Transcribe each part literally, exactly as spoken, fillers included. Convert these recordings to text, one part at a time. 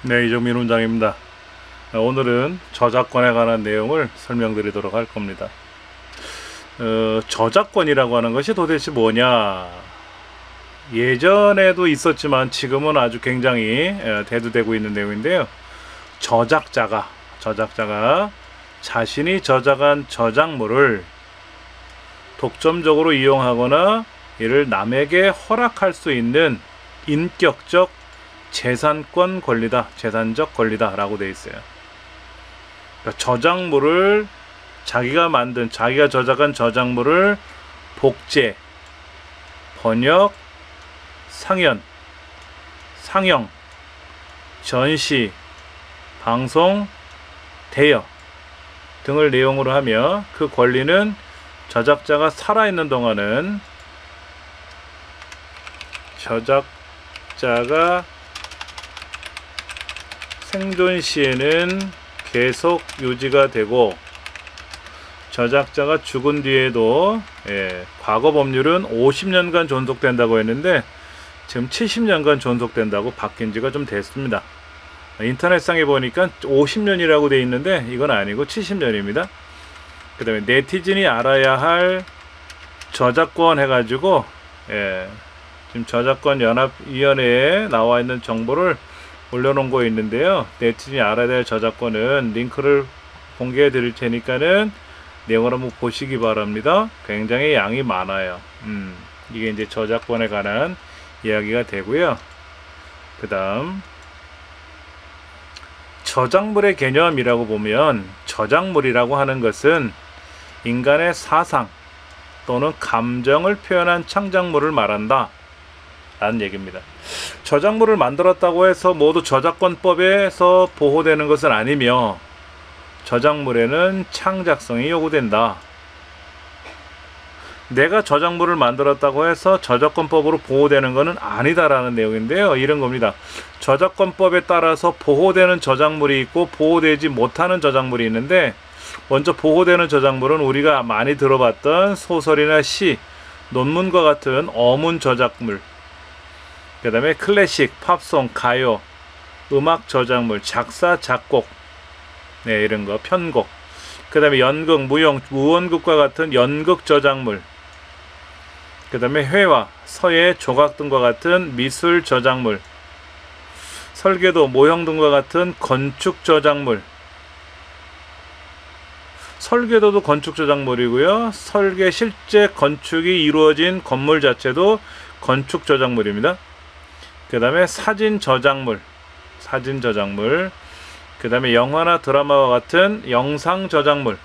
네, 이정민 원장입니다. 오늘은 저작권에 관한 내용을 설명드리도록 할 겁니다. 어, 저작권이라고 하는 것이 도대체 뭐냐? 예전에도 있었지만 지금은 아주 굉장히 대두되고 있는 내용인데요. 저작자가 저작자가 자신이 저작한 저작물을 독점적으로 이용하거나 이를 남에게 허락할 수 있는 인격적 재산권 권리다, 재산적 권리다 라고 되어 있어요. 그러니까 저작물을 자기가 만든, 자기가 저작한 저작물을 복제, 번역, 상연, 상영, 전시, 방송, 대여 등을 내용으로 하며 그 권리는 저작자가 살아있는 동안은 저작자가 생존 시에는 계속 유지가 되고, 저작자가 죽은 뒤에도 예, 과거 법률은 오십 년간 존속된다고 했는데 지금 칠십 년간 존속된다고 바뀐 지가 좀 됐습니다. 인터넷상에 보니까 오십 년이라고 돼 있는데 이건 아니고 칠십 년입니다. 그 다음에 네티즌이 알아야 할 저작권 해가지고 예, 지금 저작권 연합위원회에 나와 있는 정보를 올려놓은 거 있는데요. 네티즌이 알아야 될 저작권은 링크를 공개해 드릴 테니까는 내용을 한번 보시기 바랍니다. 굉장히 양이 많아요. 음, 이게 이제 저작권에 관한 이야기가 되고요. 그 다음 저작물의 개념이라고 보면, 저작물이라고 하는 것은 인간의 사상 또는 감정을 표현한 창작물을 말한다 라는 얘기입니다. 저작물을 만들었다고 해서 모두 저작권법에서 보호되는 것은 아니며, 저작물에는 창작성이 요구된다. 내가 저작물을 만들었다고 해서 저작권법으로 보호되는 것은 아니다라는 내용인데요. 이런 겁니다. 저작권법에 따라서 보호되는 저작물이 있고 보호되지 못하는 저작물이 있는데, 먼저 보호되는 저작물은 우리가 많이 들어봤던 소설이나 시, 논문과 같은 어문 저작물, 그 다음에 클래식, 팝송, 가요, 음악 저작물, 작사, 작곡, 네, 이런 거, 편곡, 그 다음에 연극, 무용, 무언극과 같은 연극 저작물, 그 다음에 회화, 서예, 조각 등과 같은 미술 저작물, 설계도, 모형 등과 같은 건축 저작물, 설계도도 건축 저작물이고요. 설계, 실제 건축이 이루어진 건물 자체도 건축 저작물입니다. 그 다음에 사진 저작물, 사진 저작물, 그 다음에 영화나 드라마와 같은 영상 저작물,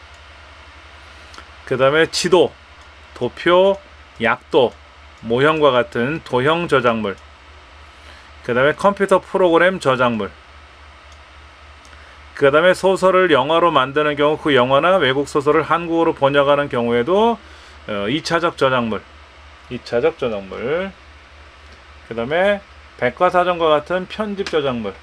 그 다음에 지도, 도표, 약도, 모형과 같은 도형 저작물, 그 다음에 컴퓨터 프로그램 저작물, 그 다음에 소설을 영화로 만드는 경우 그 영화나 외국 소설을 한국어로 번역하는 경우에도 어, 이차적 저작물, 이차적 저작물, 그 다음에 백과사전과 같은 편집 저작물,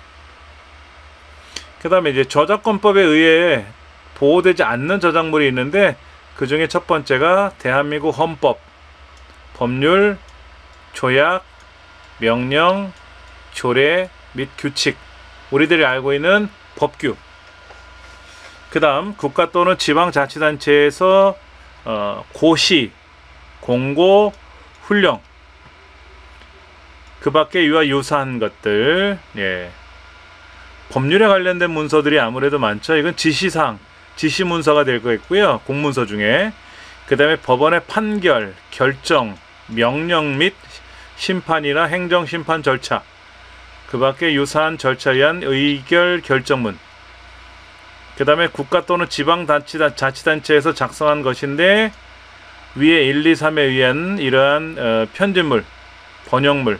그 다음에 이제 저작권법에 의해 보호되지 않는 저작물이 있는데, 그 중에 첫 번째가 대한민국 헌법, 법률, 조약, 명령, 조례 및 규칙, 우리들이 알고 있는 법규. 그 다음 국가 또는 지방자치단체에서 어, 고시, 공고, 훈령, 그 밖에 이와 유사한 것들, 예. 법률에 관련된 문서들이 아무래도 많죠. 이건 지시사항, 지시문서가 될 거겠고요. 공문서 중에. 그 다음에 법원의 판결, 결정, 명령 및 심판이나 행정심판 절차, 그 밖에 유사한 절차에 의한 의결 결정문, 그 다음에 국가 또는 지방자치단체에서 작성한 것인데 위에 일, 이, 삼에 의한 이러한 어, 편집물, 번역물,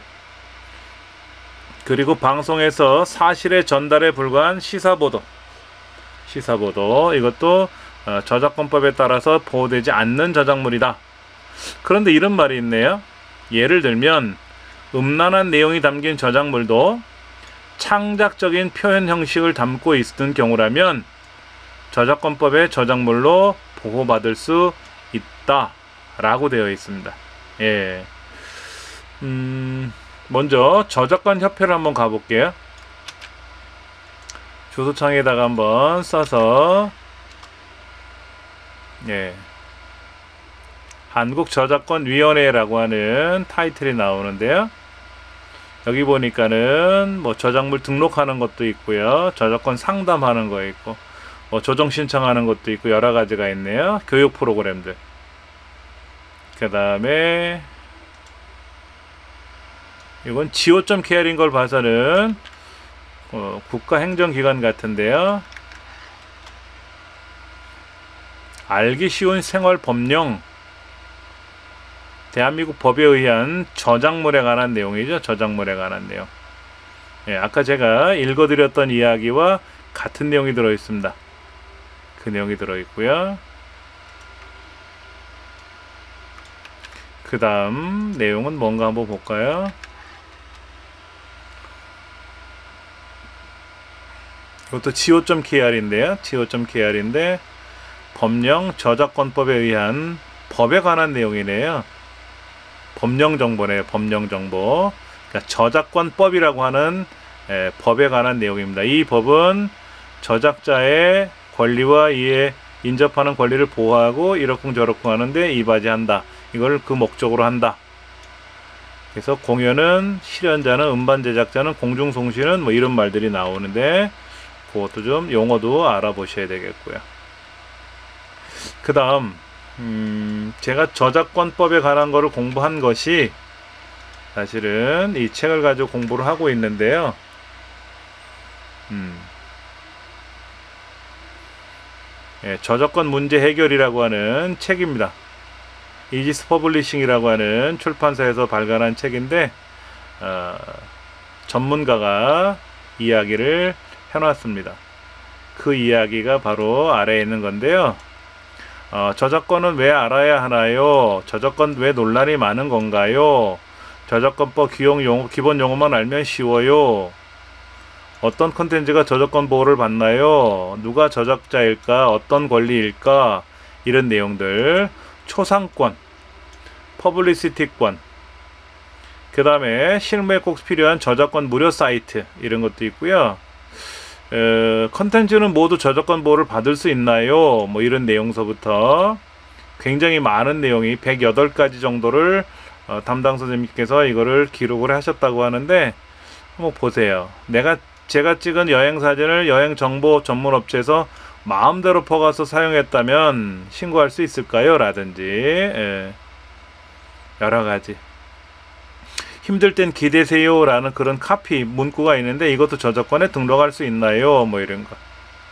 그리고 방송에서 사실의 전달에 불과한 시사보도, 시사보도 이것도 어, 저작권법에 따라서 보호되지 않는 저작물이다. 그런데 이런 말이 있네요. 예를 들면 음란한 내용이 담긴 저작물도 창작적인 표현 형식을 담고 있는 경우라면 저작권법의 저작물로 보호받을 수 있다 라고 되어 있습니다. 예. 음, 먼저 저작권 협회를 한번 가볼게요. 조소창에다가 한번 써서 예, 한국저작권위원회라고 하는 타이틀이 나오는데요. 여기 보니까는 뭐 저작물 등록하는 것도 있고요, 저작권 상담하는 거 있고, 뭐 조정 신청하는 것도 있고, 여러 가지가 있네요. 교육 프로그램들. 그 다음에 이건 지오.케이알인 걸 봐서는 어, 국가행정기관 같은데요. 알기 쉬운 생활법령, 대한민국 법에 의한 저작물에 관한 내용이죠. 저작물에 관한 내용. 예, 아까 제가 읽어드렸던 이야기와 같은 내용이 들어있습니다. 그 내용이 들어있고요. 그 다음 내용은 뭔가 한번 볼까요? 이것도 지오.케이알인데요. 지오.케이알인데 법령 저작권법에 의한 법에 관한 내용이네요. 법령 정보네요. 법령 정보. 그러니까 저작권법이라고 하는 에, 법에 관한 내용입니다. 이 법은 저작자의 권리와 이에 인접하는 권리를 보호하고 이러쿵저러쿵 하는데 이바지한다. 이걸 그 목적으로 한다. 그래서 공연은 실현자는 음반 제작자는 공중송신은 뭐 이런 말들이 나오는데 그것도 좀 용어도 알아보셔야 되겠고요. 그 다음 음, 제가 저작권법에 관한 거를 공부한 것이 사실은 이 책을 가지고 공부를 하고 있는데요. 음, 예, 저작권 문제 해결이라고 하는 책입니다. 이지스 퍼블리싱이라고 하는 출판사에서 발간한 책인데 어, 전문가가 이야기를 해놨습니다. 그 이야기가 바로 아래에 있는 건데요. 어, 저작권은 왜 알아야 하나요? 저작권 왜 논란이 많은 건가요? 저작권법 기용 용어, 기본 용어만 알면 쉬워요. 어떤 컨텐츠가 저작권 보호를 받나요? 누가 저작자일까? 어떤 권리일까? 이런 내용들. 초상권, 퍼블리시티권, 그 다음에 실무에 꼭 필요한 저작권 무료 사이트 이런 것도 있고요. 어, 컨텐츠는 모두 저작권 보호를 받을 수 있나요? 뭐 이런 내용서부터 굉장히 많은 내용이 백여덟 가지 정도를 어, 담당 선생님께서 이거를 기록을 하셨다고 하는데 한번 보세요. 내가 제가 찍은 여행 사진을 여행 정보 전문 업체에서 마음대로 퍼가서 사용했다면 신고할 수 있을까요? 라든지 예. 여러 가지. 힘들 땐 기대세요 라는 그런 카피 문구가 있는데 이것도 저작권에 등록할 수 있나요? 뭐 이런 거.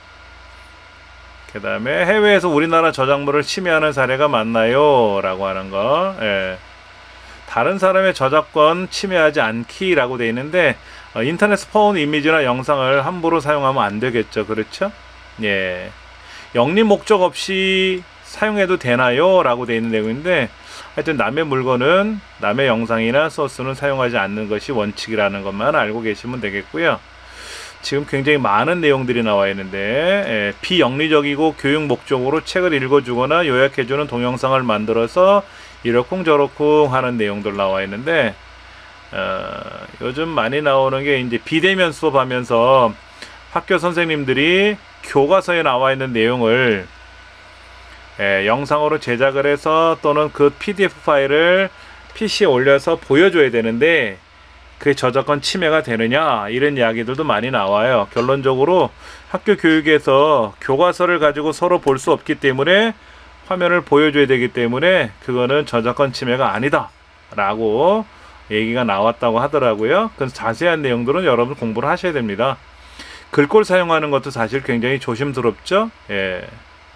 그 다음에 해외에서 우리나라 저작물을 침해하는 사례가 많나요? 라고 하는 거. 예. 다른 사람의 저작권 침해하지 않기 라고 되어 있는데 어, 인터넷에서 퍼온 이미지나 영상을 함부로 사용하면 안 되겠죠. 그렇죠? 예. 영리 목적 없이 사용해도 되나요? 라고 되어 있는 내용인데 하여튼 남의 물건은 남의 영상이나 소스는 사용하지 않는 것이 원칙이라는 것만 알고 계시면 되겠고요. 지금 굉장히 많은 내용들이 나와 있는데 예, 비영리적이고 교육 목적으로 책을 읽어주거나 요약해주는 동영상을 만들어서 이러쿵저러쿵 하는 내용들 나와 있는데 어, 요즘 많이 나오는 게 이제 비대면 수업하면서 학교 선생님들이 교과서에 나와 있는 내용을 예, 영상으로 제작을 해서 또는 그 피디에프 파일을 피시에 올려서 보여줘야 되는데 그게 저작권 침해가 되느냐 이런 이야기들도 많이 나와요. 결론적으로 학교 교육에서 교과서를 가지고 서로 볼 수 없기 때문에 화면을 보여줘야 되기 때문에 그거는 저작권 침해가 아니다 라고 얘기가 나왔다고 하더라고요. 그 자세한 내용들은 여러분 공부를 하셔야 됩니다. 글꼴 사용하는 것도 사실 굉장히 조심스럽죠. 예.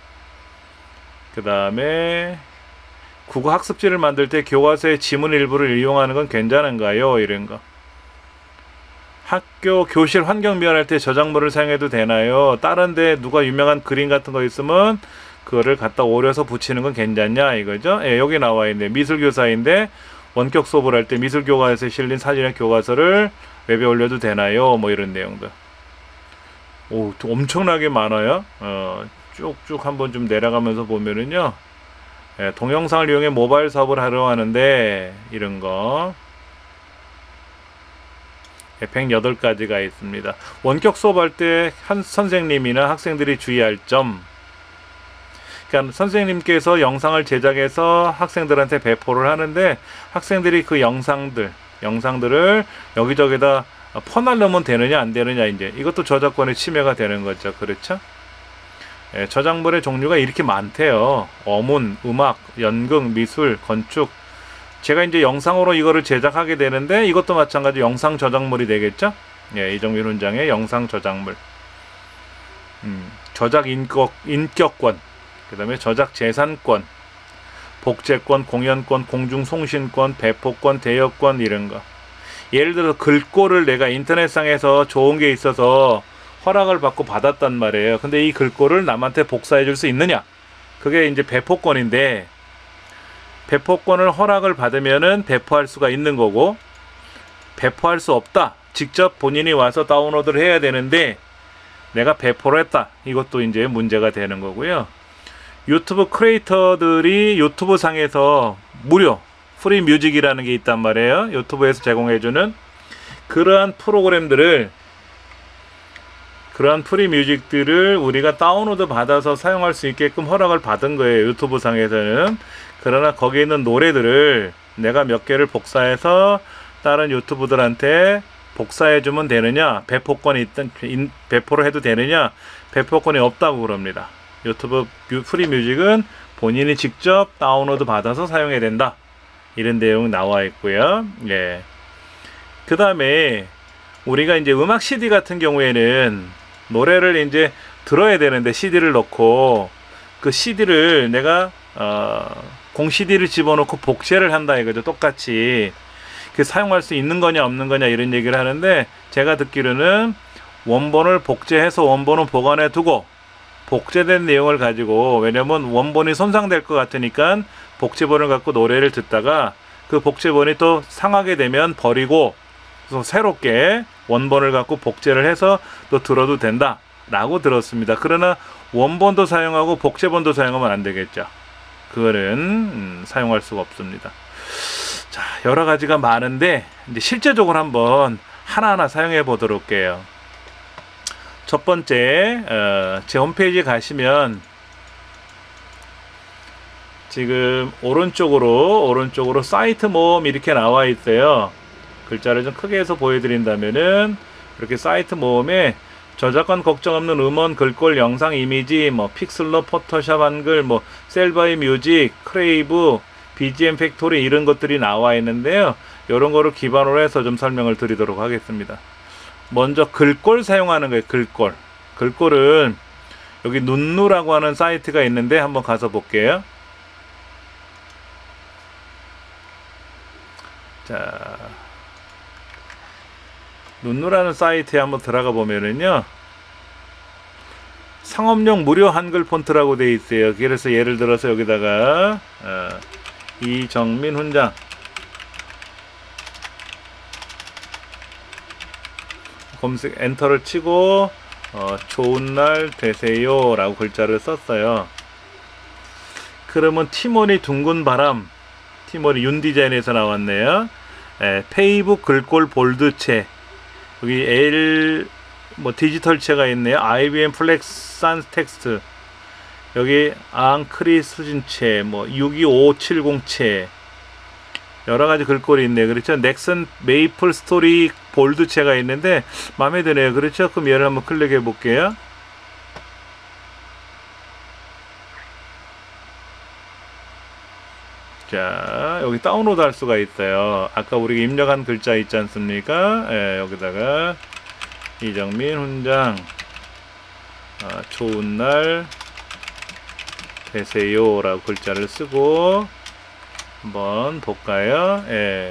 그 다음에 국어 학습지를 만들 때 교과서의 지문 일부를 이용하는 건 괜찮은가요? 이런 거. 학교 교실 환경 미화할 때 저작물을 사용해도 되나요? 다른데 누가 유명한 그림 같은 거 있으면 그거를 갖다 오려서 붙이는 건 괜찮냐 이거죠. 예, 여기 나와 있네. 미술교사인데 원격 수업을 할 때 미술교과서에 실린 사진의 교과서를 웹에 올려도 되나요? 뭐 이런 내용들. 오, 엄청나게 많아요. 어, 쭉쭉 한번 좀 내려가면서 보면은요. 예, 동영상을 이용해 모바일 사업을 하려고 하는데 이런 거. 백팔 가지가 있습니다. 원격 수업할 때 한 선생님이나 학생들이 주의할 점, 그러니까 선생님께서 영상을 제작해서 학생들한테 배포를 하는데 학생들이 그 영상들 영상들을 여기저기다 퍼나르면 되느냐 안 되느냐, 이제 이것도 저작권의 침해가 되는 거죠. 그렇죠? 예, 저작물의 종류가 이렇게 많대요. 어문, 음악, 연극, 미술, 건축. 제가 이제 영상으로 이거를 제작하게 되는데 이것도 마찬가지 영상 저작물이 되겠죠? 예, 이정민 훈장의 영상 저작물. 음, 저작 인격, 인격권, 그 다음에 저작 재산권, 복제권, 공연권, 공중송신권, 배포권, 대여권, 이런 거. 예를 들어 글꼴을 내가 인터넷상에서 좋은 게 있어서 허락을 받고 받았단 말이에요. 근데 이 글꼴을 남한테 복사해 줄 수 있느냐? 그게 이제 배포권인데, 배포권을 허락을 받으면은 배포할 수가 있는 거고, 배포할 수 없다, 직접 본인이 와서 다운로드를 해야 되는데 내가 배포를 했다, 이것도 이제 문제가 되는 거고요. 유튜브 크리에이터들이 유튜브 상에서 무료 프리 뮤직이라는 게 있단 말이에요. 유튜브에서 제공해주는 그러한 프로그램들을, 그러한 프리 뮤직들을 우리가 다운로드 받아서 사용할 수 있게끔 허락을 받은 거예요, 유튜브 상에서는. 그러나 거기에 있는 노래들을 내가 몇 개를 복사해서 다른 유튜브들한테 복사해주면 되느냐, 배포권이 있든 배포를 해도 되느냐, 배포권이 없다고 그럽니다. 유튜브 프리 뮤직은 본인이 직접 다운로드 받아서 사용해야 된다, 이런 내용 나와 있고요. 예. 그 다음에 우리가 이제 음악 씨디 같은 경우에는 노래를 이제 들어야 되는데 씨디를 넣고 그 씨디를 내가 어, 공 씨디를 집어넣고 복제를 한다 이거죠. 똑같이 그 사용할 수 있는 거냐 없는 거냐 이런 얘기를 하는데, 제가 듣기로는 원본을 복제해서 원본은 보관해 두고 복제된 내용을 가지고, 왜냐면 원본이 손상될 것 같으니까 복제본을 갖고 노래를 듣다가 그 복제본이 또 상하게 되면 버리고 그래서 새롭게 원본을 갖고 복제를 해서 또 들어도 된다 라고 들었습니다. 그러나 원본도 사용하고 복제본도 사용하면 안 되겠죠. 그거는 음, 사용할 수가 없습니다. 자, 여러 가지가 많은데 이제 실제적으로 한번 하나하나 사용해 보도록 해요. 첫 번째, 어, 제 홈페이지에 가시면 지금 오른쪽으로 오른쪽으로 사이트 모음 이렇게 나와 있어요. 글자를 좀 크게 해서 보여드린다면은 이렇게 사이트 모음에 저작권 걱정 없는 음원, 글꼴, 영상, 이미지, 뭐 픽슬러, 포토샵, 한글, 뭐 셀바이 뮤직, 크레이브, 비지엠 팩토리 이런 것들이 나와 있는데요. 이런 거를 기반으로 해서 좀 설명을 드리도록 하겠습니다. 먼저 글꼴 사용하는 거예요. 글꼴. 글꼴은 여기 눈누라고 하는 사이트가 있는데 한번 가서 볼게요. 자, 눈누라는 사이트에 한번 들어가 보면은요, 상업용 무료 한글 폰트라고 되어 있어요. 그래서 예를 들어서 여기다가 어, 이정민 훈장 검색 엔터를 치고 어, 좋은 날 되세요 라고 글자를 썼어요. 그러면 티모니 둥근 바람, 티모니 윤디자인에서 나왔네요. 에, 페이북 글꼴 볼드체, 여기 L 뭐 디지털체가 있네요. 아이비엠 플렉산 텍스트, 여기 앙크리 수진체, 뭐 육이오칠공체, 여러가지 글꼴이 있네요. 그렇죠. 넥슨 메이플 스토리 볼드체가 있는데 마음에 드네요. 그렇죠. 그럼 얘를 한번 클릭해 볼게요. 자, 여기 다운로드 할 수가 있어요. 아까 우리가 입력한 글자 있지 않습니까? 예, 여기다가 이정민 훈장 아, 좋은 날 되세요 라고 글자를 쓰고 한번 볼까요? 예.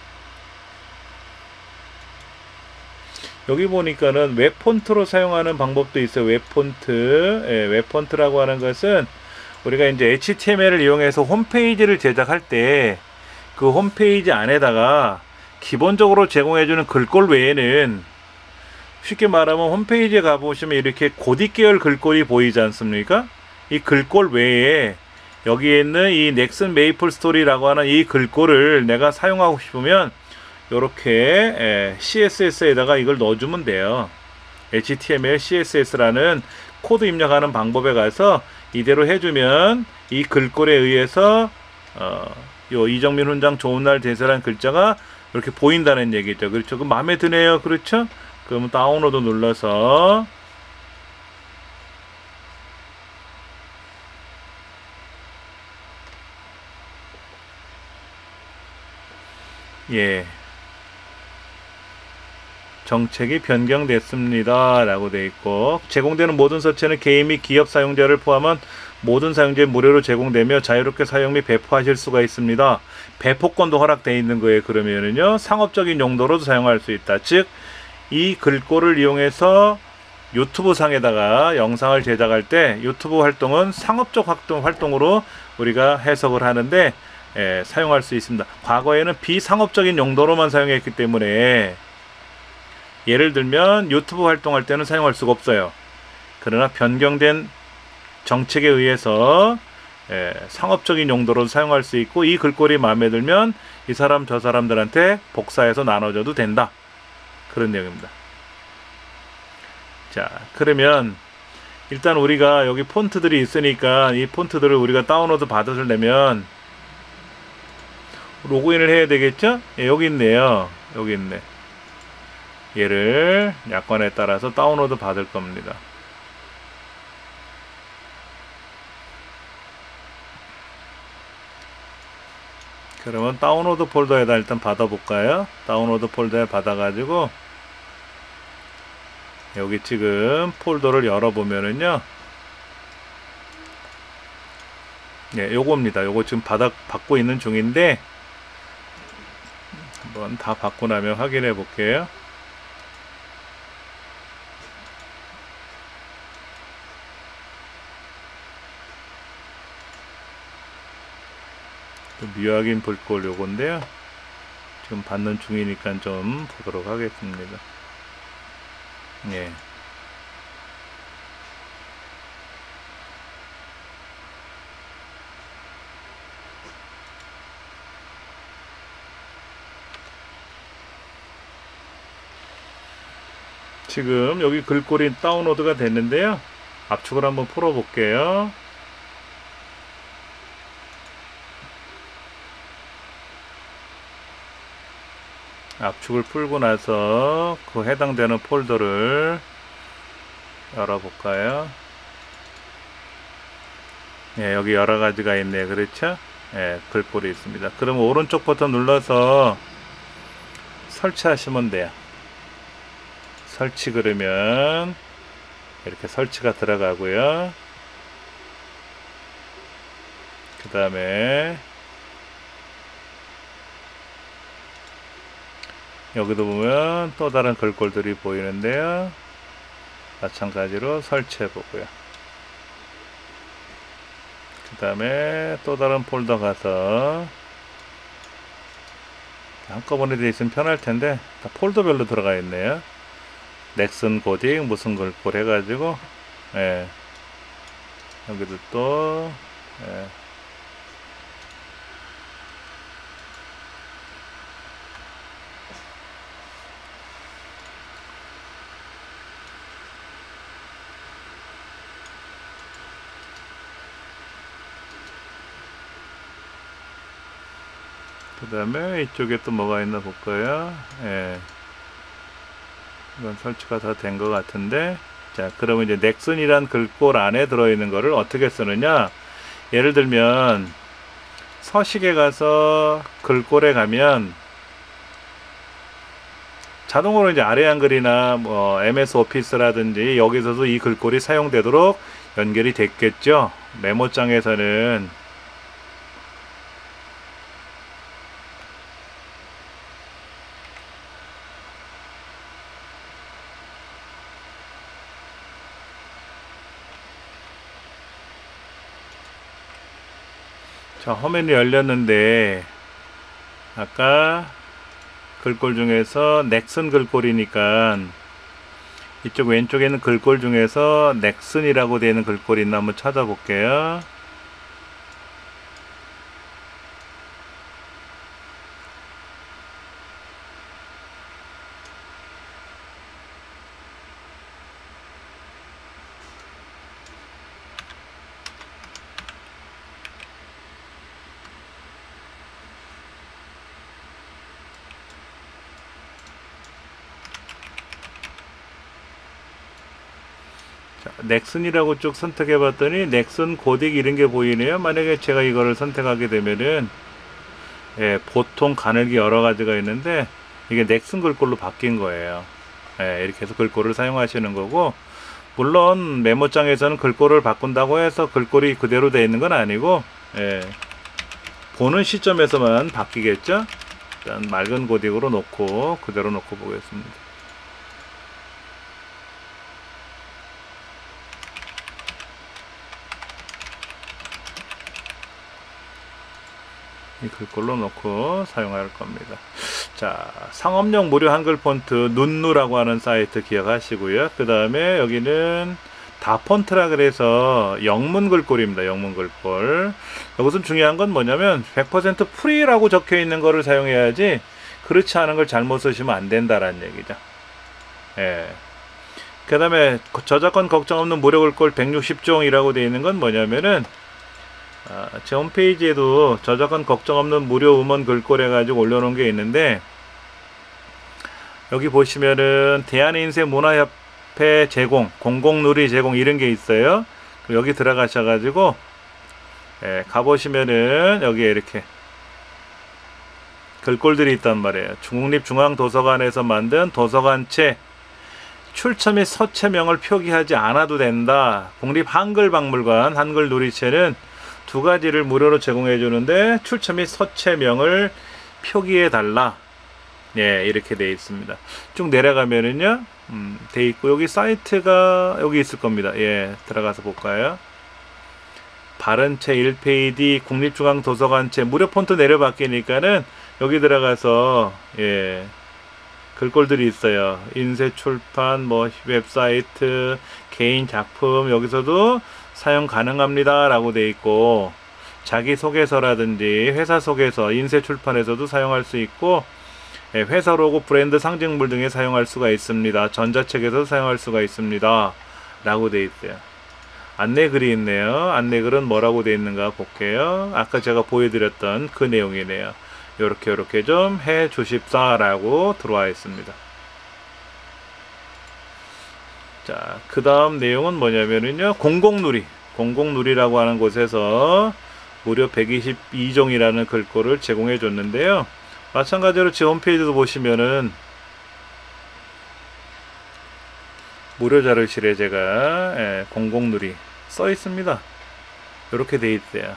여기 보니까는 웹폰트로 사용하는 방법도 있어요. 웹폰트. 예, 웹폰트라고 하는 것은 우리가 이제 에이치티엠엘을 이용해서 홈페이지를 제작할 때 그 홈페이지 안에다가 기본적으로 제공해주는 글꼴 외에는, 쉽게 말하면 홈페이지에 가보시면 이렇게 고딕 계열 글꼴이 보이지 않습니까? 이 글꼴 외에 여기에 있는 이 넥슨 메이플 스토리라고 하는 이 글꼴을 내가 사용하고 싶으면 요렇게 씨에스에스에다가 이걸 넣어주면 돼요. 에이치티엠엘 씨에스에스라는 코드 입력하는 방법에 가서 이대로 해주면 이 글꼴에 의해서 어, 요 이정민 훈장 좋은 날 되세라는 글자가 이렇게 보인다는 얘기죠. 그렇죠? 그 마음에 드네요. 그렇죠? 그럼 다운로드 눌러서 예. 정책이 변경됐습니다 라고 되어 있고, 제공되는 모든 서체는 개인 및 기업 사용자를 포함한 모든 사용자에 무료로 제공되며 자유롭게 사용 및 배포하실 수가 있습니다. 배포권도 허락되어 있는 거예요. 그러면은요 상업적인 용도로도 사용할 수 있다. 즉 이 글꼴을 이용해서 유튜브 상에다가 영상을 제작할 때 유튜브 활동은 상업적 활동, 활동으로 우리가 해석을 하는데 예, 사용할 수 있습니다. 과거에는 비상업적인 용도로만 사용했기 때문에 예를 들면 유튜브 활동할 때는 사용할 수가 없어요. 그러나 변경된 정책에 의해서 예, 상업적인 용도로 사용할 수 있고, 이 글꼴이 마음에 들면 이 사람 저 사람들한테 복사해서 나눠줘도 된다. 그런 내용입니다. 자, 그러면 일단 우리가 여기 폰트들이 있으니까 이 폰트들을 우리가 다운로드 받으려면 로그인을 해야 되겠죠? 예, 여기 있네요. 여기 있네. 얘를 약관에 따라서 다운로드 받을 겁니다. 그러면 다운로드 폴더에다 일단 받아볼까요? 다운로드 폴더에 받아가지고 여기 지금 폴더를 열어보면은요, 네, 요겁니다. 요거 지금 받아, 받고 있는 중인데 한번 다 받고 나면 확인해 볼게요. 미확인 불꼴 요건데요. 지금 받는 중이니까 좀 보도록 하겠습니다. 예. 지금 여기 글꼴이 다운로드가 됐는데요. 압축을 한번 풀어 볼게요. 압축을 풀고 나서 그 해당되는 폴더를 열어볼까요? 예, 여기 여러 가지가 있네요. 그렇죠? 예, 글꼴이 있습니다. 그럼 오른쪽 버튼 눌러서 설치하시면 돼요. 설치. 그러면 이렇게 설치가 들어가고요. 그 다음에 여기도 보면 또 다른 글꼴들이 보이는데요. 마찬가지로 설치해 보고요. 그 다음에 또 다른 폴더 가서 한꺼번에 돼 있으면 편할 텐데 다 폴더별로 들어가 있네요. 넥슨 고딕 무슨 글꼴 해가지고 예. 여기도 또 예. 그 다음에 이쪽에 또 뭐가 있나 볼까요? 예. 이건 설치가 다 된 것 같은데, 자, 그러면 이제 넥슨이란 글꼴 안에 들어있는 거를 어떻게 쓰느냐? 예를 들면 서식에 가서 글꼴에 가면 자동으로 이제 아래 한글이나 뭐 엠에스 오피스라든지 여기서도 이 글꼴이 사용되도록 연결이 됐겠죠. 메모장에서는 자, 화면이 열렸는데 아까 글꼴 중에서 넥슨 글꼴이니까 이쪽 왼쪽에 있는 글꼴 중에서 넥슨이라고 되어 있는 글꼴이 있나 한번 찾아볼게요. 자, 넥슨이라고 쭉 선택해 봤더니 넥슨 고딕 이런 게 보이네요. 만약에 제가 이거를 선택하게 되면은 예, 보통 가늘기 여러 가지가 있는데 이게 넥슨 글꼴로 바뀐 거예요. 예, 이렇게 해서 글꼴을 사용하시는 거고, 물론 메모장에서는 글꼴을 바꾼다고 해서 글꼴이 그대로 되어 있는 건 아니고, 예, 보는 시점에서만 바뀌겠죠. 일단 맑은 고딕으로 놓고 그대로 놓고 보겠습니다. 이 글꼴로 놓고 사용할 겁니다. 자, 상업용 무료 한글 폰트 눈누라고 하는 사이트 기억하시고요. 그 다음에 여기는 다폰트라 그래서 영문 글꼴입니다. 영문 글꼴. 여기서 중요한 건 뭐냐면 백 퍼센트 프리라고 적혀 있는 거를 사용해야지, 그렇지 않은 걸 잘못 쓰시면 안 된다라는 얘기죠. 예. 그 다음에 저작권 걱정 없는 무료 글꼴 백육십 종이라고 되어 있는 건 뭐냐면은, 아, 제 홈페이지에도 저작권 걱정 없는 무료 음원 글꼴 해가지고 올려놓은 게 있는데, 여기 보시면은 대한인쇄문화협회 제공, 공공누리 제공 이런 게 있어요. 여기 들어가셔가지고 예, 가보시면은 여기에 이렇게 글꼴들이 있단 말이에요. 국립중앙도서관에서 만든 도서관체 출처 및 서체명을 표기하지 않아도 된다. 국립한글박물관 한글누리체는 두 가지를 무료로 제공해 주는데 출처 및 서체명을 표기해 달라. 예, 이렇게 되어 있습니다. 쭉 내려가면은요, 음, 돼 있고, 여기 사이트가 여기 있을 겁니다. 예, 들어가서 볼까요? 바른체 일 페이지 국립중앙도서관체 무료 폰트 내려 바뀌니까는 여기 들어가서 예, 글꼴들이 있어요. 인쇄 출판, 뭐 웹사이트, 개인 작품 여기서도 사용 가능합니다 라고 돼 있고, 자기소개서라든지 회사 소개서, 인쇄 출판에서도 사용할 수 있고, 회사 로고, 브랜드 상징물 등에 사용할 수가 있습니다. 전자책에서 사용할 수가 있습니다 라고 돼 있어요. 안내글이 있네요. 안내글은 뭐라고 돼 있는가 볼게요. 아까 제가 보여드렸던 그 내용이네요. 요렇게 요렇게 좀 해 주십사 라고 들어와 있습니다. 자, 그 다음 내용은 뭐냐면은요, 공공누리 공공누리라고 하는 곳에서 무료 백이십이 종이라는 글꼴을 제공해 줬는데요. 마찬가지로 제 홈페이지도 보시면은 무료 자료실에 제가 예, 공공누리 써 있습니다. 이렇게 돼 있어요.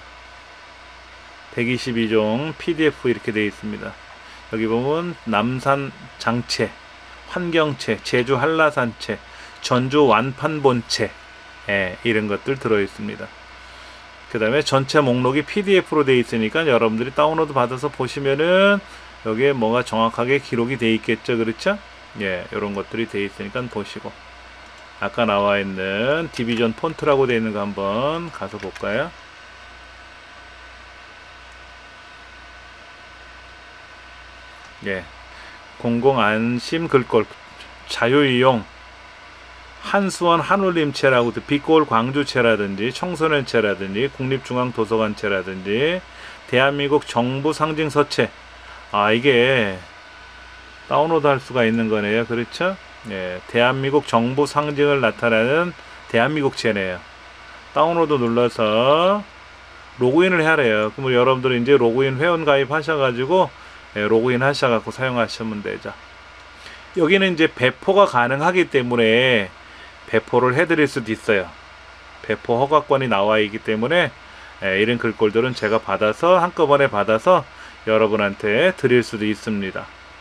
백이십이 종 피디에프 이렇게 돼 있습니다. 여기 보면 남산 장체, 환경체, 제주 한라산체, 전주 완판본체 예, 이런 것들 들어 있습니다. 그 다음에 전체 목록이 피디에프로 되어 있으니까 여러분들이 다운로드 받아서 보시면은 여기에 뭐가 정확하게 기록이 되어 있겠죠. 그렇죠? 예, 이런 것들이 되어 있으니까 보시고, 아까 나와 있는 디비전 폰트라고 되어 있는 거 한번 가서 볼까요? 예, 공공안심 글꼴 자유이용 한수원 한울림체라고 빛고울 광주체라든지 청소년체라든지 국립중앙도서관체라든지 대한민국 정부 상징서체, 아 이게 다운로드 할 수가 있는 거네요. 그렇죠? 예, 대한민국 정부 상징을 나타내는 대한민국체네요. 다운로드 눌러서 로그인을 해야래요. 그럼 여러분들은 이제 로그인 회원 가입 하셔가지고 예, 로그인 하셔갖고 사용하시면 되죠. 여기는 이제 배포가 가능하기 때문에 배포를 해드릴 수도 있어요. 배포 허가권이 나와 있기 때문에 예, 이런 글꼴들은 제가 받아서 한꺼번에 받아서 여러분한테 드릴 수도 있습니다.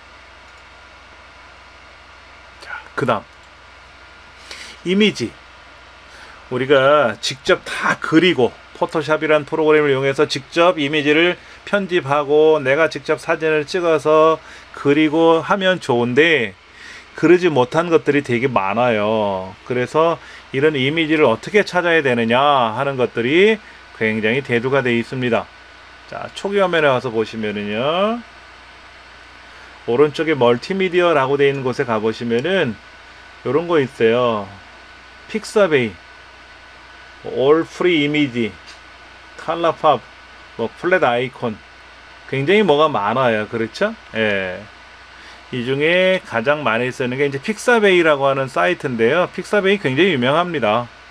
자, 그 다음 이미지, 우리가 직접 다 그리고 포토샵이란 프로그램을 이용해서 직접 이미지를 편집하고 내가 직접 사진을 찍어서 그리고 하면 좋은데 그러지 못한 것들이 되게 많아요. 그래서 이런 이미지를 어떻게 찾아야 되느냐 하는 것들이 굉장히 대두가 되어 있습니다. 자, 초기 화면에 와서 보시면은요, 오른쪽에 멀티미디어라고 되어 있는 곳에 가보시면은 요런 거 있어요. 픽사베이, 올 프리 이미지, 칼라팝, 뭐 플랫 아이콘, 굉장히 뭐가 많아요. 그렇죠? 예. 이 중에 가장 많이 쓰는 게 이제 픽사베이라고 하는 사이트인데요. 픽사베이 굉장히 유명합니다.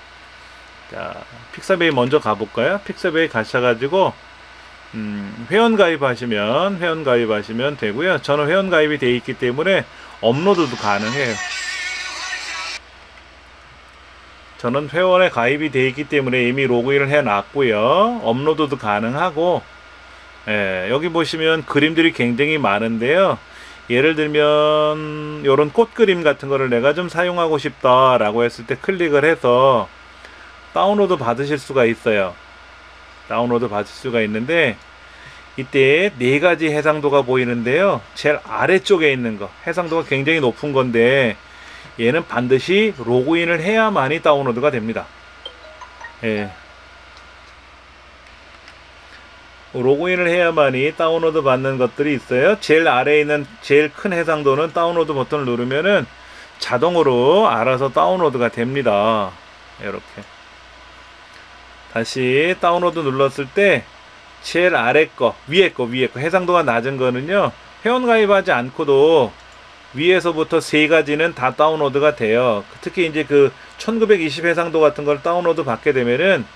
자, 픽사베이 먼저 가볼까요? 픽사베이 가셔가지고 음, 회원 가입하시면 회원 가입하시면 되고요. 저는 회원 가입이 되어 있기 때문에 업로드도 가능해요. 저는 회원에 가입이 되어 있기 때문에 이미 로그인을 해 놨고요. 업로드도 가능하고, 예, 여기 보시면 그림들이 굉장히 많은데요. 예를 들면 요런 꽃 그림 같은 거를 내가 좀 사용하고 싶다 라고 했을 때 클릭을 해서 다운로드 받으실 수가 있어요. 다운로드 받을 수가 있는데, 이때 네 가지 해상도가 보이는데요. 제일 아래쪽에 있는 거, 해상도가 굉장히 높은 건데 얘는 반드시 로그인을 해야만이 다운로드가 됩니다. 예. 로그인을 해야만이 다운로드 받는 것들이 있어요. 제일 아래에 있는 제일 큰 해상도는 다운로드 버튼을 누르면은 자동으로 알아서 다운로드가 됩니다. 이렇게 다시 다운로드 눌렀을 때 제일 아래 거, 위에 거, 위에 거, 해상도가 낮은 거는요, 회원 가입하지 않고도 위에서부터 세 가지는 다 다운로드가 돼요. 특히 이제 그 천구백이십 해상도 같은 걸 다운로드 받게 되면은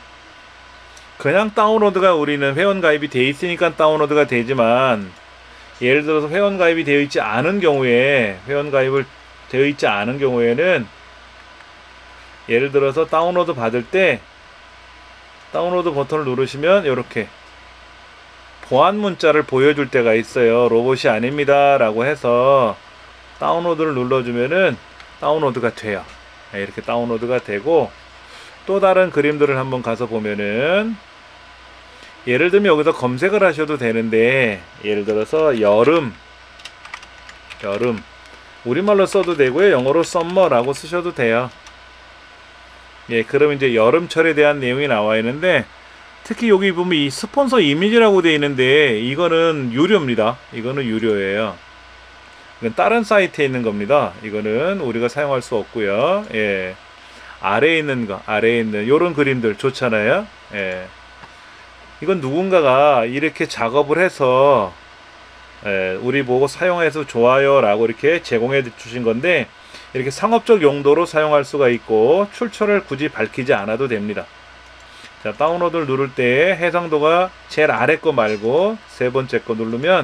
그냥 다운로드가, 우리는 회원 가입이 돼 있으니까 다운로드가 되지만, 예를 들어서 회원 가입이 되어 있지 않은 경우에, 회원 가입을 되어 있지 않은 경우에는 예를 들어서 다운로드 받을 때 다운로드 버튼을 누르시면 이렇게 보안 문자를 보여줄 때가 있어요. 로봇이 아닙니다 라고 해서 다운로드를 눌러주면은 다운로드가 돼요. 이렇게 다운로드가 되고, 또 다른 그림들을 한번 가서 보면은, 예를 들면 여기서 검색을 하셔도 되는데, 예를 들어서 여름, 여름 우리말로 써도 되고요, 영어로 썸머라고 쓰셔도 돼요. 예, 그럼 이제 여름철에 대한 내용이 나와 있는데, 특히 여기 보면 이 스폰서 이미지라고 되어 있는데 이거는 유료입니다. 이거는 유료예요. 이건 다른 사이트에 있는 겁니다. 이거는 우리가 사용할 수 없고요. 예, 아래에 있는 거, 아래에 있는 요런 그림들 좋잖아요. 예, 이건 누군가가 이렇게 작업을 해서, 예, 우리 보고 사용해서 좋아요 라고 이렇게 제공해 주신 건데, 이렇게 상업적 용도로 사용할 수가 있고 출처를 굳이 밝히지 않아도 됩니다. 자, 다운로드를 누를 때 해상도가 제일 아래 거 말고 세 번째 거 누르면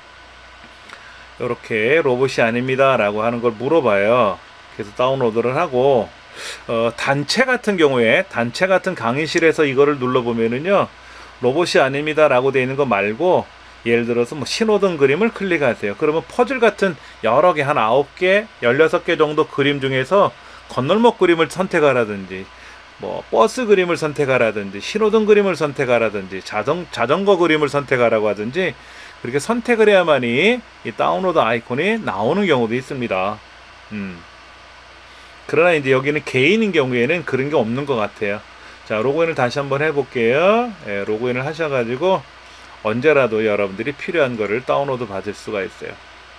이렇게 로봇이 아닙니다 라고 하는 걸 물어봐요. 그래서 다운로드를 하고, 어, 단체 같은 경우에, 단체 같은 강의실에서 이거를 눌러보면은요, 로봇이 아닙니다 라고 되어 있는 거 말고, 예를 들어서 뭐 신호등 그림을 클릭하세요. 그러면 퍼즐 같은 여러 개, 한 아홉 개, 열여섯 개 정도 그림 중에서 건널목 그림을 선택하라든지, 뭐 버스 그림을 선택하라든지, 신호등 그림을 선택하라든지, 자전, 자전거 그림을 선택하라고 하든지, 그렇게 선택을 해야만이 이 다운로드 아이콘이 나오는 경우도 있습니다. 음. 그러나 이제 여기는 개인인 경우에는 그런 게 없는 것 같아요. 자, 로그인을 다시 한번 해볼게요. 예, 로그인을 하셔가지고 언제라도 여러분들이 필요한 거를 다운로드 받을 수가 있어요.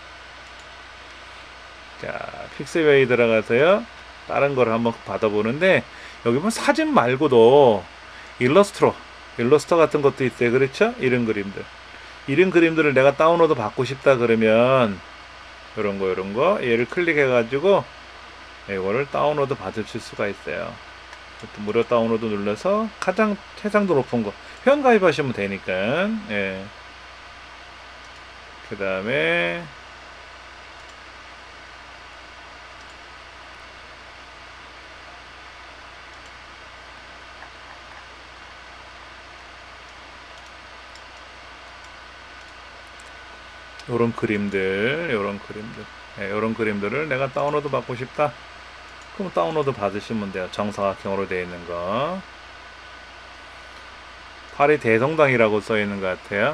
자, 픽사베이 들어가서요, 다른 거를 한번 받아보는데, 여기 보면 사진 말고도 일러스트로, 일러스터 같은 것도 있어요. 그렇죠? 이런 그림들. 이런 그림들을 내가 다운로드 받고 싶다 그러면, 요런 거, 요런 거, 얘를 클릭해가지고, 이거를 다운로드 받으실 수가 있어요. 무료 다운로드 눌러서 가장 해상도 높은 거, 회원 가입하시면 되니까, 예. 그 다음에, 요런 그림들, 요런 그림들, 예, 요런 그림들을 내가 다운로드 받고 싶다. 그럼 다운로드 받으시면 돼요. 정사각형으로 되어 있는 거. 파리 대성당이라고 써 있는 것 같아요.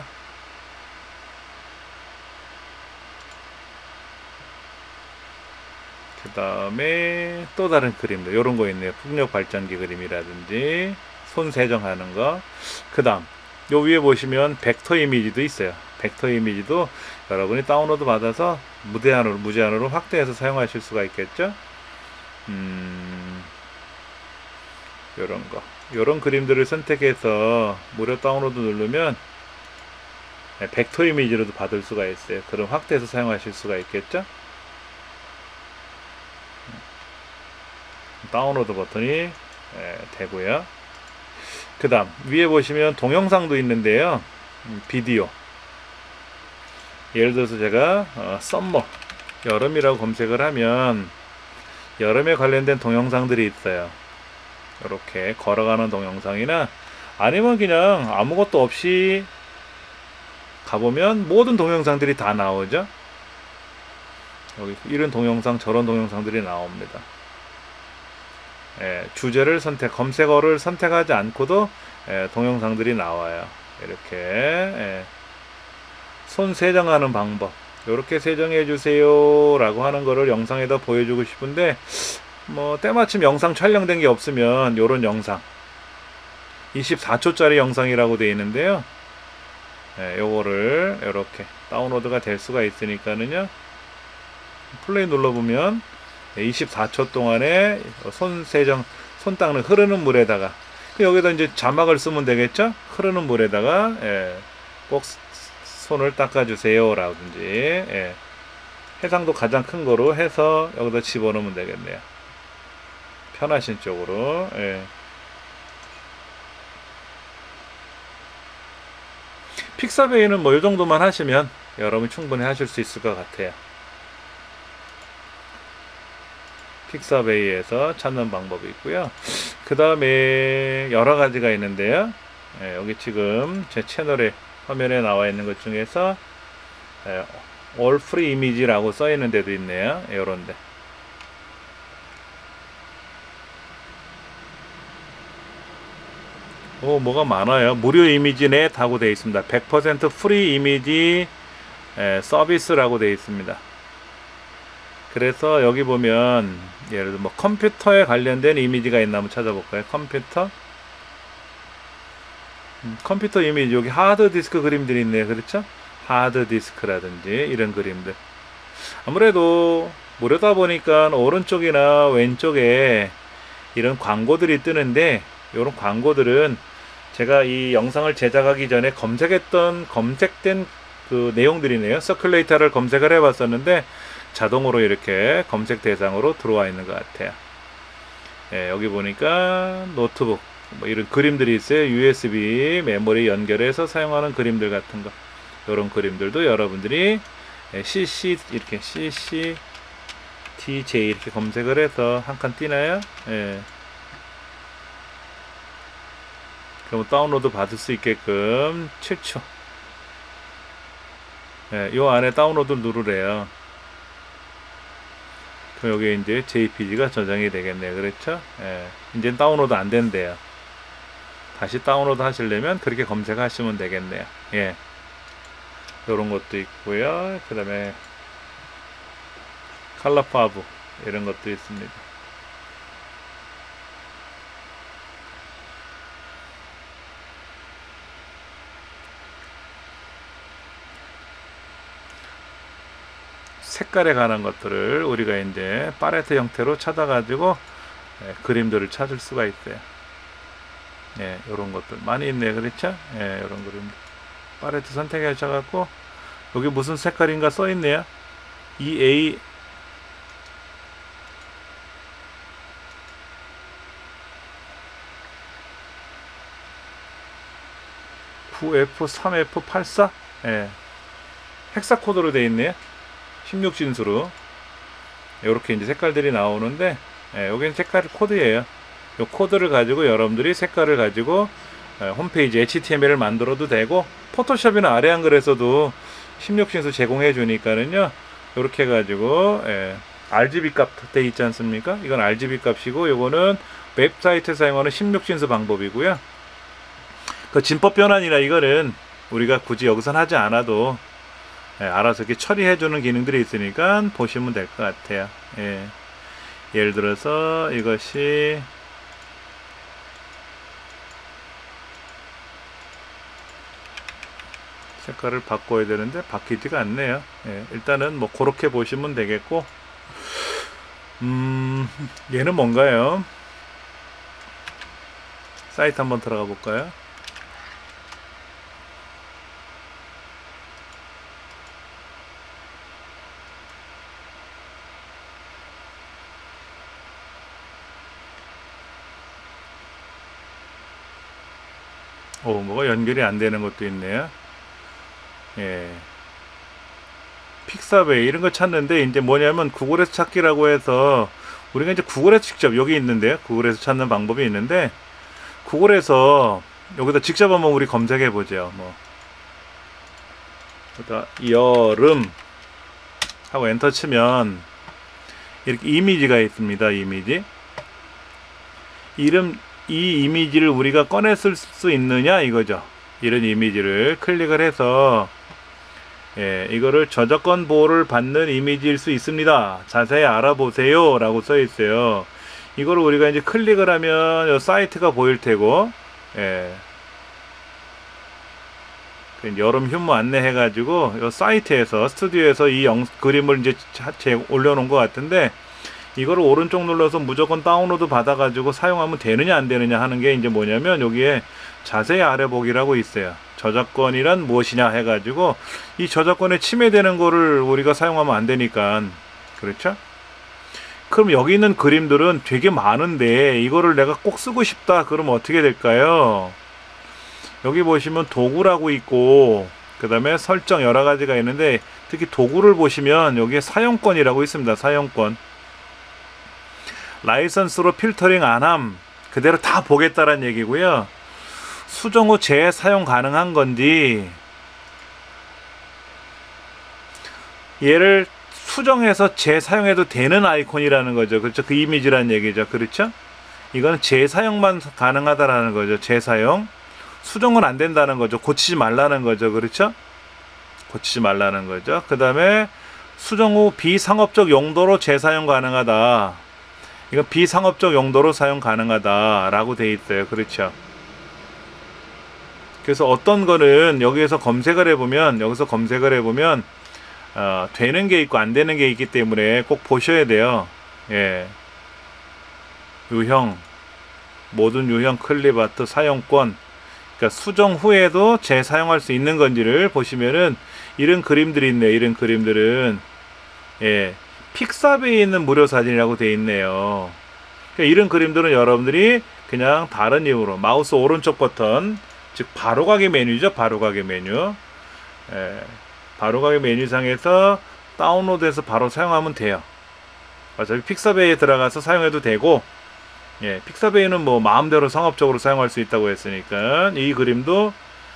그 다음에 또 다른 그림들, 요런 거 있네요. 풍력 발전기 그림이라든지, 손 세정하는 거. 그 다음, 요 위에 보시면 벡터 이미지도 있어요. 벡터 이미지도 여러분이 다운로드 받아서 무제한으로, 무제한으로 확대해서 사용하실 수가 있겠죠. 음, 요런 거, 요런 그림들을 선택해서 무료 다운로드 누르면 벡터 이미지로도 받을 수가 있어요. 그럼 확대해서 사용하실 수가 있겠죠. 다운로드 버튼이 예, 되고요. 그 다음 위에 보시면 동영상도 있는데요. 음, 비디오. 예를 들어서 제가 어, 썸머 여름이라고 검색을 하면 여름에 관련된 동영상들이 있어요. 이렇게 걸어가는 동영상이나 아니면 그냥 아무것도 없이 가보면 모든 동영상들이 다 나오죠. 여기 이런 동영상 저런 동영상들이 나옵니다. 예, 주제를 선택 검색어를 선택하지 않고도 예, 동영상들이 나와요. 이렇게 예, 손 세정하는 방법 이렇게 세정해 주세요 라고 하는 거를 영상에다 보여주고 싶은데 뭐 때마침 영상 촬영된 게 없으면 요런 영상 이십사 초짜리 영상이라고 되어 있는데요. 예, 요거를 이렇게 다운로드가 될 수가 있으니까는요. 플레이 눌러보면 이십사 초 동안에 손 세정, 손 닦는 흐르는 물에다가 여기다 이제 자막을 쓰면 되겠죠? 흐르는 물에다가 예, 꼭 손을 닦아주세요 라든지 예, 해상도 가장 큰 거로 해서 여기다 집어넣으면 되겠네요. 편하신 쪽으로 예. 픽사베이는 뭐 이 정도만 하시면 여러분이 충분히 하실 수 있을 것 같아요. 픽사베이에서 찾는 방법이 있고요. 그 다음에 여러 가지가 있는데요. 예, 여기 지금 제 채널에 화면에 나와 있는 것 중에서 예, All Free Image라고 써 있는 데도 있네요. 요런데 오, 뭐가 많아요. 무료 이미지 넷 하고 되어 있습니다. 백 퍼센트 프리 이미지 예, 서비스라고 되어 있습니다. 그래서 여기 보면 예를 들어 뭐 컴퓨터에 관련된 이미지가 있나 한번 찾아볼까요? 컴퓨터 음, 컴퓨터 이미지 여기 하드디스크 그림들이 있네요. 그렇죠? 하드디스크라든지 이런 그림들 아무래도 무료다 보니까 오른쪽이나 왼쪽에 이런 광고들이 뜨는데 이런 광고들은 제가 이 영상을 제작하기 전에 검색했던 검색된 그 내용들이네요. 서큘레이터를 검색을 해 봤었는데 자동으로 이렇게 검색 대상으로 들어와 있는 것 같아요. 예, 여기 보니까 노트북 뭐 이런 그림들이 있어요. 유에스비 메모리 연결해서 사용하는 그림들 같은 거 이런 그림들도 여러분들이 씨씨 이렇게 씨씨 디제이 이렇게 검색을 해서 한 칸 띄나요? 예. 그럼 다운로드 받을 수 있게끔 칠 초 예, 요 안에 다운로드 누르래요. 그럼 여기 이제 제이피지가 저장이 되겠네요. 그렇죠? 예, 이제 다운로드 안 된대요. 다시 다운로드 하시려면 그렇게 검색하시면 되겠네요. 예. 요런 것도 있고요. 그 다음에 칼라 파브 이런 것도 있습니다. 색깔에 관한 것들을 우리가 이제 팔레트 형태로 찾아가지고 예, 그림들을 찾을 수가 있어요. 예, 요런 것들 많이 있네요. 그렇죠? 예, 요런 그림들. 팔레트 선택하셔갖고 여기 무슨 색깔인가 써 있네요. 이에이 구 에프 삼 에프 팔십사 예, 헥사 코드로 되어 있네요. 십육 진수로 이렇게 이제 색깔들이 나오는데 예, 여기는 색깔 코드예요. 이 코드를 가지고 여러분들이 색깔을 가지고 예, 홈페이지 에이치티엠엘을 만들어도 되고 포토샵이나 아래 한글에서도 십육 진수 제공해 주니까는요. 이렇게 해 가지고 예, 알지비 값 돼 있지 않습니까? 이건 알지비 값이고 요거는 웹사이트에 사용하는 십육 진수 방법이고요. 그 진법 변환이나 이거는 우리가 굳이 여기선 하지 않아도 예, 알아서 이렇게 처리해주는 기능들이 있으니까 보시면 될 것 같아요. 예. 예를 들어서 이것이 색깔을 바꿔야 되는데 바뀌지가 않네요. 예, 일단은 뭐 그렇게 보시면 되겠고 음, 얘는 뭔가요? 사이트 한번 들어가 볼까요? 오, 뭐가 연결이 안 되는 것도 있네요. 예. 픽사베이 이런 거 찾는데 이제 뭐냐면 구글에서 찾기라고 해서 우리가 이제 구글에서 직접 여기 있는데요. 구글에서 찾는 방법이 있는데 구글에서 여기다 직접 한번 우리 검색해 보죠. 뭐 여기다 여름 하고 엔터 치면 이렇게 이미지가 있습니다. 이미지. 이름 이 이미지를 우리가 꺼내 쓸 수 있느냐 이거죠. 이런 이미지를 클릭을 해서 예, 이거를 저작권 보호를 받는 이미지일 수 있습니다. 자세히 알아보세요 라고 써 있어요. 이거를 우리가 이제 클릭을 하면 이 사이트가 보일 테고, 예. 여름 휴무 안내 해가지고 이 사이트에서 스튜디오에서 이 영, 그림을 이제 제, 올려놓은 것 같은데 이거를 오른쪽 눌러서 무조건 다운로드 받아가지고 사용하면 되느냐 안 되느냐 하는 게 이제 뭐냐면 여기에 자세히 알아보기라고 있어요. 저작권이란 무엇이냐 해가지고 이 저작권에 침해되는 거를 우리가 사용하면 안 되니까 그렇죠? 그럼 여기 있는 그림들은 되게 많은데 이거를 내가 꼭 쓰고 싶다 그러면 어떻게 될까요? 여기 보시면 도구라고 있고 그 다음에 설정 여러 가지가 있는데 특히 도구를 보시면 여기에 사용권이라고 있습니다. 사용권. 라이선스로 필터링 안함 그대로 다 보겠다란 얘기고요. 수정 후 재사용 가능한 건지 얘를 수정해서 재사용해도 되는 아이콘이라는 거죠. 그렇죠? 그 이미지라는 얘기죠. 그렇죠? 이거는 재사용만 가능하다라는 거죠. 재사용. 수정은 안 된다는 거죠. 고치지 말라는 거죠. 그렇죠? 고치지 말라는 거죠. 그 다음에 수정 후 비상업적 용도로 재사용 가능하다. 이건 비상업적 용도로 사용 가능하다 라고 돼 있어요. 그렇죠? 그래서 어떤 거는 여기에서 검색을 해보면 여기서 검색을 해보면 어, 되는 게 있고 안 되는 게 있기 때문에 꼭 보셔야 돼요. 예. 유형 모든 유형 클립 아트 사용권 그러니까 수정 후에도 재사용할 수 있는 건지를 보시면은 이런 그림들이 있네요. 이런 그림들은 예. 픽사베이에 있는 무료 사진이라고 되어 있네요. 그러니까 이런 그림들은 여러분들이 그냥 다른 이유로 마우스 오른쪽 버튼 즉 바로가기 메뉴죠. 바로가기 메뉴. 예, 바로가기 메뉴상에서 다운로드해서 바로 사용하면 돼요. 어차피 픽사베이에 들어가서 사용해도 되고 예, 픽사베이는 뭐 마음대로 상업적으로 사용할 수 있다고 했으니까 이 그림도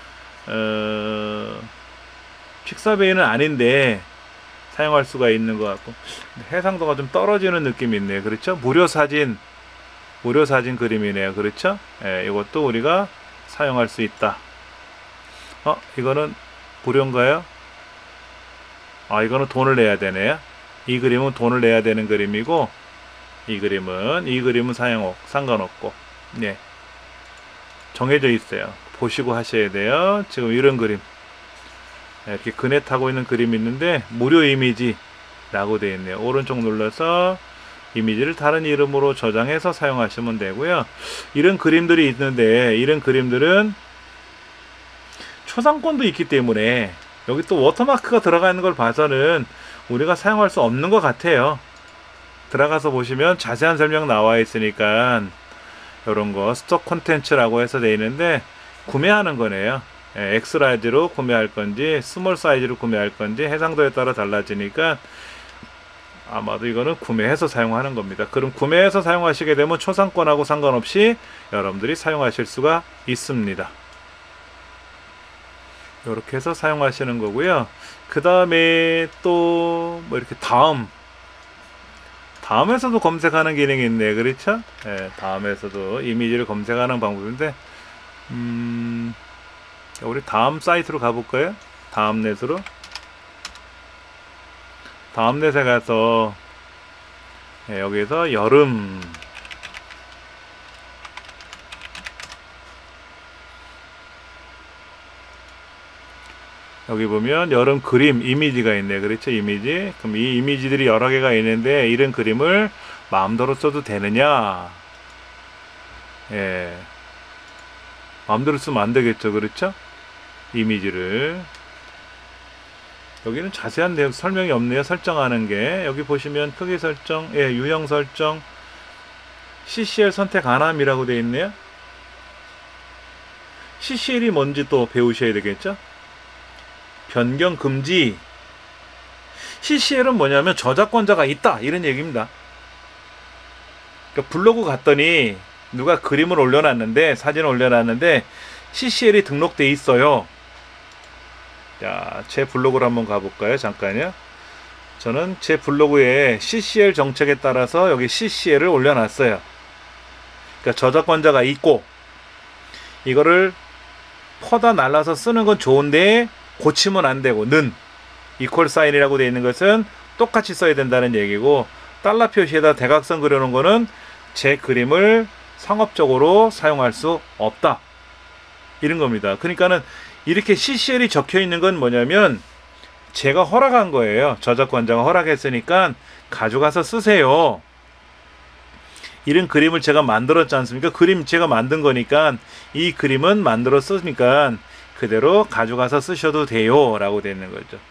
어, 픽사베이는 아닌데 사용할 수가 있는 것 같고 해상도가 좀 떨어지는 느낌이 있네요. 그렇죠? 무료 사진 무료 사진 그림이네요. 그렇죠? 예, 이것도 우리가 사용할 수 있다. 어? 이거는 무료인가요? 아, 이거는 돈을 내야 되네요. 이 그림은 돈을 내야 되는 그림이고 이 그림은 이 그림은 사용 상관없고 네. 정해져 있어요. 보시고 하셔야 돼요. 지금 이런 그림 이렇게 그네 타고 있는 그림이 있는데 무료 이미지 라고 되어 있네요. 오른쪽 눌러서 이미지를 다른 이름으로 저장해서 사용하시면 되고요. 이런 그림들이 있는데 이런 그림들은 초상권도 있기 때문에 여기 또 워터마크가 들어가 있는 걸 봐서는 우리가 사용할 수 없는 것 같아요. 들어가서 보시면 자세한 설명 나와 있으니까 이런 거 스톡 콘텐츠라고 해서 되어 있는데 구매하는 거네요. 예, 엑스라이즈로 구매할 건지 스몰 사이즈로 구매할 건지 해상도에 따라 달라지니까 아마도 이거는 구매해서 사용하는 겁니다. 그럼 구매해서 사용하시게 되면 초상권하고 상관없이 여러분들이 사용하실 수가 있습니다. 이렇게 해서 사용하시는 거고요. 그 다음에 또 뭐 이렇게 다음 다음에서도 검색하는 기능이 있네. 그렇죠? 예, 다음에서도 이미지를 검색하는 방법인데 음, 우리 다음 사이트로 가볼까요? 다음넷으로 다음넷에 가서 예, 여기서 여름 여기 보면 여름 그림 이미지가 있네. 그렇죠? 이미지. 그럼 이 이미지들이 여러 개가 있는데 이런 그림을 마음대로 써도 되느냐? 예. 마음대로 쓰면 안 되겠죠. 그렇죠? 이미지를. 여기는 자세한 내용 설명이 없네요. 설정하는 게. 여기 보시면 크기 설정, 예, 유형 설정, 씨씨엘 선택 안함이라고 되어 있네요. 씨씨엘이 뭔지 또 배우셔야 되겠죠. 변경 금지. 씨씨엘은 뭐냐면 저작권자가 있다 이런 얘기입니다. 그러니까 블로그 갔더니 누가 그림을 올려놨는데, 사진을 올려놨는데 씨씨엘이 등록돼 있어요. 자, 제 블로그로 한번 가볼까요? 잠깐요. 저는 제 블로그에 씨씨엘 정책에 따라서 여기 씨씨엘을 올려놨어요. 그러니까 저작권자가 있고 이거를 퍼다 날라서 쓰는 건 좋은데 고치면 안 되고, 는 이퀄 사인이라고 되어 있는 것은 똑같이 써야 된다는 얘기고, 달러 표시에다 대각선 그려놓은 거는 제 그림을 상업적으로 사용할 수 없다 이런 겁니다. 그러니까는 이렇게 씨씨엘이 적혀 있는 건 뭐냐면 제가 허락한 거예요. 저작권자가 허락했으니까 가져가서 쓰세요. 이런 그림을 제가 만들었지 않습니까? 그림 제가 만든 거니까 이 그림은 만들었으니까 그대로 가져가서 쓰셔도 돼요 라고 되어 있는 거죠.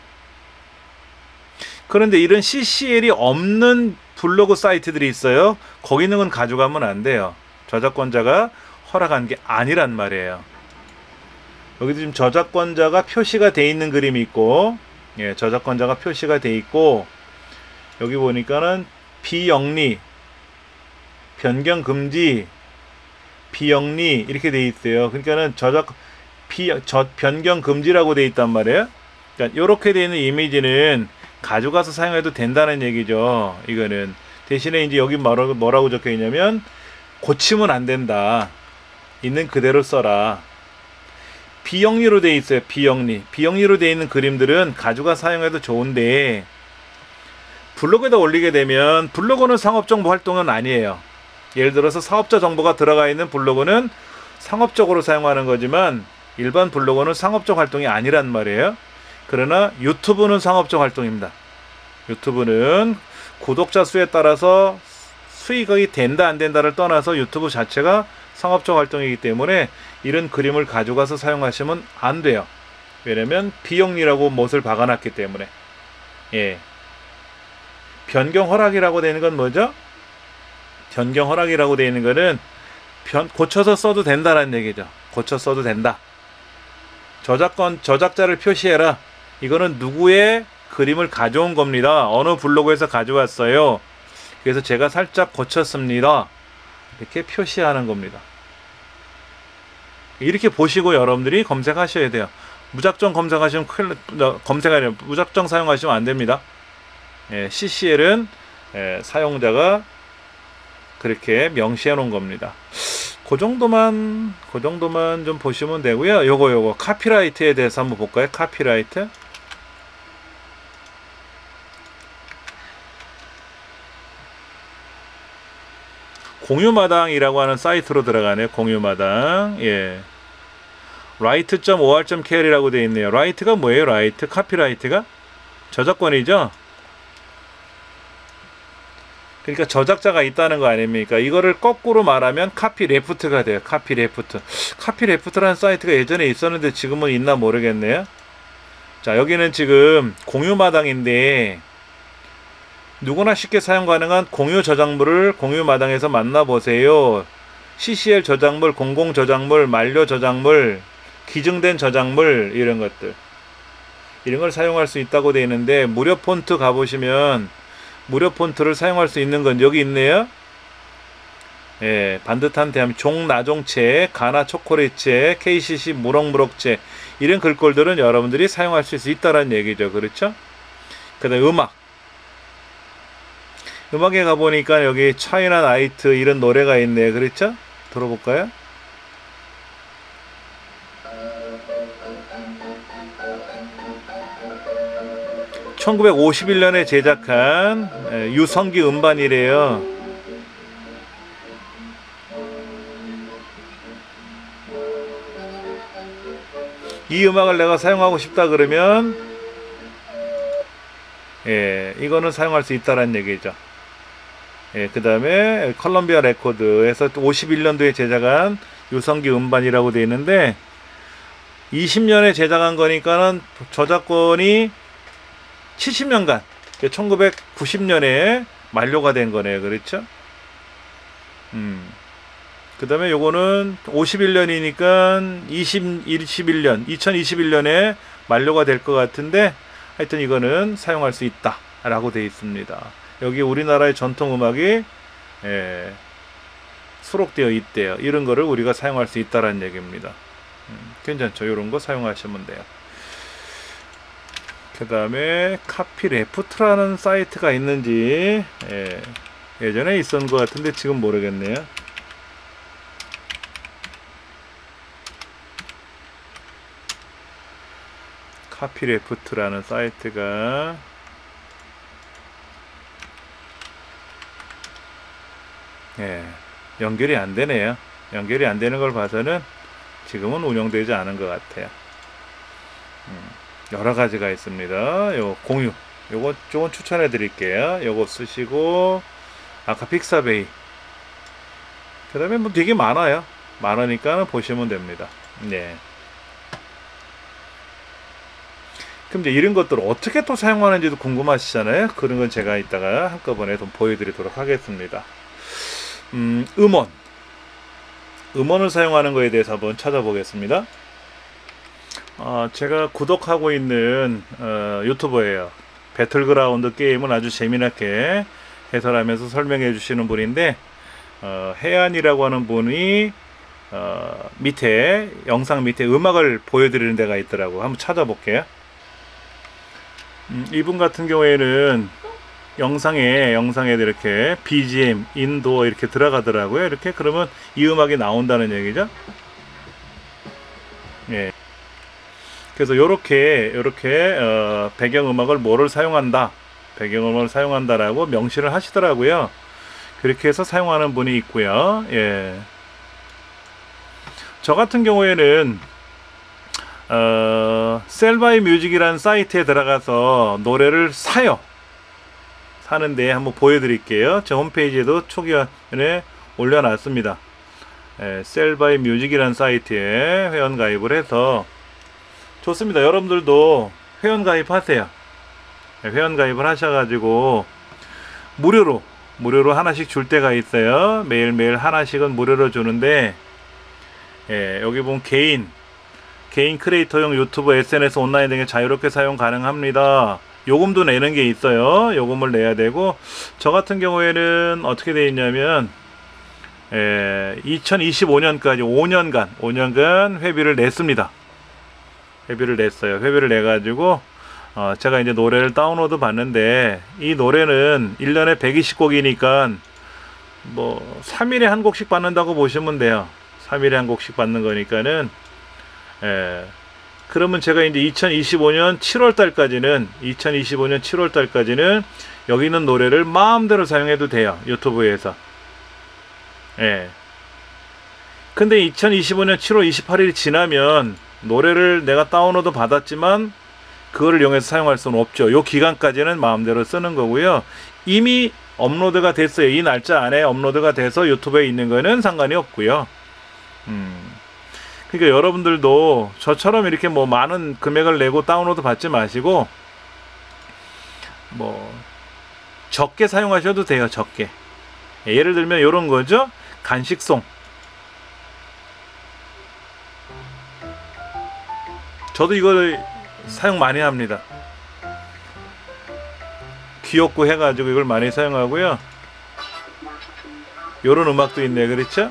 그런데 이런 씨씨엘이 없는 블로그 사이트들이 있어요. 거기 있는 건 가져가면 안 돼요. 저작권자가 허락한 게 아니란 말이에요. 여기도 지금 저작권자가 표시가 돼 있는 그림이 있고, 예, 저작권자가 표시가 돼 있고, 여기 보니까는 비영리, 변경 금지, 비영리 이렇게 돼 있어요. 그러니까는 저작 비 저 변경 금지라고 돼 있단 말이에요. 그러니까 이렇게 돼 있는 이미지는 가져가서 사용해도 된다는 얘기죠. 이거는 대신에 이제 여기 뭐라고, 뭐라고 적혀 있냐면 고치면 안 된다. 있는 그대로 써라. 비영리로 돼 있어요. 비영리. 비영리로 돼 있는 그림들은 가져가 사용해도 좋은데 블로그에다 올리게 되면, 블로그는 상업정보 활동은 아니에요. 예를 들어서 사업자 정보가 들어가 있는 블로그는 상업적으로 사용하는 거지만 일반 블로그는 상업적 활동이 아니란 말이에요. 그러나 유튜브는 상업적 활동입니다. 유튜브는 구독자 수에 따라서 수익이 된다 안 된다를 떠나서 유튜브 자체가 상업적 활동이기 때문에 이런 그림을 가져가서 사용하시면 안 돼요. 왜냐면 비영리라고 못을 박아놨기 때문에. 예. 변경 허락이라고 되는 건 뭐죠? 변경 허락이라고 되어 있는 거는 변, 고쳐서 써도 된다라는 얘기죠. 고쳐 써도 된다. 저작권, 저작자를 표시해라. 이거는 누구의 그림을 가져온 겁니다. 어느 블로그에서 가져왔어요. 그래서 제가 살짝 고쳤습니다. 이렇게 표시하는 겁니다. 이렇게 보시고 여러분들이 검색하셔야 돼요. 무작정 검색하시면 큰일, 검색 아니라 무작정 사용하시면 안 됩니다. 예, 씨씨엘은 예, 사용자가 그렇게 명시해 놓은 겁니다. 그 정도만 그 정도만 좀 보시면 되고요. 요거 요거 카피라이트에 대해서 한번 볼까요? 카피라이트. 공유마당이라고 하는 사이트로 들어가네요. 공유마당. 예. 라이트 닷 오알 닷 케이알이라고 되어 있네요. 라이트가 뭐예요? 라이트? 카피라이트가 저작권이죠. 그러니까 저작자가 있다는 거 아닙니까? 이거를 거꾸로 말하면 카피 레프트가 돼요. 카피 레프트. 카피 레프트라는 사이트가 예전에 있었는데 지금은 있나 모르겠네요. 자, 여기는 지금 공유마당인데 누구나 쉽게 사용 가능한 공유 저작물을 공유마당에서 만나보세요. 씨씨엘 저작물, 공공 저작물, 만료 저작물, 기증된 저작물 이런 것들. 이런 걸 사용할 수 있다고 되어 있는데 무료 폰트 가보시면 무료 폰트를 사용할 수 있는 건 여기 있네요. 예, 반듯한 대한민국, 종나종체, 가나 초콜릿체, 케이씨씨 무럭무럭체 이런 글꼴들은 여러분들이 사용할 수 있다는 얘기죠. 그렇죠? 그 다음에 음악. 음악에 가보니까 여기 차이나 나이트 이런 노래가 있네요. 그렇죠? 들어볼까요? 천구백오십일 년에 제작한 유성기 음반이래요. 이 음악을 내가 사용하고 싶다 그러면 예, 이거는 사용할 수 있다는 얘기죠. 예, 그 다음에 컬럼비아 레코드에서 오십일 년도에 제작한 유성기 음반이라고 되어 있는데 이십 년에 제작한 거니까는 저작권이 칠십 년간 천구백구십 년에 만료가 된 거네요. 그렇죠? 음. 그 다음에 요거는 오십일 년이니까 이십일 년 이천이십일 년에 만료가 될 것 같은데, 하여튼 이거는 사용할 수 있다 라고 되어 있습니다. 여기 우리나라의 전통 음악이 예, 수록되어 있대요. 이런 거를 우리가 사용할 수 있다라는 얘기입니다. 음, 괜찮죠? 이런 거 사용하시면 돼요. 그 다음에 카피레프트라는 사이트가 있는지 예, 예전에 있었던 것 같은데 지금 모르겠네요. 카피레프트라는 사이트가 예, 연결이 안 되네요. 연결이 안 되는 걸 봐서는 지금은 운영되지 않은 것 같아요. 음, 여러 가지가 있습니다. 요 공유, 요거 조금 추천해 드릴게요. 요거 쓰시고, 아까 픽사베이, 그 다음에 뭐 되게 많아요. 많으니까 보시면 됩니다. 네. 그럼 이제 이런 것들을 어떻게 또 사용하는지도 궁금하시잖아요. 그런 건 제가 이따가 한꺼번에 좀 보여드리도록 하겠습니다. 음, 음원. 음원을 사용하는 거에 대해서 한번 찾아보겠습니다. 어, 제가 구독하고 있는 어, 유튜버예요. 배틀그라운드 게임을 아주 재미나게 해설하면서 설명해 주시는 분인데, 어, 해안이라고 하는 분이 어, 밑에 영상 밑에 음악을 보여드리는 데가 있더라고. 한번 찾아볼게요. 음, 이분 같은 경우에는 영상에 영상에 이렇게 비지엠, 인도 이렇게 들어가더라고요. 이렇게 그러면 이 음악이 나온다는 얘기죠. 예. 그래서 요렇게 요렇게 어, 배경음악을 뭐를 사용한다, 배경음악을 사용한다라고 명시를 하시더라고요. 그렇게 해서 사용하는 분이 있고요. 예. 저 같은 경우에는 어, 셀바이뮤직이라는 사이트에 들어가서 노래를 사요. 사는데 한번 보여드릴게요. 제 홈페이지에도 초기화에 올려놨습니다. 예, 셀바이뮤직이라는 사이트에 회원가입을 해서 좋습니다. 여러분들도 회원가입하세요. 예, 회원가입을 하셔가지고 무료로 무료로 하나씩 줄 때가 있어요. 매일매일 하나씩은 무료로 주는데, 예, 여기 보면 개인 개인 크리에이터용 유튜브, 에스엔에스, 온라인 등에 자유롭게 사용 가능합니다. 요금도 내는 게 있어요. 요금을 내야 되고, 저 같은 경우에는 어떻게 되어 있냐면 에, 이천이십오 년까지 오 년간 오 년간 회비를 냈습니다. 회비를 냈어요. 회비를 내 가지고 어, 제가 이제 노래를 다운로드 받는데, 이 노래는 일 년에 백이십 곡이니까 뭐 삼 일에 한 곡씩 받는다고 보시면 돼요. 삼 일에 한 곡씩 받는 거니까는, 예. 그러면 제가 이제 이천이십오 년 칠월 달까지는 이천이십오 년 칠월 달까지는 여기 있는 노래를 마음대로 사용해도 돼요. 유튜브에서. 예. 근데 이천이십오 년 칠월 이십팔 일이 지나면 노래를 내가 다운로드 받았지만 그거를 이용해서 사용할 수는 없죠. 요 기간까지는 마음대로 쓰는 거고요. 이미 업로드가 됐어요. 이 날짜 안에 업로드가 돼서 유튜브에 있는 거는 상관이 없고요. 음. 그러니까 여러분들도 저처럼 이렇게 뭐 많은 금액을 내고 다운로드 받지 마시고 뭐 적게 사용하셔도 돼요. 적게. 예를 들면 이런 거죠. 간식송. 저도 이걸 사용 많이 합니다. 귀엽고 해가지고 이걸 많이 사용하고요. 요런 음악도 있네. 그렇죠?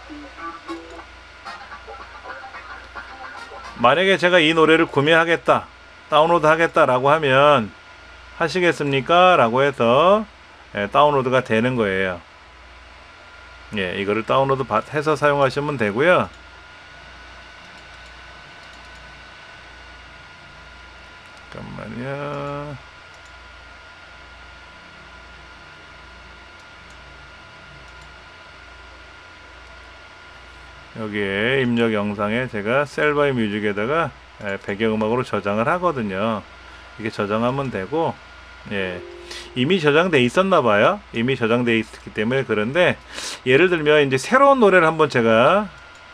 만약에 제가 이 노래를 구매하겠다, 다운로드 하겠다 라고 하면 하시겠습니까? 라고 해서 예, 다운로드가 되는 거예요. 예, 이거를 다운로드 해서 사용하시면 되고요. 잠깐만요. 여기에 입력 영상에 제가 셀바이뮤직에다가 배경음악으로 저장을 하거든요. 이게 저장하면 되고, 예, 이미 저장돼 있었나봐요. 이미 저장돼 있기 때문에. 그런데 예를 들면 이제 새로운 노래를 한번 제가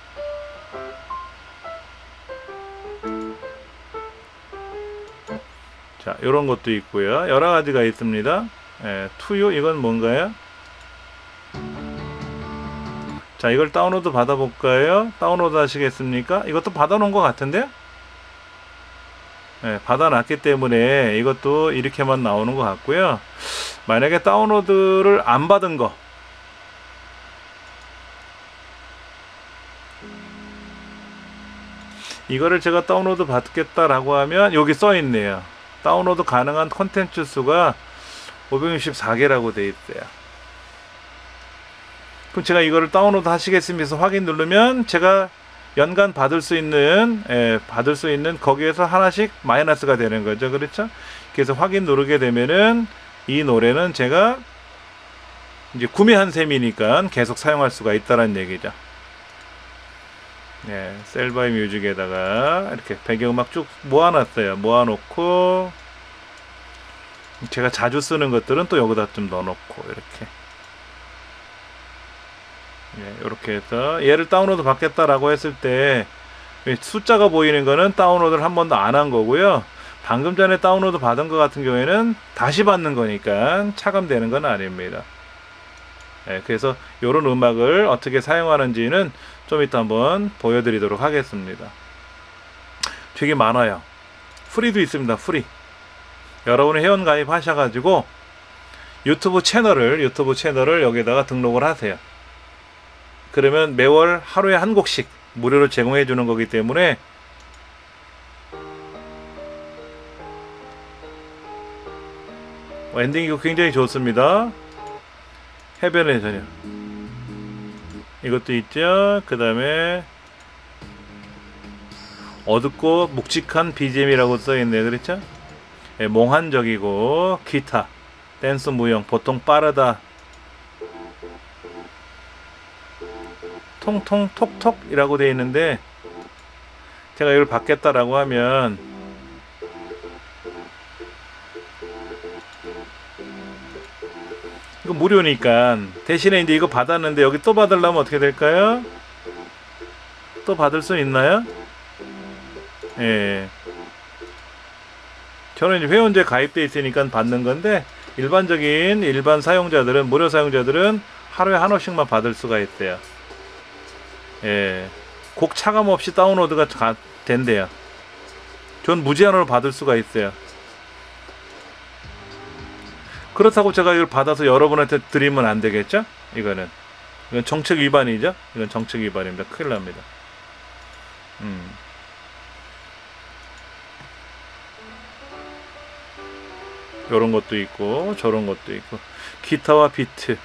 자, 요런 것도 있고요. 여러 가지가 있습니다. 예, 투유 이건 뭔가요? 자, 이걸 다운로드 받아볼까요? 다운로드 하시겠습니까? 이것도 받아놓은 것 같은데요? 네, 받아놨기 때문에 이것도 이렇게만 나오는 것 같고요. 만약에 다운로드를 안 받은 거, 이거를 제가 다운로드 받겠다라고 하면 여기 써 있네요. 다운로드 가능한 콘텐츠 수가 오백육십사 개라고 되어 있어요. 그럼 제가 이거를 다운로드 하시겠습니까? 확인 누르면 제가 연간 받을 수 있는 예, 받을 수 있는 거기에서 하나씩 마이너스가 되는 거죠. 그렇죠? 그래서 확인 누르게 되면은 이 노래는 제가 이제 구매한 셈이니까 계속 사용할 수가 있다는 얘기죠. 예, 셀바이 뮤직에다가 이렇게 배경음악 쭉 모아놨어요. 모아놓고 제가 자주 쓰는 것들은 또 여기다 좀 넣어놓고 이렇게 예, 이렇게 해서 얘를 다운로드 받겠다라고 했을 때 숫자가 보이는 거는 다운로드를 한 번도 안 한 거고요. 방금 전에 다운로드 받은 것 같은 경우에는 다시 받는 거니까 차감되는 건 아닙니다. 예, 그래서 이런 음악을 어떻게 사용하는지는 좀 이따 한번 보여드리도록 하겠습니다. 되게 많아요. 프리도 있습니다. 프리. 여러분이 회원 가입 하셔가지고 유튜브 채널을 유튜브 채널을 여기다가 등록을 하세요. 그러면 매월 하루에 한 곡씩 무료로 제공해 주는 거기 때문에 엔딩 이거 굉장히 좋습니다. 해변의 저녁 이것도 있죠. 그 다음에 어둡고 묵직한 비지엠이라고 써있네요. 그렇죠? 예, 몽환적이고 기타 댄스 무용 보통 빠르다 통통 톡톡 이라고 되어 있는데 제가 이걸 받겠다라고 하면 이거 무료니까 대신에 이제 이거 받았는데 여기 또 받으려면 어떻게 될까요? 또 받을 수 있나요? 예. 저는 이제 회원제 가입돼 있으니까 받는 건데 일반적인 일반 사용자들은 무료 사용자들은 하루에 한 호씩만 받을 수가 있대요. 예, 곡 차감 없이 다운로드가 가, 된대요. 전 무제한으로 받을 수가 있어요. 그렇다고 제가 이걸 받아서 여러분한테 드리면 안 되겠죠? 이거는 이건 정책 위반이죠? 이건 정책 위반입니다. 큰일 납니다. 음. 요런 것도 있고 저런 것도 있고 기타와 비트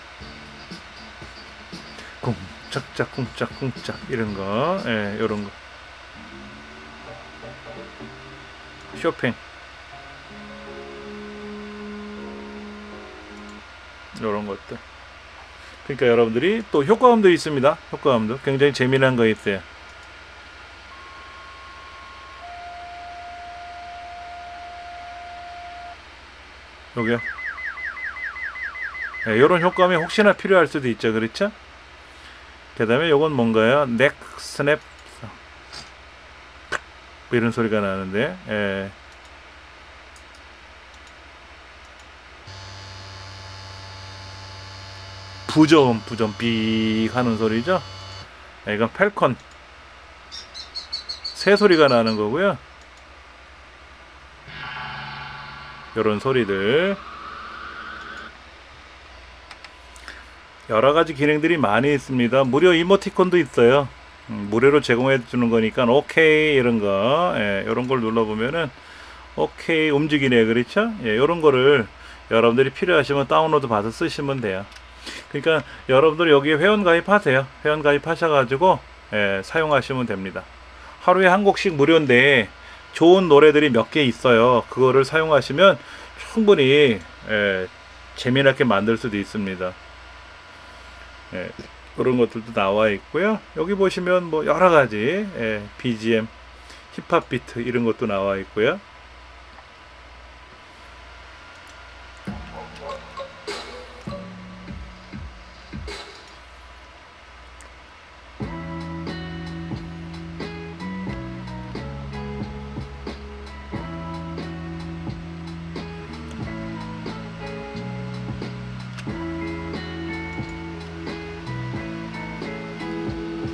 쿵짝짝 쿵짝 쿵짝 이런거 예, 요런거 쇼팽 요런 것들 그러니까 여러분들이 또 효과음도 있습니다. 효과음도 굉장히 재미난 거 있어요. 여기요. 네, 요런 효과음이 혹시나 필요할 수도 있죠. 그렇죠? 그 다음에 요건 뭔가요? 넥 스냅 이런 소리가 나는데 예. 부저음 부저음 삑 하는 소리죠. 예, 이건 펠컨 새 소리가 나는 거고요. 요런 소리들 여러가지 기능들이 많이 있습니다. 무료 이모티콘도 있어요. 음, 무료로 제공해 주는 거니까 오케이 이런거 예, 요런걸 눌러보면은 오케이 움직이네. 그렇죠? 예, 요런 거를 여러분들이 필요하시면 다운로드 받아 쓰시면 돼요. 그러니까 여러분들 여기에 회원 가입하세요. 회원 가입하셔가지고 예, 사용하시면 됩니다. 하루에 한 곡씩 무료인데 좋은 노래들이 몇 개 있어요. 그거를 사용하시면 충분히 예, 재미나게 만들 수도 있습니다. 예, 그런 것들도 나와 있고요. 여기 보시면 뭐 여러가지 예, 비지엠 힙합 비트 이런 것도 나와 있고요.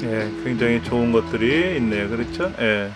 예, 굉장히 좋은 것들이 있네요. 그렇죠? 예.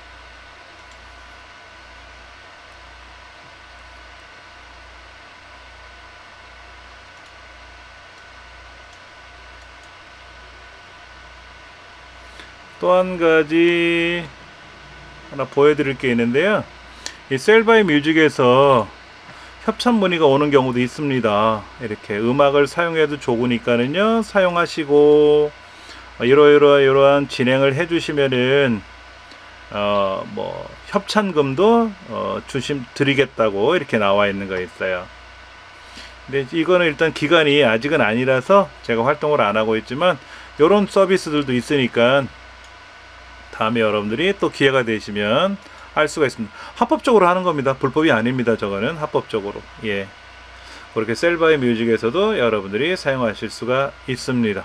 또 한 가지 하나 보여드릴 게 있는데요. 이 셀바이 뮤직에서 협찬 문의가 오는 경우도 있습니다. 이렇게 음악을 사용해도 좋으니까는요, 사용하시고 이러이러 이러한 진행을 해주시면은 어 뭐 협찬금도 어 주심 드리겠다고 이렇게 나와 있는 거 있어요. 근데 이거는 일단 기간이 아직은 아니라서 제가 활동을 안 하고 있지만 이런 서비스들도 있으니까 다음에 여러분들이 또 기회가 되시면 할 수가 있습니다. 합법적으로 하는 겁니다. 불법이 아닙니다. 저거는 합법적으로. 예. 그렇게 셀바이 뮤직에서도 여러분들이 사용하실 수가 있습니다.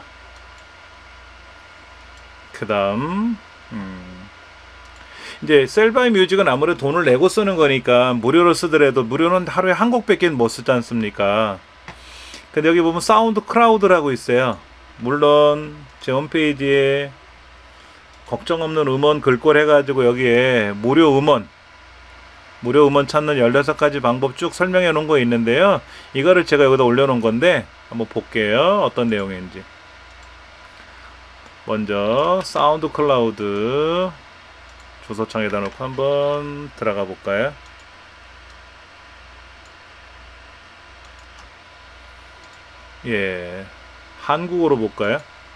그 다음 음. 이제 셀바이 뮤직은 아무래도 돈을 내고 쓰는 거니까 무료로 쓰더라도 무료는 하루에 한 곡밖에 못 쓰지 않습니까? 근데 여기 보면 사운드 클라우드라고 있어요. 물론 제 홈페이지에 걱정 없는 음원 글꼴 해가지고 여기에 무료 음원 무료 음원 찾는 열여섯 가지 방법 쭉 설명해 놓은 거 있는데요. 이거를 제가 여기다 올려 놓은 건데 한번 볼게요. 어떤 내용인지. 먼저 사운드 클라우드 주소창에다 놓고 한번 들어가 볼까요? 예, 한국어로 볼까요?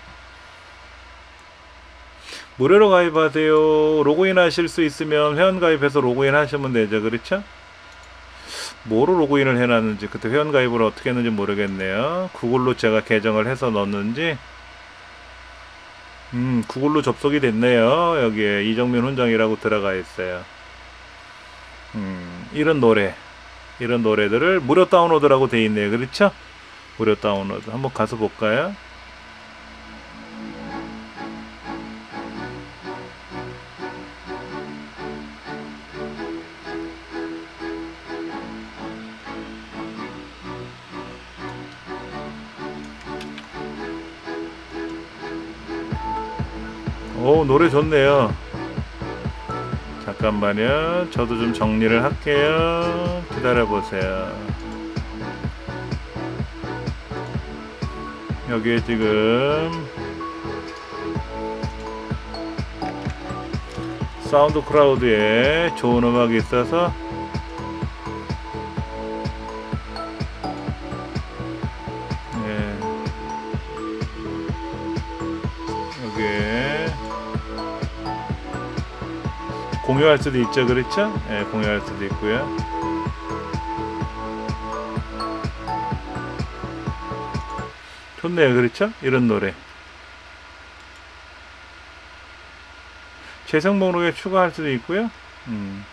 무료로 가입하세요. 로그인 하실 수 있으면 회원 가입해서 로그인 하시면 되죠. 그렇죠? 뭐로 로그인을 해놨는지 그때 회원 가입을 어떻게 했는지 모르겠네요. 구글로 제가 계정을 해서 넣었는지 음 구글로 접속이 됐네요. 여기에 이정민 훈장이라고 들어가 있어요. 음 이런 노래 이런 노래들을 무료 다운로드라고 돼 있네요. 그렇죠? 무료 다운로드 한번 가서 볼까요? 오, 노래 좋네요. 잠깐만요. 저도 좀 정리를 할게요. 기다려보세요. 여기에 지금 사운드 클라우드에 좋은 음악이 있어서 네. 여기에 공유할 수도 있죠. 그렇죠? 네, 공유할 수도 있고요. 좋네요. 그렇죠? 이런 노래 재생 목록에 추가할 수도 있고요. 음.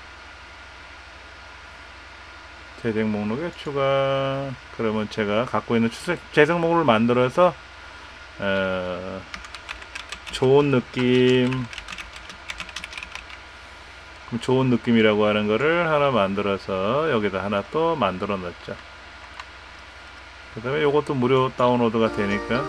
재생 목록에 추가. 그러면 제가 갖고 있는 추세, 재생 목록을 만들어서 어, 좋은 느낌 좋은 느낌이라고 하는 거를 하나 만들어서 여기다 하나 또 만들어 놨죠. 그 다음에 요것도 무료 다운로드가 되니까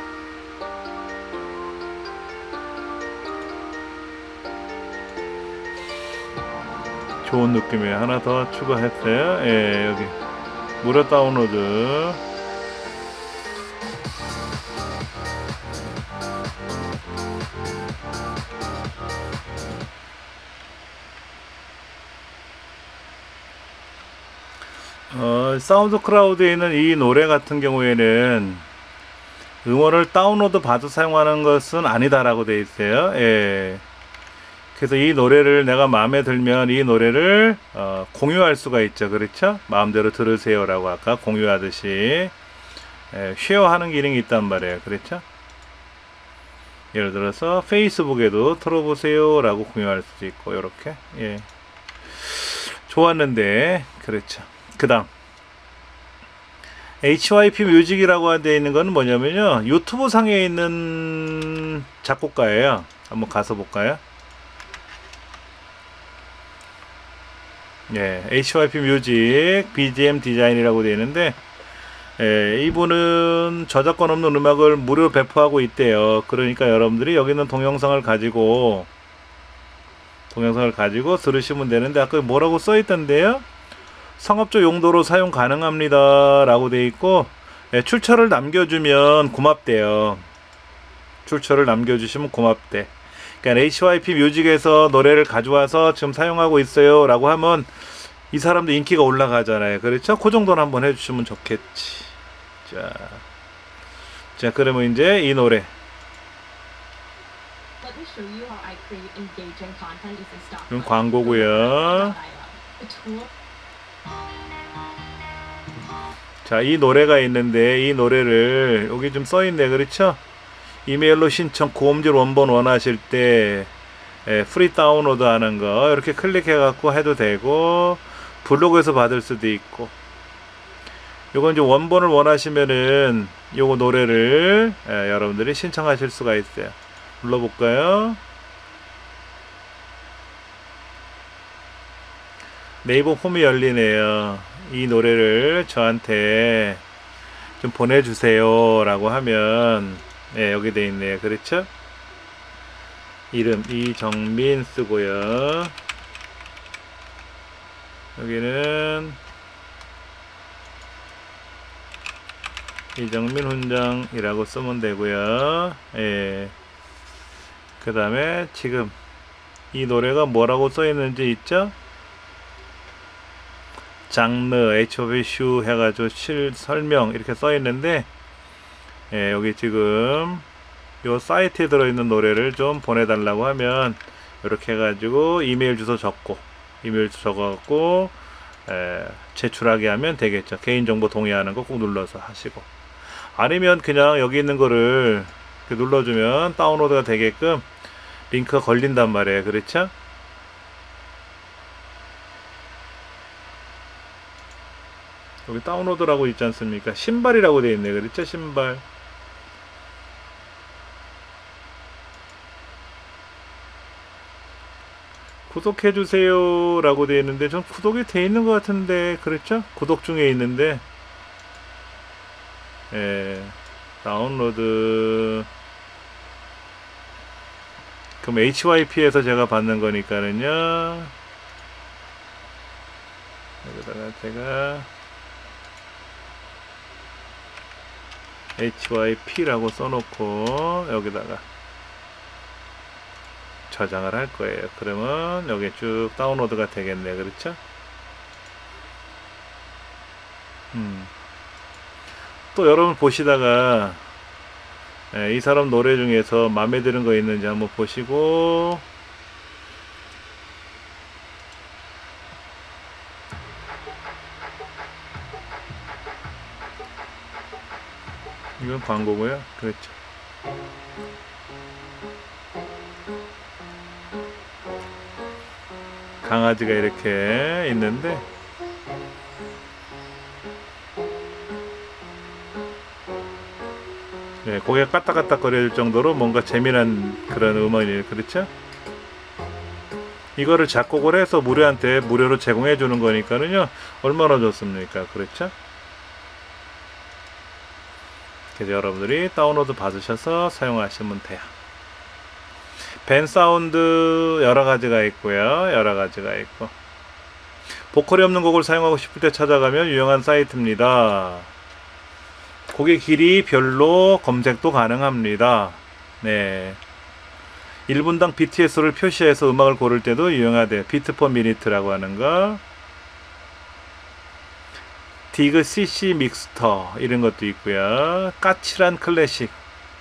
좋은 느낌에 하나 더 추가했어요. 예, 여기 무료 다운로드 어, 사운드 클라우드에 있는 이 노래 같은 경우에는 음원을 다운로드 받아 사용하는 것은 아니다라고 되어 있어요. 예. 그래서 이 노래를 내가 마음에 들면 이 노래를 어, 공유할 수가 있죠. 그렇죠? 마음대로 들으세요 라고 아까 공유하듯이 예, 쉐어하는 기능이 있단 말이에요. 그렇죠? 예를 들어서 페이스북에도 틀어보세요 라고 공유할 수도 있고 요렇게 예. 좋았는데 그렇죠. 그 다음 에이치와이피 뮤직이라고 되어 있는 건 뭐냐면요, 유튜브 상에 있는 작곡가예요. 한번 가서 볼까요? 예, 에이치와이피 뮤직 비지엠 디자인이라고 되어 있는데 예, 이분은 저작권 없는 음악을 무료 배포하고 있대요. 그러니까 여러분들이 여기 있는 동영상을 가지고 동영상을 가지고 들으시면 되는데, 아까 뭐라고 써있던데요? 상업적 용도로 사용 가능합니다 라고 돼 있고, 예, 출처를 남겨주면 고맙대요. 출처를 남겨주시면 고맙대. 그러니까 에이치와이피 뮤직에서 노래를 가져와서 지금 사용하고 있어요 라고 하면 이 사람도 인기가 올라가잖아요. 그렇죠? 그 정도는 한번 해주시면 좋겠지. 자, 자 그러면 이제 이 노래 이건 광고고요. 자, 이 노래가 있는데 이 노래를 여기 좀 써있네. 그렇죠? 이메일로 신청 고음질 원본 원하실 때 예, 프리 다운로드 하는 거 이렇게 클릭해 갖고 해도 되고, 블로그에서 받을 수도 있고, 요건 이제 원본을 원하시면은 요거 노래를 예, 여러분들이 신청하실 수가 있어요. 불러볼까요? 네이버 폼이 열리네요. 이 노래를 저한테 좀 보내주세요 라고 하면 예, 여기 돼 있네요. 그렇죠? 이름 이정민 쓰고요. 여기는 이정민 훈장이라고 쓰면 되고요. 예. 그 다음에 지금 이 노래가 뭐라고 써 있는지 있죠? 장르 에이치오비 슈 해가지고 실 설명 이렇게 써 있는데, 예, 여기 지금 요 사이트에 들어있는 노래를 좀 보내달라고 하면 이렇게 해가지고 이메일 주소 적고 이메일 주소 적어갖고 에, 제출하게 하면 되겠죠. 개인정보 동의하는 거 꼭 눌러서 하시고, 아니면 그냥 여기 있는 거를 눌러주면 다운로드가 되게끔 링크가 걸린단 말이에요. 그렇죠? 여기 다운로드라고 있지 않습니까? 신발이라고 되어 있네. 그렇죠? 신발. 구독해주세요 라고 되어 있는데 전 구독이 되어 있는 것 같은데, 그렇죠? 구독 중에 있는데, 예, 다운로드. 그럼 에이치와이피에서 제가 받는 거니까는요, 여기다가 제가 에이치와이피라고 써놓고 여기다가 저장을 할 거예요. 그러면 여기 쭉 다운로드가 되겠네. 그렇죠? 음. 또 여러분 보시다가 예, 이 사람 노래 중에서 마음에 드는 거 있는지 한번 보시고, 이건 광고고요. 그렇죠. 강아지가 이렇게 있는데, 네, 고개가 까딱까딱 거릴 정도로 뭔가 재미난 그런 음악이에요. 그렇죠? 이거를 작곡을 해서 무료한테 무료로 제공해 주는 거니까는요, 얼마나 좋습니까? 그렇죠? 그래서 여러분들이 다운로드 받으셔서 사용하시면 돼요. 밴 사운드 여러 가지가 있고요. 여러 가지가 있고, 보컬이 없는 곡을 사용하고 싶을 때 찾아가면 유용한 사이트입니다. 곡의 길이 별로 검색도 가능합니다. 네. 일 분당 비티에스를 표시해서 음악을 고를 때도 유용하대요. 비트 퍼 미니트라고 하는 거. 디그 씨씨 믹스터 이런 것도 있고요. 까칠한 클래식.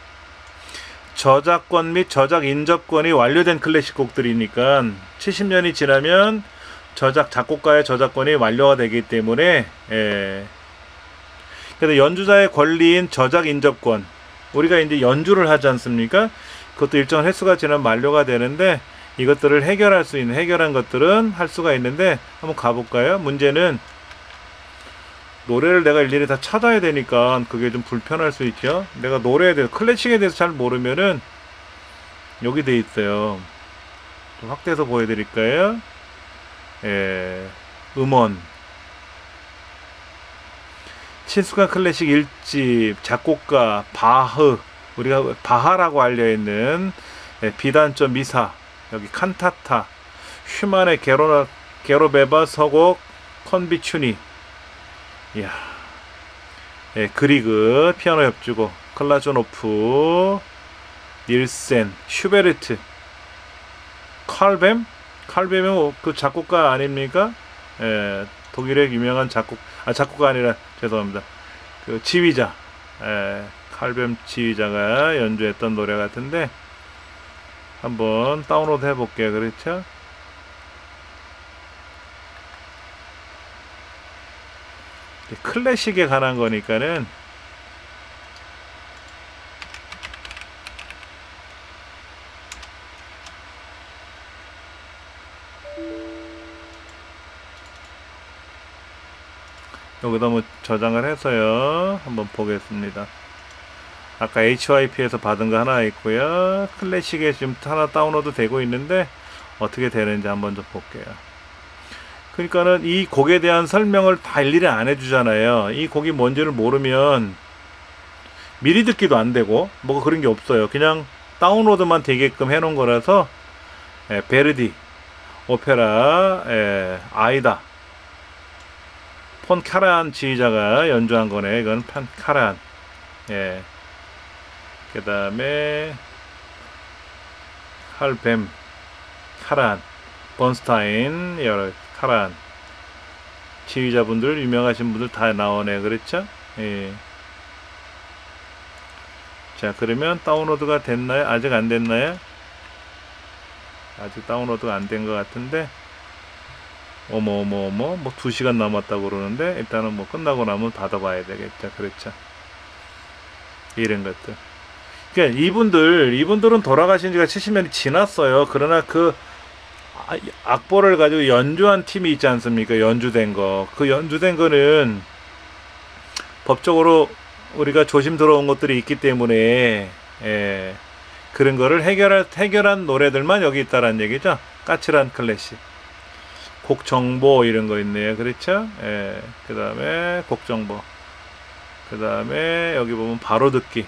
저작권 및 저작 인접권이 완료된 클래식 곡들이니까 칠십 년이 지나면 저작 작곡가의 저작권이 완료가 되기 때문에, 예. 그래서 연주자의 권리인 저작 인접권, 우리가 이제 연주를 하지 않습니까? 그것도 일정 횟수가 지나면 만료가 되는데, 이것들을 해결할 수 있는, 해결한 것들은 할 수가 있는데, 한번 가볼까요? 문제는 노래를 내가 일일이 다 찾아야 되니까 그게 좀 불편할 수 있죠. 내가 노래에 대해서, 클래식에 대해서 잘 모르면은 여기 돼 있어요. 좀 확대해서 보여드릴까요? 예, 음원. 친숙한 클래식 일 집, 작곡가 바흐, 우리가 바하라고 알려있는 비단조 미사, 여기 칸타타, 슈만의 게로나, 게로베바 서곡 컨비추니, 이야, 예, 그리그 피아노 협주곡, 클라조노프, 닐센, 슈베르트, 칼뱀? 칼뱀은 그 작곡가 아닙니까? 예, 독일의 유명한 작곡, 아, 작곡가 아니라, 죄송합니다. 그 지휘자, 예, 칼뱀 지휘자가 연주했던 노래 같은데, 한번 다운로드 해볼게요. 그렇죠? 클래식에 관한 거니까는, 여기다 뭐 저장을 해서요 한번 보겠습니다. 아까 에이치와이피에서 받은 거 하나 있고요, 클래식에 지금 하나 다운로드 되고 있는데 어떻게 되는지 한번 좀 볼게요. 그러니까는 이 곡에 대한 설명을 다 일일이 안 해주잖아요. 이 곡이 뭔지를 모르면 미리 듣기도 안 되고 뭐가 그런 게 없어요. 그냥 다운로드만 되게끔 해놓은 거라서. 에, 베르디 오페라 에, 아이다, 폰 카라한 지휘자가 연주한 거네. 이건 폰 카라한. 예. 그 다음에 할뱀, 카라한, 번스타인, 여러 카라한 지휘자분들, 유명하신 분들 다 나오네. 그렇죠? 예. 자, 그러면 다운로드가 됐나요? 아직 안 됐나요? 아직 다운로드가 안 된 것 같은데, 어머 어머 어머 뭐 두 시간 남았다고 그러는데, 일단은 뭐 끝나고 나면 받아봐야 되겠죠. 그렇죠? 이런 것들. 그러니까 이분들 이분들은 돌아가신 지가 칠십 년이 지났어요. 그러나 그 악보를 가지고 연주한 팀이 있지 않습니까? 연주된 거. 그 연주된 거는 법적으로 우리가 조심 들어온 것들이 있기 때문에, 예, 그런 거를 해결할, 해결한 노래들만 여기 있다라는 얘기죠. 까칠한 클래식. 곡 정보 이런 거 있네요. 그렇죠? 예. 그 다음에 곡 정보. 그 다음에 여기 보면 바로 듣기,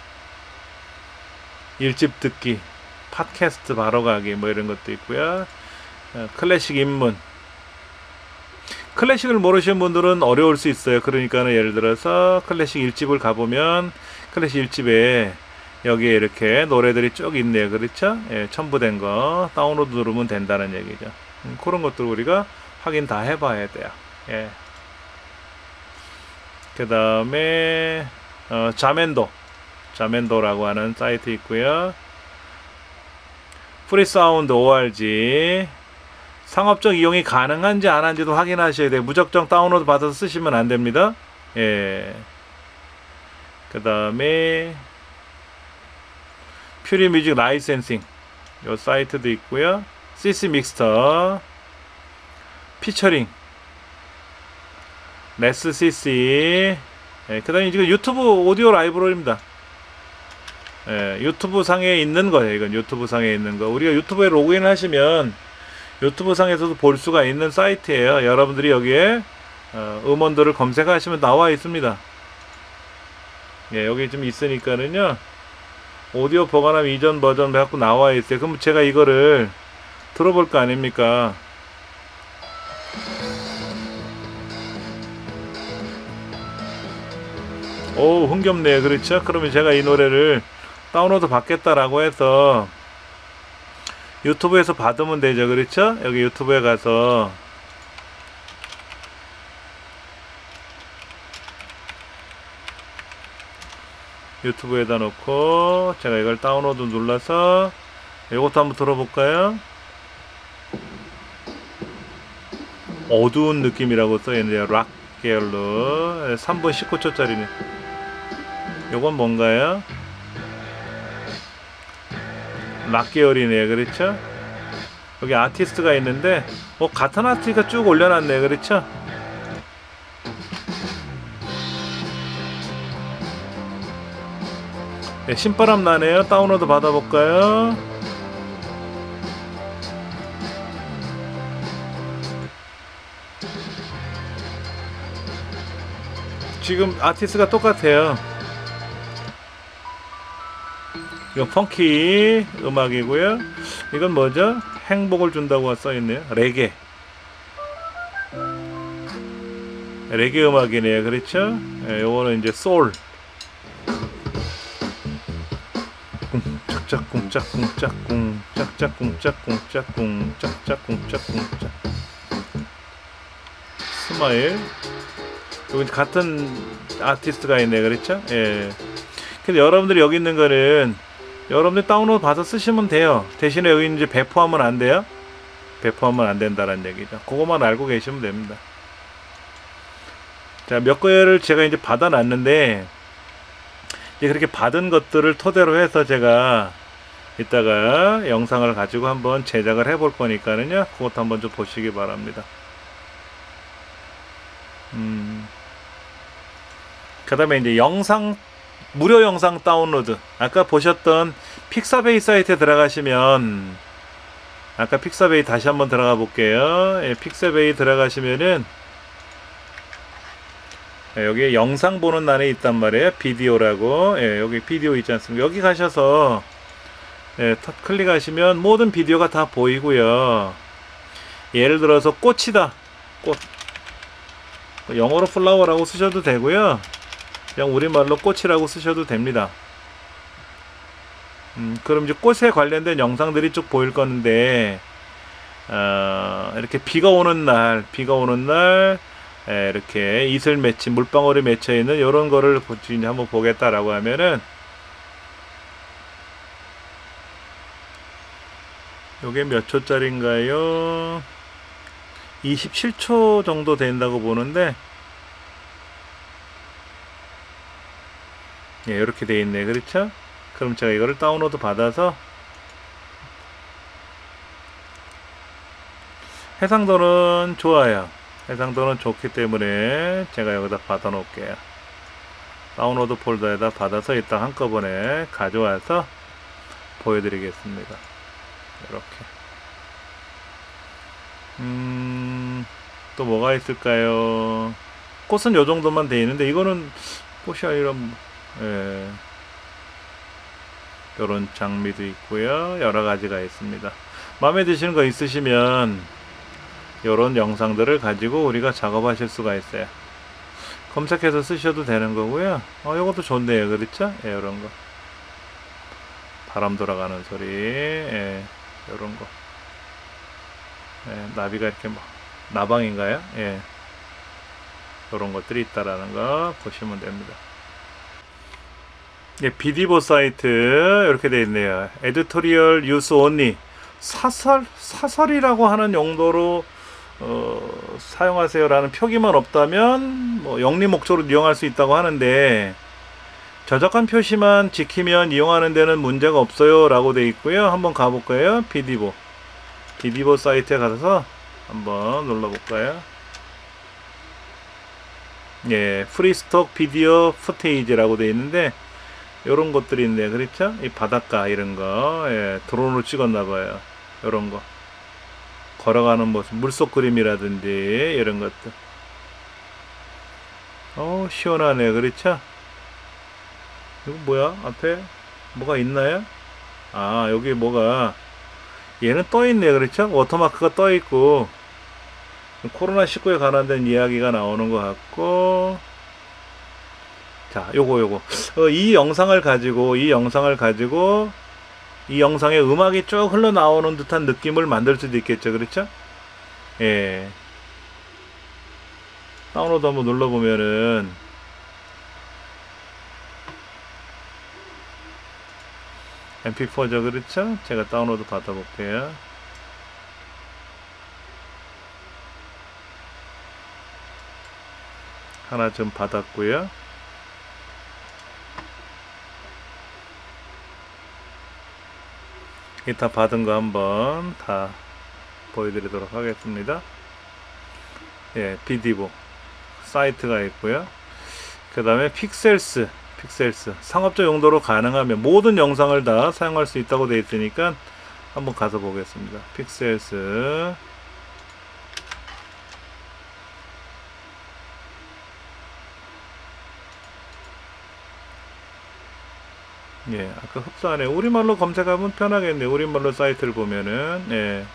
일집 듣기, 팟캐스트 바로 가기 뭐 이런 것도 있고요. 어, 클래식 입문. 클래식을 모르시는 분들은 어려울 수 있어요. 그러니까는 예를 들어서 클래식 일집을 가보면 클래식 일집에 여기에 이렇게 노래들이 쭉 있네요. 그렇죠? 예, 첨부된 거 다운로드 누르면 된다는 얘기죠. 음, 그런 것들 우리가 확인 다 해봐야 돼요. 예. 그 다음에 어, 자멘도 자멘도라고 하는 사이트 있고요. 프리사운드 오알지, 상업적 이용이 가능한지 안 한지도 확인하셔야 돼요. 무작정 다운로드 받아서 쓰시면 안 됩니다. 예. 그 다음에 퓨리 뮤직 라이센싱 요 사이트도 있고요. 씨씨 믹스터, 피처링 레스 씨씨. 예, 그 다음에 지금 유튜브 오디오 라이브러리입니다. 예, 유튜브 상에 있는 거예요. 이건 유튜브 상에 있는 거. 우리가 유튜브에 로그인 하시면 유튜브 상에서도 볼 수가 있는 사이트예요. 여러분들이 여기에 어, 음원들을 검색하시면 나와 있습니다. 예, 여기 좀 있으니까는요, 오디오 보관함 이전 버전 해갖고 나와 있어요. 그럼 제가 이거를 들어볼 거 아닙니까? 오, 흥겹네요. 그렇죠? 그러면 제가 이 노래를 다운로드 받겠다라고 해서 유튜브에서 받으면 되죠. 그렇죠? 여기 유튜브에 가서 유튜브에다 놓고 제가 이걸 다운로드 눌러서 이것도 한번 들어볼까요? 어두운 느낌이라고 써있는데요. 락 계열로 삼 분 십구 초짜리네. 요건 뭔가요? 락 계열이네요. 그렇죠? 여기 아티스트가 있는데 뭐 같은 아티스트가 쭉 올려놨네요. 그렇죠? 네, 신바람 나네요. 다운로드 받아볼까요? 지금 아티스트가 똑같아요. 이건 펑키 음악이고요. 이건 뭐죠? 행복을 준다고 써있네요. 레게. 레게 음악이네요. 그렇죠? 예, 요거는 이제 소울. 꿍짝꿍짝꿍짝꿍 짝짝꿍짝꿍짝꿍 짝짝꿍짝꿍짝. 스마일. 여기 같은 아티스트가 있네. 그렇죠? 예. 근데 여러분들이 여기 있는 거는 여러분들 다운로드 받아 쓰시면 돼요. 대신에 여기 이제 배포하면 안 돼요. 배포하면 안 된다는 얘기죠. 그것만 알고 계시면 됩니다. 자, 몇 개를 제가 이제 받아 놨는데, 이제 그렇게 받은 것들을 토대로 해서 제가 이따가 영상을 가지고 한번 제작을 해 볼 거니까는요, 그것도 한번 좀 보시기 바랍니다. 음. 그 다음에 이제 영상, 무료 영상 다운로드. 아까 보셨던 픽사베이 사이트에 들어가시면, 아까 픽사베이 다시 한번 들어가 볼게요. 예, 픽사베이 들어가시면은, 예, 여기 영상 보는欄에 있단 말이에요. 비디오라고. 예, 여기 비디오 있지 않습니까? 여기 가셔서, 예, 탑 클릭하시면 모든 비디오가 다 보이고요. 예를 들어서 꽃이다. 꽃. 영어로 플라워라고 쓰셔도 되고요. 그냥 우리말로 꽃이라고 쓰셔도 됩니다. 음, 그럼 이제 꽃에 관련된 영상들이 쭉 보일 건데, 어, 이렇게 비가 오는 날, 비가 오는 날, 에, 이렇게 이슬 맺힌, 물방울이 맺혀 있는 이런 거를 이제 한번 보겠다라고 하면은, 요게 몇 초짜리인가요? 이십칠 초 정도 된다고 보는데, 예, 이렇게 돼 있네. 그렇죠? 그럼 제가 이거를 다운로드 받아서 해상도는 좋아요. 해상도는 좋기 때문에 제가 여기다 받아 놓을게요. 다운로드 폴더에다 받아서 이따 한꺼번에 가져와서 보여드리겠습니다. 이렇게. 음, 또 뭐가 있을까요? 꽃은 요 정도만 돼 있는데, 이거는 꽃이 아니라, 예, 요런 장미도 있고요. 여러 가지가 있습니다. 마음에 드시는 거 있으시면 요런 영상들을 가지고 우리가 작업하실 수가 있어요. 검색해서 쓰셔도 되는 거고요. 어, 요것도 좋네요. 그렇죠? 예, 요런 거. 바람 돌아가는 소리. 예, 요런 거. 예, 나비가 이렇게 뭐, 나방인가요? 예. 요런 것들이 있다라는 거 보시면 됩니다. 예, 비디보 사이트 이렇게 되어 있네요. 에디토리얼 유스 온리. 사설 사설이라고 하는 용도로 어, 사용하세요라는 표기만 없다면 뭐 영리 목적으로 이용할 수 있다고 하는데, 저작권 표시만 지키면 이용하는 데는 문제가 없어요 라고 되어 있고요. 한번 가볼까요? 비디보 비디보 사이트에 가서 한번 눌러볼까요? 예, 프리스톡 비디오 푸테이지라고 되어 있는데, 요런 것들이 있네요. 그렇죠? 이 바닷가 이런 거, 예, 드론으로 찍었나봐요. 요런 거. 걸어가는 모습, 물속 그림이라든지, 이런 것들. 어, 시원하네. 그렇죠? 이거 뭐야? 앞에 뭐가 있나요? 아, 여기 뭐가, 얘는 떠있네. 그렇죠? 워터마크가 떠있고, 코로나 십구에 관련된 이야기가 나오는 것 같고, 자, 요거 요거 어, 이 영상을 가지고 이 영상을 가지고 이 영상에 음악이 쭉 흘러나오는 듯한 느낌을 만들 수도 있겠죠. 그렇죠? 예. 다운로드 한번 눌러보면은 엠피포죠. 그렇죠? 제가 다운로드 받아볼게요. 하나 좀 받았고요. 이 다 받은 거 한번 다 보여드리도록 하겠습니다. 예, 비디보 사이트가 있고요. 그 다음에 픽셀스 픽셀스 상업적 용도로 가능하면 모든 영상을 다 사용할 수 있다고 되어 있으니까 한번 가서 보겠습니다. 픽셀스 예, 아까 흡사하네. 우리말로 검색하면 편하겠네. 우리말로 사이트를 보면은, 예.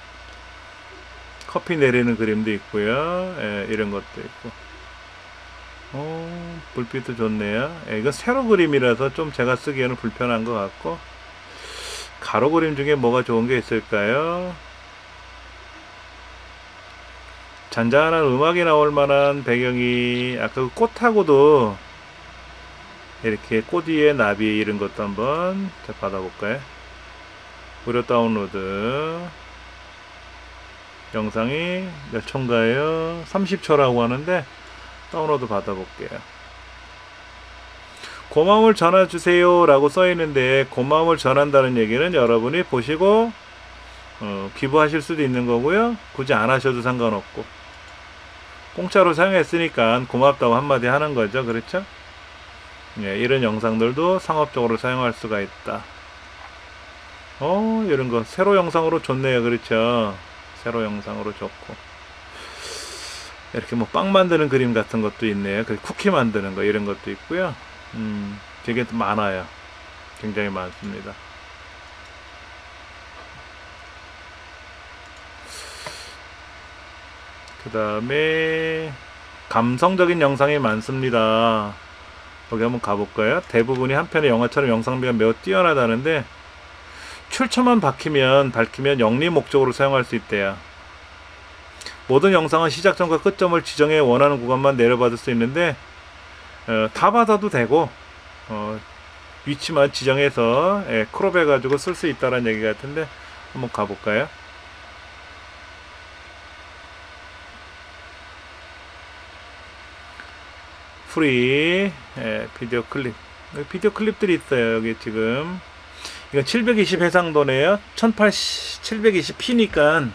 커피 내리는 그림도 있고요. 예, 이런 것도 있고. 어, 불빛도 좋네요. 예, 이건 세로 그림이라서 좀 제가 쓰기에는 불편한 것 같고. 가로 그림 중에 뭐가 좋은 게 있을까요? 잔잔한 음악이 나올 만한 배경이, 아까 그 꽃하고도 이렇게 꽃 위에 나비 이런 것도 한번 받아볼까요? 무료 다운로드. 영상이 몇 초인가요? 삼십 초라고 하는데 다운로드 받아볼게요. 고마움을 전해주세요 라고 써있는데, 고마움을 전한다는 얘기는 여러분이 보시고 어, 기부하실 수도 있는 거고요. 굳이 안 하셔도 상관없고, 공짜로 사용했으니까 고맙다고 한마디 하는 거죠. 그렇죠? 예, 이런 영상들도 상업적으로 사용할 수가 있다. 어, 이런 거 세로 영상으로 좋네요. 그렇죠? 세로 영상으로 좋고, 이렇게 뭐 빵 만드는 그림 같은 것도 있네요. 그 쿠키 만드는 거 이런 것도 있고요. 음, 되게 많아요. 굉장히 많습니다. 그 다음에 감성적인 영상이 많습니다. 여기 한번 가볼까요? 대부분이 한편의 영화처럼 영상미가 매우 뛰어나다는데, 출처만 밝히면 밝히면 영리 목적으로 사용할 수 있대요. 모든 영상은 시작점과 끝점을 지정해 원하는 구간만 내려받을 수 있는데, 어, 다 받아도 되고, 어, 위치만 지정해서 예, 크롭 해가지고 쓸 수 있다는 얘기 같은데, 한번 가볼까요? 프리 예, 비디오 클립. 여기 비디오 클립들이 있어요. 여기 지금 이건 칠백이십 해상도네요. 천팔십, 칠백이십 피니까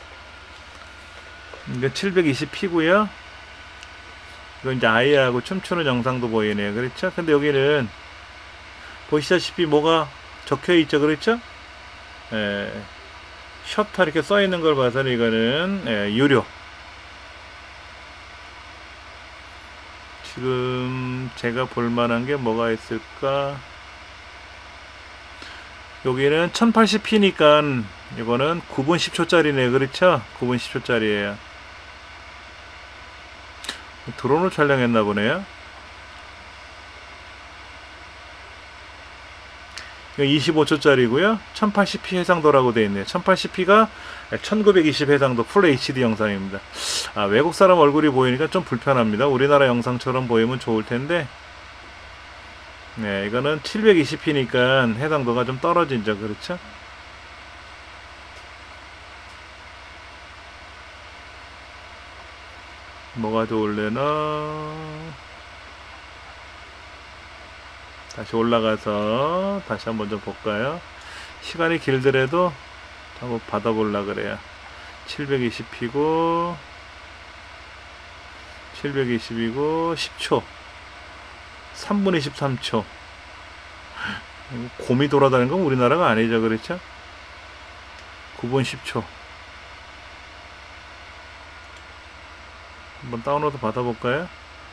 이거 칠백이십 피고요. 이거 이제 아이하고 춤추는 영상도 보이네요. 그렇죠? 근데 여기는 보시다시피 뭐가 적혀 있죠. 그렇죠? 예, 셔터 이렇게 써 있는 걸 봐서는 이거는 예, 유료. 지금 제가 볼 만한 게 뭐가 있을까? 여기는 천팔십 피니까 이거는 구 분 십 초짜리네. 그렇죠? 구 분 십 초짜리에요. 드론을 촬영했나 보네요. 이거 이십오 초짜리고요. 천팔십 피 해상도라고 되어 있네요. 천팔십 피가 천구백이십 해상도 풀 에이치디 영상입니다. 아, 외국 사람 얼굴이 보이니까 좀 불편합니다. 우리나라 영상처럼 보이면 좋을 텐데, 네, 이거는 칠백이십 피니까 해상도가 좀 떨어진죠. 그렇죠? 뭐가 좋을래나? 다시 올라가서 다시 한번 좀 볼까요? 시간이 길더라도 한번 받아볼라 그래요. 칠백이십 피고 칠백이십이고 십 초, 삼 분 이십삼 초. 곰이 돌아다니는 건 우리나라가 아니죠. 그렇죠? 구 분 십 초. 한번 다운로드 받아볼까요?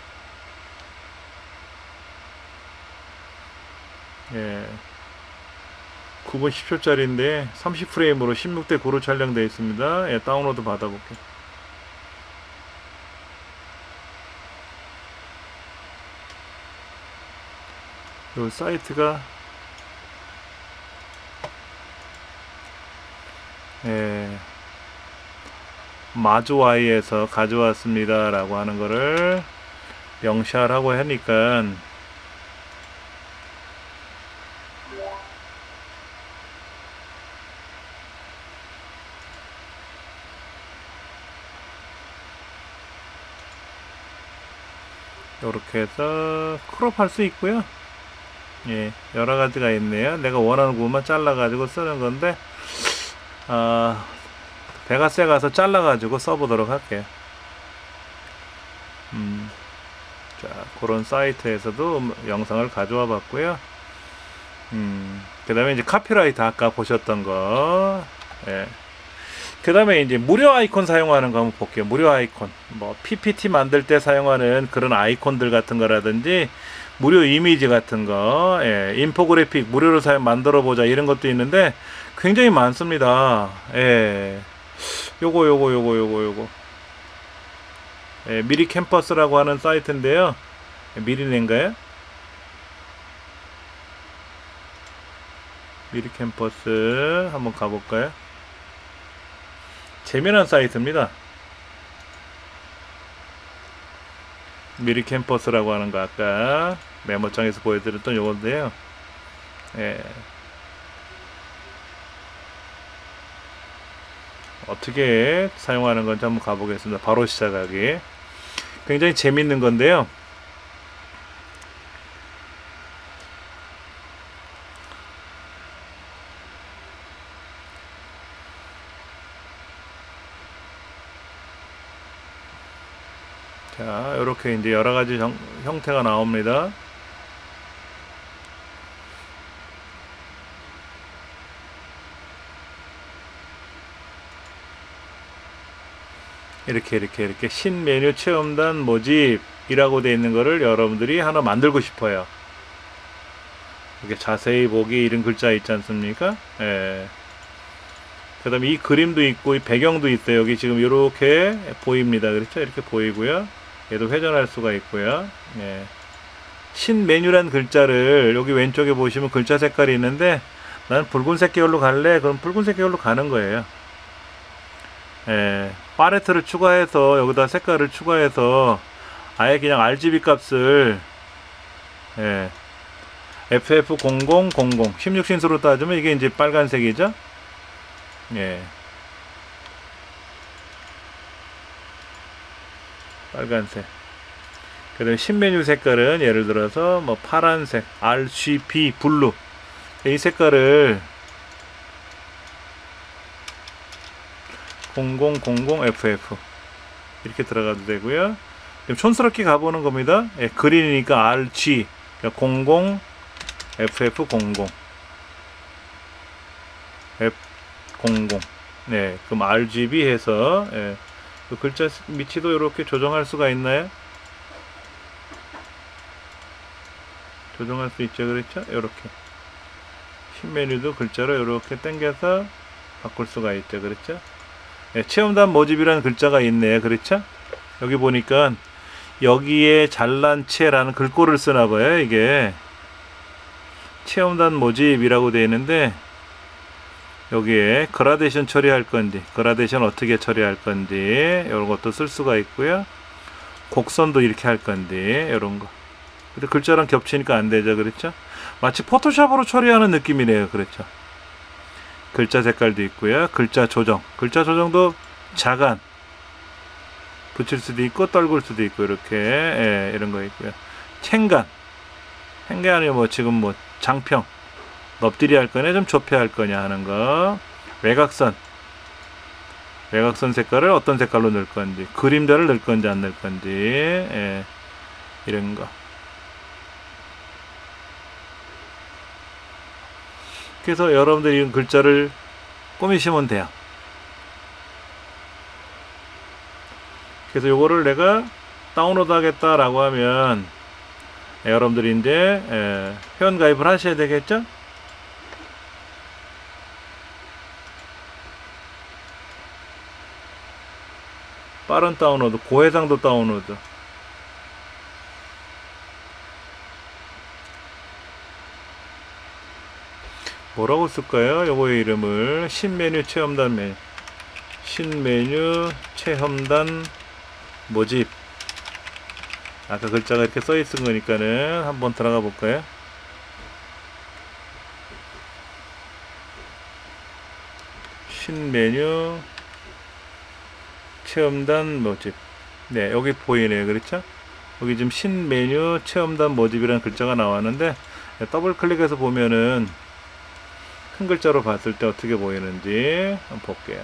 예, 구 분 십 초짜리인데 삼십 프레임으로 십육 대 구로 촬영되어 있습니다. 예, 다운로드 받아볼게요. 요 사이트가 예, 마주와이에서 가져왔습니다 라고 하는 거를 명시하라고 하니까, 이렇게 해서 크롭 할 수 있고요. 예, 여러 가지가 있네요. 내가 원하는 부분만 잘라 가지고 쓰는 건데, 아, 베가스에 가서 잘라 가지고 써보도록 할게요. 음, 자, 그런 사이트에서도 영상을 가져와 봤고요. 음, 그 다음에 이제 카피라이트 아까 보셨던 거, 예. 그 다음에 이제 무료 아이콘 사용하는 거 한번 볼게요. 무료 아이콘, 뭐 피피티 만들 때 사용하는 그런 아이콘들 같은 거라든지, 무료 이미지 같은 거, 예, 인포그래픽 무료로 사용 만들어 보자 이런 것도 있는데 굉장히 많습니다. 예, 요거 요거 요거 요거 요거 예, 미리 캠퍼스라고 하는 사이트인데요. 미리낸가요? 미리 캠퍼스 한번 가볼까요? 재미난 사이트입니다. 미리 캠퍼스라고 하는 거 아까 메모장에서 보여드렸던 요건데요. 예. 어떻게 사용하는 건지 한번 가보겠습니다. 바로 시작하기. 굉장히 재밌는 건데요. 자, 이렇게 이제 여러 가지 형, 형태가 나옵니다. 이렇게 이렇게 이렇게 신메뉴 체험단 모집이라고 되어 있는 거를 여러분들이 하나 만들고 싶어요. 이렇게 자세히 보기 이런 글자 있지 않습니까? 예. 그 다음에 이 그림도 있고 이 배경도 있어요. 여기 지금 이렇게 보입니다. 그렇죠? 이렇게 보이고요. 얘도 회전할 수가 있고요. 예. 신메뉴란 글자를 여기 왼쪽에 보시면 글자 색깔이 있는데 난 붉은색 계열로 갈래? 그럼 붉은색 계열로 가는 거예요. 예. 팔레트를 추가해서 여기다 색깔을 추가해서 아예 그냥 알지비 값을 예. 에프에프 공공공공 십육 신수로 따지면 이게 이제 빨간색이죠. 예. 빨간색. 그 다음에 신메뉴 색깔은 예를 들어서 뭐 파란색 알지비 블루 이 색깔을 공공공공 에프에프 이렇게 들어가도 되고요. 그럼 촌스럽게 가보는 겁니다. 예, 그린이니까 알지 공공 에프에프 공공 F 공공 네, 그럼 알지비 해서 예, 그 글자 위치도 이렇게 조정할 수가 있나요? 조정할 수 있죠, 그렇죠? 이렇게 신메뉴도 글자로 이렇게 당겨서 바꿀 수가 있죠, 그렇죠? 예, 체험단 모집이라는 글자가 있네요, 그렇죠? 여기 보니까 여기에 잘난 체라는 글꼴을 쓰나 봐요. 이게 체험단 모집이라고 되어 있는데 여기에 그라데이션 처리할 건지 그라데이션 어떻게 처리할 건지 이런 것도 쓸 수가 있고요. 곡선도 이렇게 할 건지 이런 거. 근데 글자랑 겹치니까 안 되죠, 그렇죠? 마치 포토샵으로 처리하는 느낌이네요, 그렇죠? 글자 색깔도 있고요. 글자 조정 글자 조정도 자간 붙일 수도 있고 떨굴 수도 있고 이렇게 예, 이런 거 있고요. 챙간 행간이 뭐 지금 뭐 장평 넙들이 할 거냐 좀 좁혀 할 거냐 하는 거. 외곽선 외곽선 색깔을 어떤 색깔로 넣을 건지 그림자를 넣을 건지 안 넣을 건지 예, 이런 거. 그래서 여러분들이 이런 글자를 꾸미시면 돼요. 그래서 요거를 내가 다운로드 하겠다 라고 하면 여러분들이 이제 예, 회원 가입을 하셔야 되겠죠? 빠른 다운로드, 고해상도 다운로드. 뭐라고 쓸까요? 요거의 이름을 신메뉴 체험단 메뉴 신메뉴 체험단 모집. 아까 글자가 이렇게 써 있은 거니까는 한번 들어가 볼까요? 신메뉴 체험단 모집. 네, 여기 보이네요, 그렇죠? 여기 지금 신메뉴 체험단 모집이라는 글자가 나왔는데 더블 클릭해서 보면은 큰 글자로 봤을 때 어떻게 보이는지 한번 볼게요.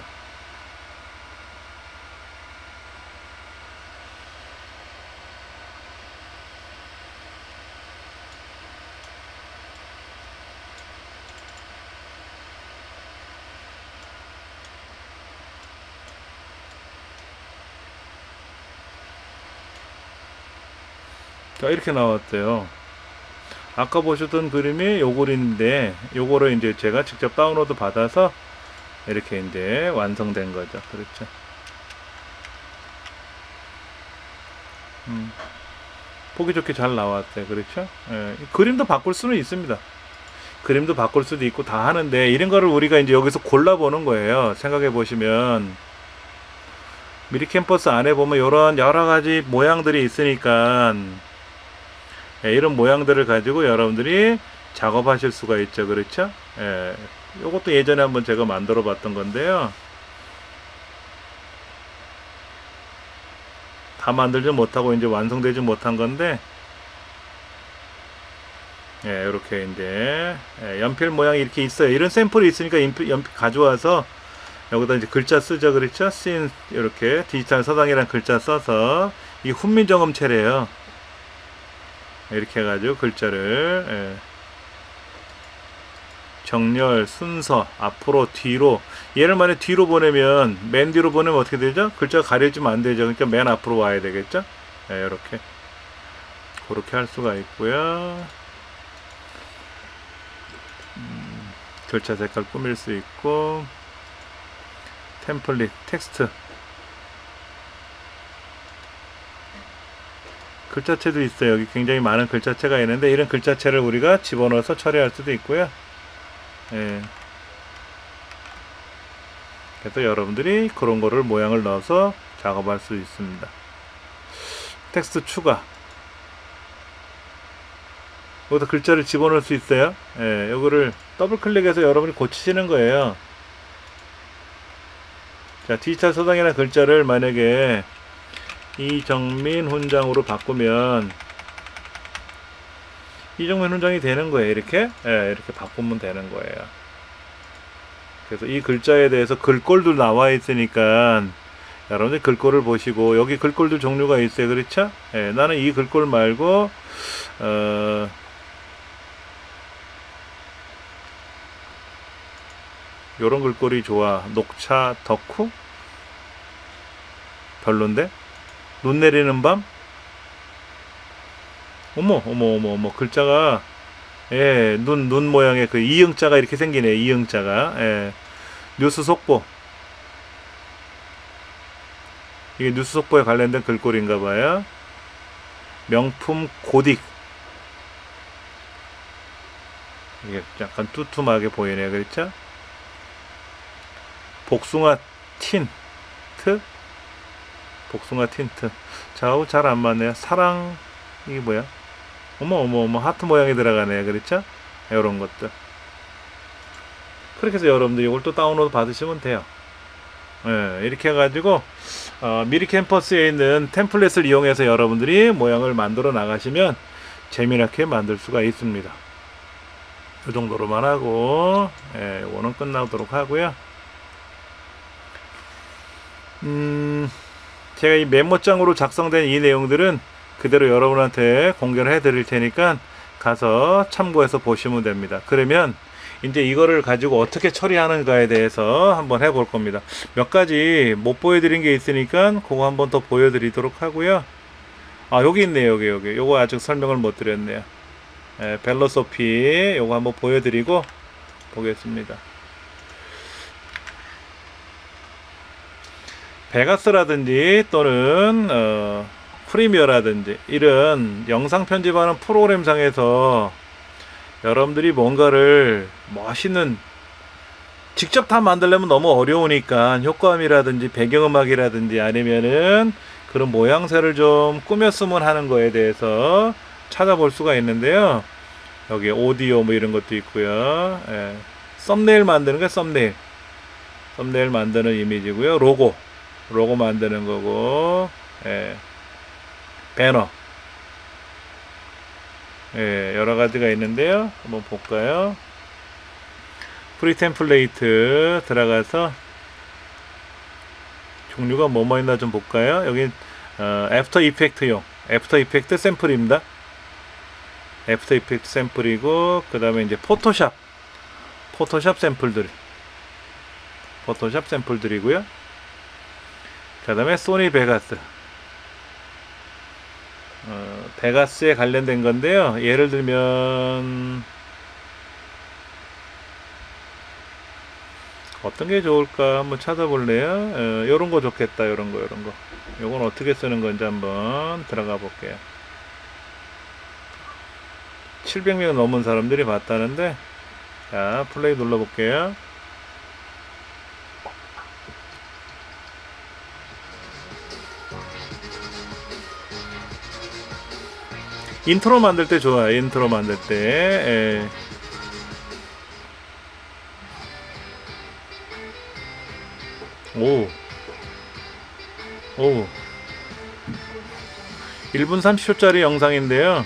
자, 이렇게 나왔대요. 아까 보셨던 그림이 요 그림인데 요거를 이제 제가 직접 다운로드 받아서 이렇게 이제 완성된 거죠. 그렇죠. 음, 보기 좋게 잘 나왔어요. 그렇죠. 예, 그림도 바꿀 수는 있습니다. 그림도 바꿀 수도 있고 다 하는데 이런 거를 우리가 이제 여기서 골라보는 거예요. 생각해 보시면 미리 캠퍼스 안에 보면 이런 여러 가지 모양들이 있으니까 예, 이런 모양들을 가지고 여러분들이 작업하실 수가 있죠. 그렇죠? 예, 요것도 예전에 한번 제가 만들어 봤던 건데요. 다 만들지 못하고 이제 완성되지 못한 건데, 예, 이렇게 이제 예, 연필 모양이 이렇게 있어요. 이런 샘플이 있으니까 연필, 연필 가져와서 여기다 이제 글자 쓰죠. 그렇죠? 씬 이렇게 디지털 서당이라는 글자 써서 이 훈민정음체래요. 이렇게 해가지고 글자를 예. 정렬, 순서, 앞으로, 뒤로. 얘를 만약 뒤로 보내면, 맨 뒤로 보내면 어떻게 되죠? 글자가 가려지면 안 되죠. 그러니까 맨 앞으로 와야 되겠죠? 예, 이렇게. 그렇게 할 수가 있고요. 음, 글자 색깔 꾸밀 수 있고, 템플릿, 텍스트. 글자체도 있어요. 여기 굉장히 많은 글자체가 있는데 이런 글자체를 우리가 집어넣어서 처리할 수도 있고요. 예. 그래서 여러분들이 그런 거를 모양을 넣어서 작업할 수 있습니다. 텍스트 추가. 여기다 글자를 집어넣을 수 있어요. 예, 요거를 더블 클릭해서 여러분이 고치시는 거예요. 자, 디지털 서당이라는 글자를 만약에 이정민 훈장으로 바꾸면 이정민 훈장이 되는 거예요. 이렇게 예, 이렇게 바꾸면 되는 거예요. 그래서 이 글자에 대해서 글꼴도 나와 있으니까 여러분들 글꼴을 보시고 여기 글꼴도 종류가 있어요. 그렇죠? 예, 나는 이 글꼴 말고 어, 요런 글꼴이 좋아. 녹차 덕후? 별론데? 눈 내리는 밤? 어머 어머 어머 어머 글자가 예, 눈, 눈 모양의 그 이응자가 이렇게 생기네. 이응자가 예. 뉴스 속보. 이게 뉴스 속보에 관련된 글꼴인가 봐요. 명품 고딕. 이게 약간 뚜툼하게 보이네요. 그렇죠? 복숭아 틴트. 복숭아 틴트. 좌우 잘 안 맞네요. 사랑. 이게 뭐야? 어머 어머 어머 하트 모양이 들어가네요. 그렇죠? 이런 것들. 그렇게 해서 여러분들 이걸 또 다운로드 받으시면 돼요. 예, 이렇게 해가지고 어, 미리 캠퍼스에 있는 템플릿을 이용해서 여러분들이 모양을 만들어 나가시면 재미나게 만들 수가 있습니다. 이 정도로만 하고 예, 이거는 끝나도록 하고요. 음, 제가 이 메모장으로 작성된 이 내용들은 그대로 여러분한테 공개를 해 드릴 테니까 가서 참고해서 보시면 됩니다. 그러면 이제 이거를 가지고 어떻게 처리하는가에 대해서 한번 해볼 겁니다. 몇 가지 못 보여드린 게 있으니까 그거 한번 더 보여드리도록 하고요. 아, 여기 있네요. 여기 여기 요거 아직 설명을 못 드렸네요. 예, 벨로소피 요거 한번 보여드리고 보겠습니다. 베가스라든지 또는 어, 프리미어라든지 이런 영상 편집하는 프로그램상에서 여러분들이 뭔가를 멋있는 직접 다 만들려면 너무 어려우니까 효과음이라든지 배경음악이라든지 아니면은 그런 모양새를 좀 꾸몄으면 하는 거에 대해서 찾아볼 수가 있는데요. 여기 오디오 뭐 이런 것도 있고요. 예. 썸네일 만드는 게 썸네일 썸네일 만드는 이미지고요. 로고 로고 만드는 거고 예. 배너 예, 여러 가지가 있는데요. 한번 볼까요? 프리 템플레이트 들어가서 종류가 뭐뭐 있나 좀 볼까요? 여기 어, 애프터 이펙트용 애프터 이펙트 샘플입니다. 애프터 이펙트 샘플이고 그 다음에 이제 포토샵 포토샵 샘플들 포토샵 샘플들이고요. 그 다음에 소니 베가스 어, 베가스에 관련된 건데요. 예를 들면 어떤 게 좋을까 한번 찾아볼래요? 어, 요런 거 좋겠다. 요런 거 요런 거 요건 어떻게 쓰는 건지 한번 들어가 볼게요. 칠백 명 넘은 사람들이 봤다는데, 자 플레이 눌러 볼게요. 인트로 만들 때 좋아요. 인트로 만들 때. 예. 오. 오. 일 분 삼십 초짜리 영상인데요.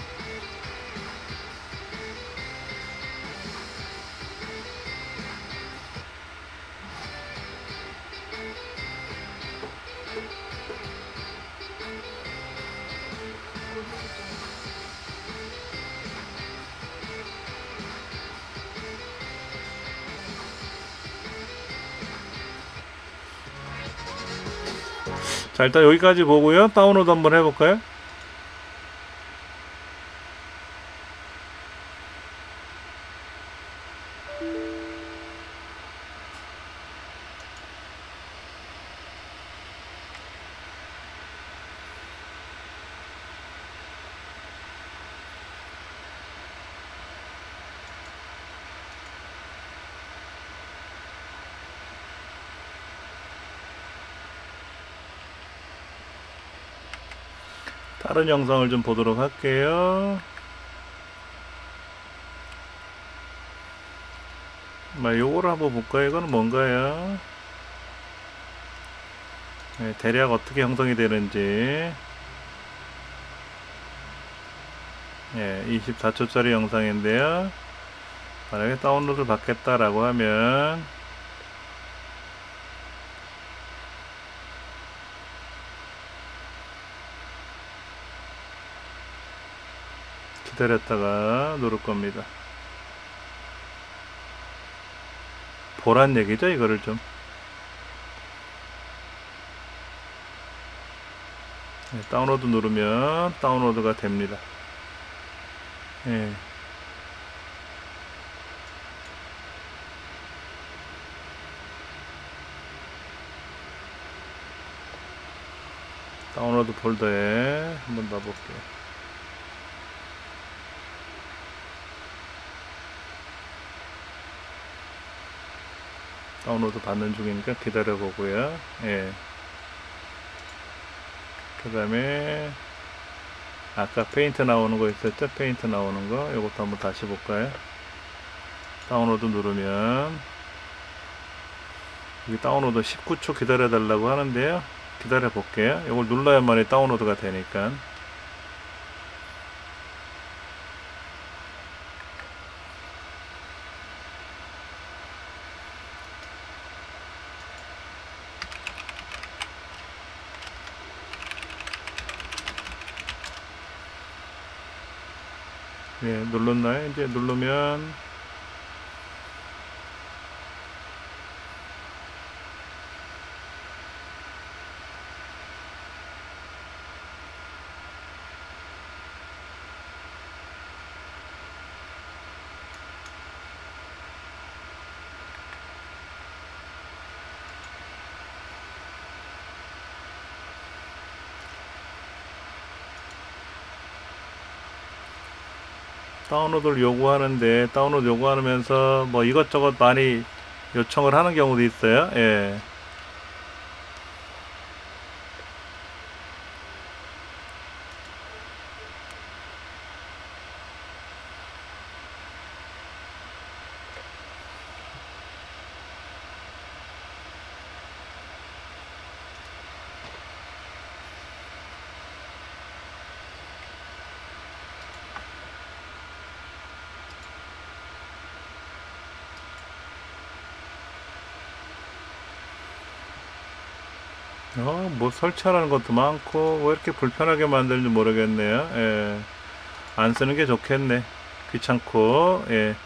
자, 일단 여기까지 보고요. 다운로드 한번 해볼까요? 다른 영상을 좀 보도록 할게요. 막 요거를 한번 볼까요? 이거는 뭔가요? 네, 대략 어떻게 형성이 되는지. 예, 이십사 초짜리 영상인데요. 만약에 다운로드 받겠다라고 하면 기다렸다가 누를 겁니다. 보란 얘기죠, 이거를 좀. 네, 다운로드 누르면 다운로드가 됩니다. 예. 다운로드 폴더에 한번 넣어볼게요. 다운로드 받는 중이니까 기다려보고요. 예. 그 다음에 아까 페인트 나오는 거 있었죠? 페인트 나오는 거 이것도 한번 다시 볼까요? 다운로드 누르면 여기 다운로드 십구 초 기다려 달라고 하는데요. 기다려 볼게요. 이걸 눌러야만이 다운로드가 되니까. 예, 눌렀나요? 이제 누르면 다운로드를 요구하는데 다운로드 요구하면서 뭐 이것저것 많이 요청을 하는 경우도 있어요. 예. 어, 뭐 설치하라는 것도 많고 왜 이렇게 불편하게 만드는지 모르겠네요. 예. 안 쓰는 게 좋겠네. 귀찮고. 예.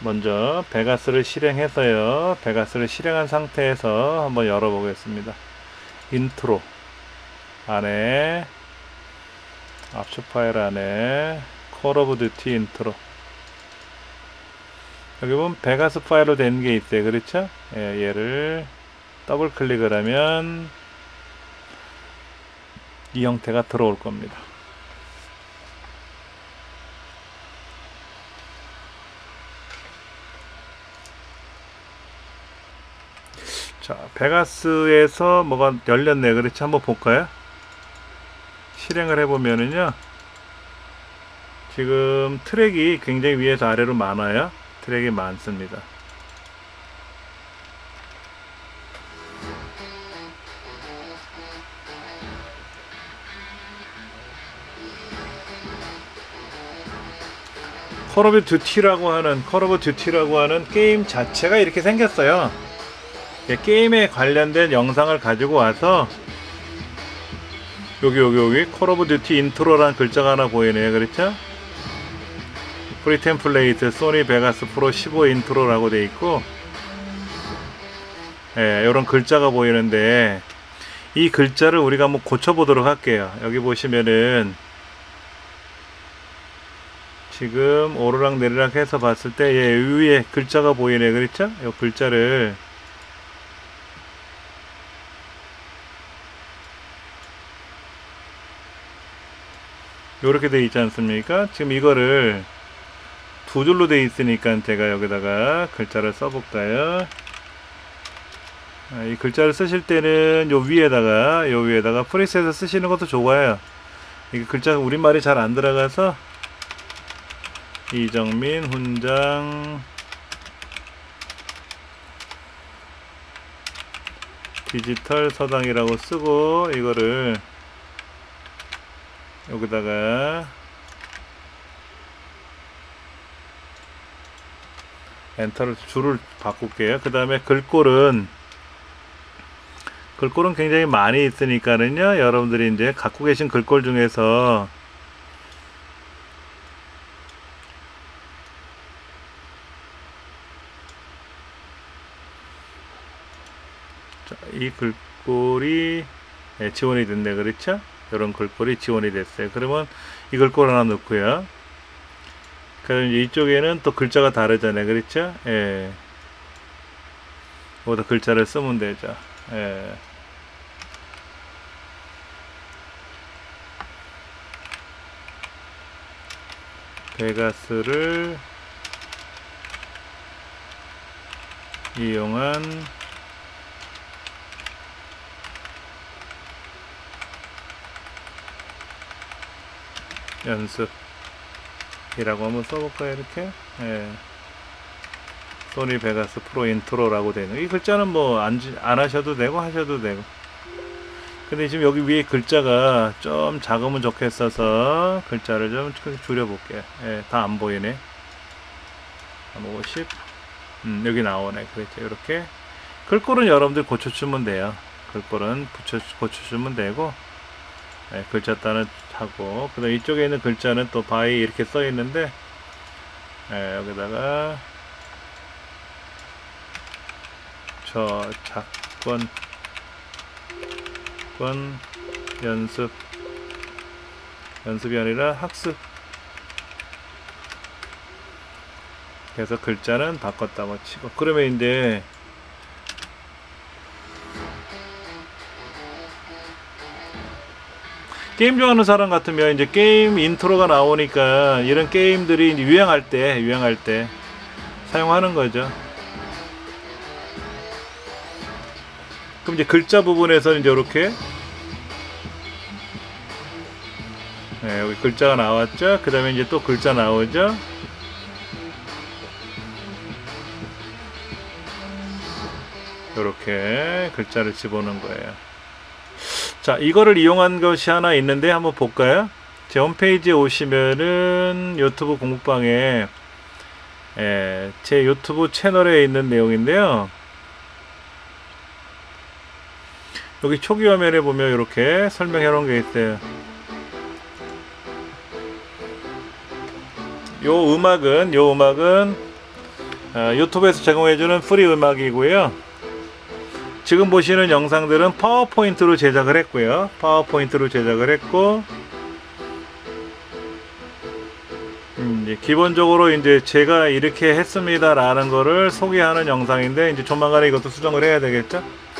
먼저 베가스를 실행해서요. 베가스를 실행한 상태에서 한번 열어보겠습니다. 인트로 안에 압축 파일 안에 콜 오브 듀티 인트로, 여기 보면 베가스 파일로 된 게 있어요. 그렇죠? 예, 얘를 더블 클릭을 하면 이 형태가 들어올 겁니다. 자, 베가스에서 뭐가 열렸네. 그렇지? 한번 볼까요? 실행을 해보면은요, 지금 트랙이 굉장히 위에서 아래로 많아요. 트랙이 많습니다. 콜 오브 듀티라고 하는 콜 오브 듀티라고 하는 게임 자체가 이렇게 생겼어요. 게임에 관련된 영상을 가지고 와서 여기 여기 여기 콜 오브 듀티 인트로라는 글자가 하나 보이네요. 그렇죠? 프리 템플레이트 소니 베가스 프로 십오 인트로라고 돼 있고, 예, 이런 글자가 보이는데 이 글자를 우리가 한번 고쳐보도록 할게요. 여기 보시면은 지금 오르락 내리락 해서 봤을 때 예, 위에 글자가 보이네. 그렇죠? 이 글자를 요렇게 돼 있지 않습니까? 지금 이거를 두 줄로 돼 있으니까 제가 여기다가 글자를 써볼까요? 아, 이 글자를 쓰실 때는 요 위에다가 요 위에다가 프리셋을 쓰시는 것도 좋아요. 이게 글자가 우리말이 잘 안 들어가서 이정민 훈장 디지털 서당이라고 쓰고 이거를 여기다가 엔터를 줄을 바꿀게요. 그 다음에 글꼴은 글꼴은 굉장히 많이 있으니까는요, 여러분들이 이제 갖고 계신 글꼴 중에서 자, 이 글꼴이 예, 지원이 됐네. 그렇죠? 이런 글꼴이 지원이 됐어요. 그러면 이 글꼴 하나 넣고요. 그럼 이쪽에는 또 글자가 다르잖아요. 그렇죠? 예. 여기다 글자를 쓰면 되죠. 예. 베가스를 이용한 연습 이라고 한번 써볼까요? 이렇게 예. 소니 베가스 프로 인트로라고 되는 이 글자는 뭐 안 안 하셔도 되고 하셔도 되고, 근데 지금 여기 위에 글자가 좀 작으면 좋겠어서 글자를 좀 줄여볼게요. 예, 다 안 보이네. 한 오십 음, 여기 나오네. 그렇죠. 이렇게 글꼴은 여러분들 고쳐주면 돼요. 글꼴은 붙여 고쳐주면 되고, 네, 글자 따는 하고, 그 다음 이쪽에 있는 글자는 또 바이 이렇게 써 있는데, 네, 여기다가 저작권 권 연습 연습이 아니라 학습, 그래서 글자는 바꿨다고 치고, 그러면 이제 게임 좋아하는 사람 같으면 이제 게임 인트로가 나오니까 이런 게임들이 이제 유행할 때 유행할 때 사용하는 거죠. 그럼 이제 글자 부분에서 이제 이렇게 네, 여기 글자가 나왔죠. 그 다음에 이제 또 글자 나오죠. 이렇게 글자를 집어넣은 거예요. 자, 이거를 이용한 것이 하나 있는데 한번 볼까요? 제 홈페이지에 오시면은 유튜브 공부방에 예, 제 유튜브 채널에 있는 내용인데요. 여기 초기 화면에 보면 이렇게 설명해 놓은 게 있어요. 요 음악은 요 음악은 어, 유튜브에서 제공해주는 프리 음악이고요. 지금 보시는 영상들은 파워포인트로 제작을 했고요. 파워포인트로 제작을 했고, 음, 이제 기본적으로 이제 제가 이렇게 했습니다 라는 거를 소개하는 영상인데, 이제 조만간에 이것도 수정을 해야 되겠죠.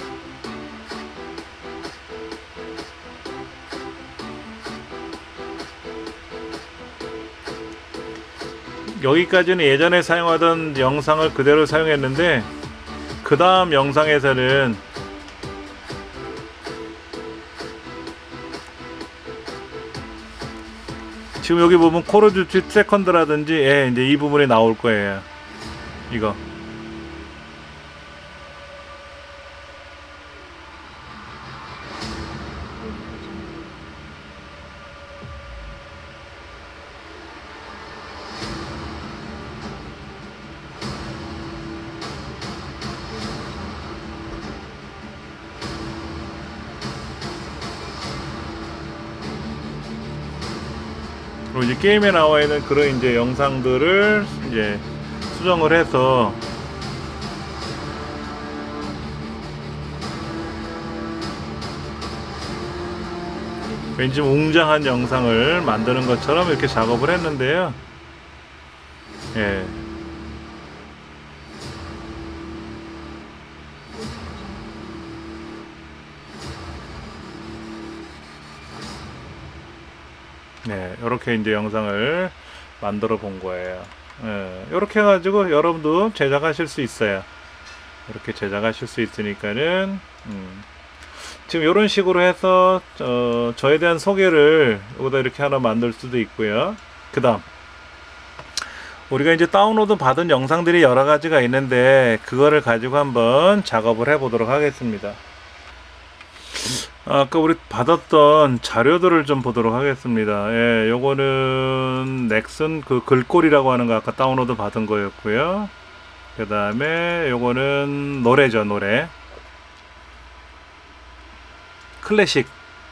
여기까지는 예전에 사용하던 영상을 그대로 사용했는데, 그 다음 영상에서는 지금 여기 보면 콜 오브 듀티 세컨드라든지, 예, 이제 이 부분이 나올 거예요. 이거. 그리고 이제 게임에 나와 있는 그런 이제 영상들을 이제 수정을 해서 왠지 웅장한 영상을 만드는 것처럼 이렇게 작업을 했는데요. 예. 네, 이렇게 이제 영상을 만들어 본 거예요. 예, 이렇게 해가지고 여러분도 제작하실 수 있어요. 이렇게 제작하실 수 있으니까는, 음, 지금 이런 식으로 해서 어, 저에 대한 소개를 여기다 이렇게 하나 만들 수도 있고요. 그 다음 우리가 이제 다운로드 받은 영상들이 여러 가지가 있는데, 그거를 가지고 한번 작업을 해 보도록 하겠습니다. 아까 우리 받았던 자료들을 좀 보도록 하겠습니다. 예, 요거는 넥슨 그 글꼴이라고 하는 거 아까 다운로드 받은 거였고요. 그 다음에 요거는 노래죠, 노래. 클래식.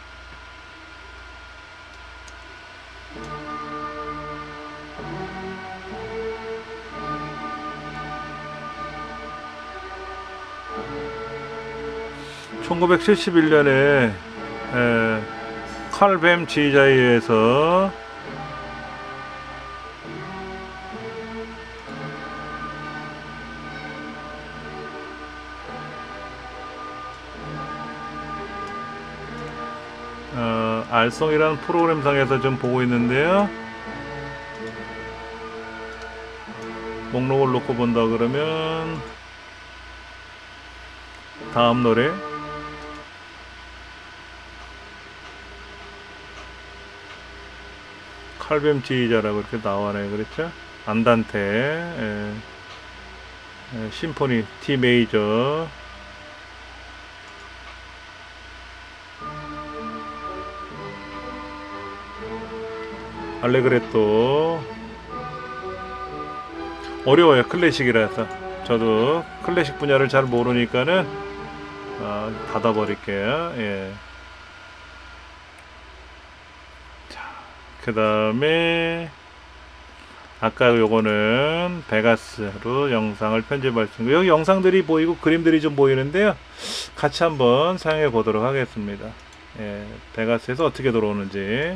천구백칠십일 년에 에, 칼뱀 지휘자에 의해서 어, 알성이라는 프로그램상에서 좀 보고 있는데요. 목록을 놓고 본다 그러면 다음 노래 칼뱀 지휘자라고 이렇게 나와요. 그렇죠? 안단테, 예, 예, 심포니 D 메이저, 알레그레토. 어려워요, 클래식이라서. 저도 클래식 분야를 잘 모르니까는 어, 닫아버릴게요. 예. 그 다음에 아까 요거는 베가스로 영상을 편집할 수 있고, 여기 영상들이 보이고 그림들이 좀 보이는데요. 같이 한번 사용해 보도록 하겠습니다. 예, 베가스에서 어떻게 들어오는지.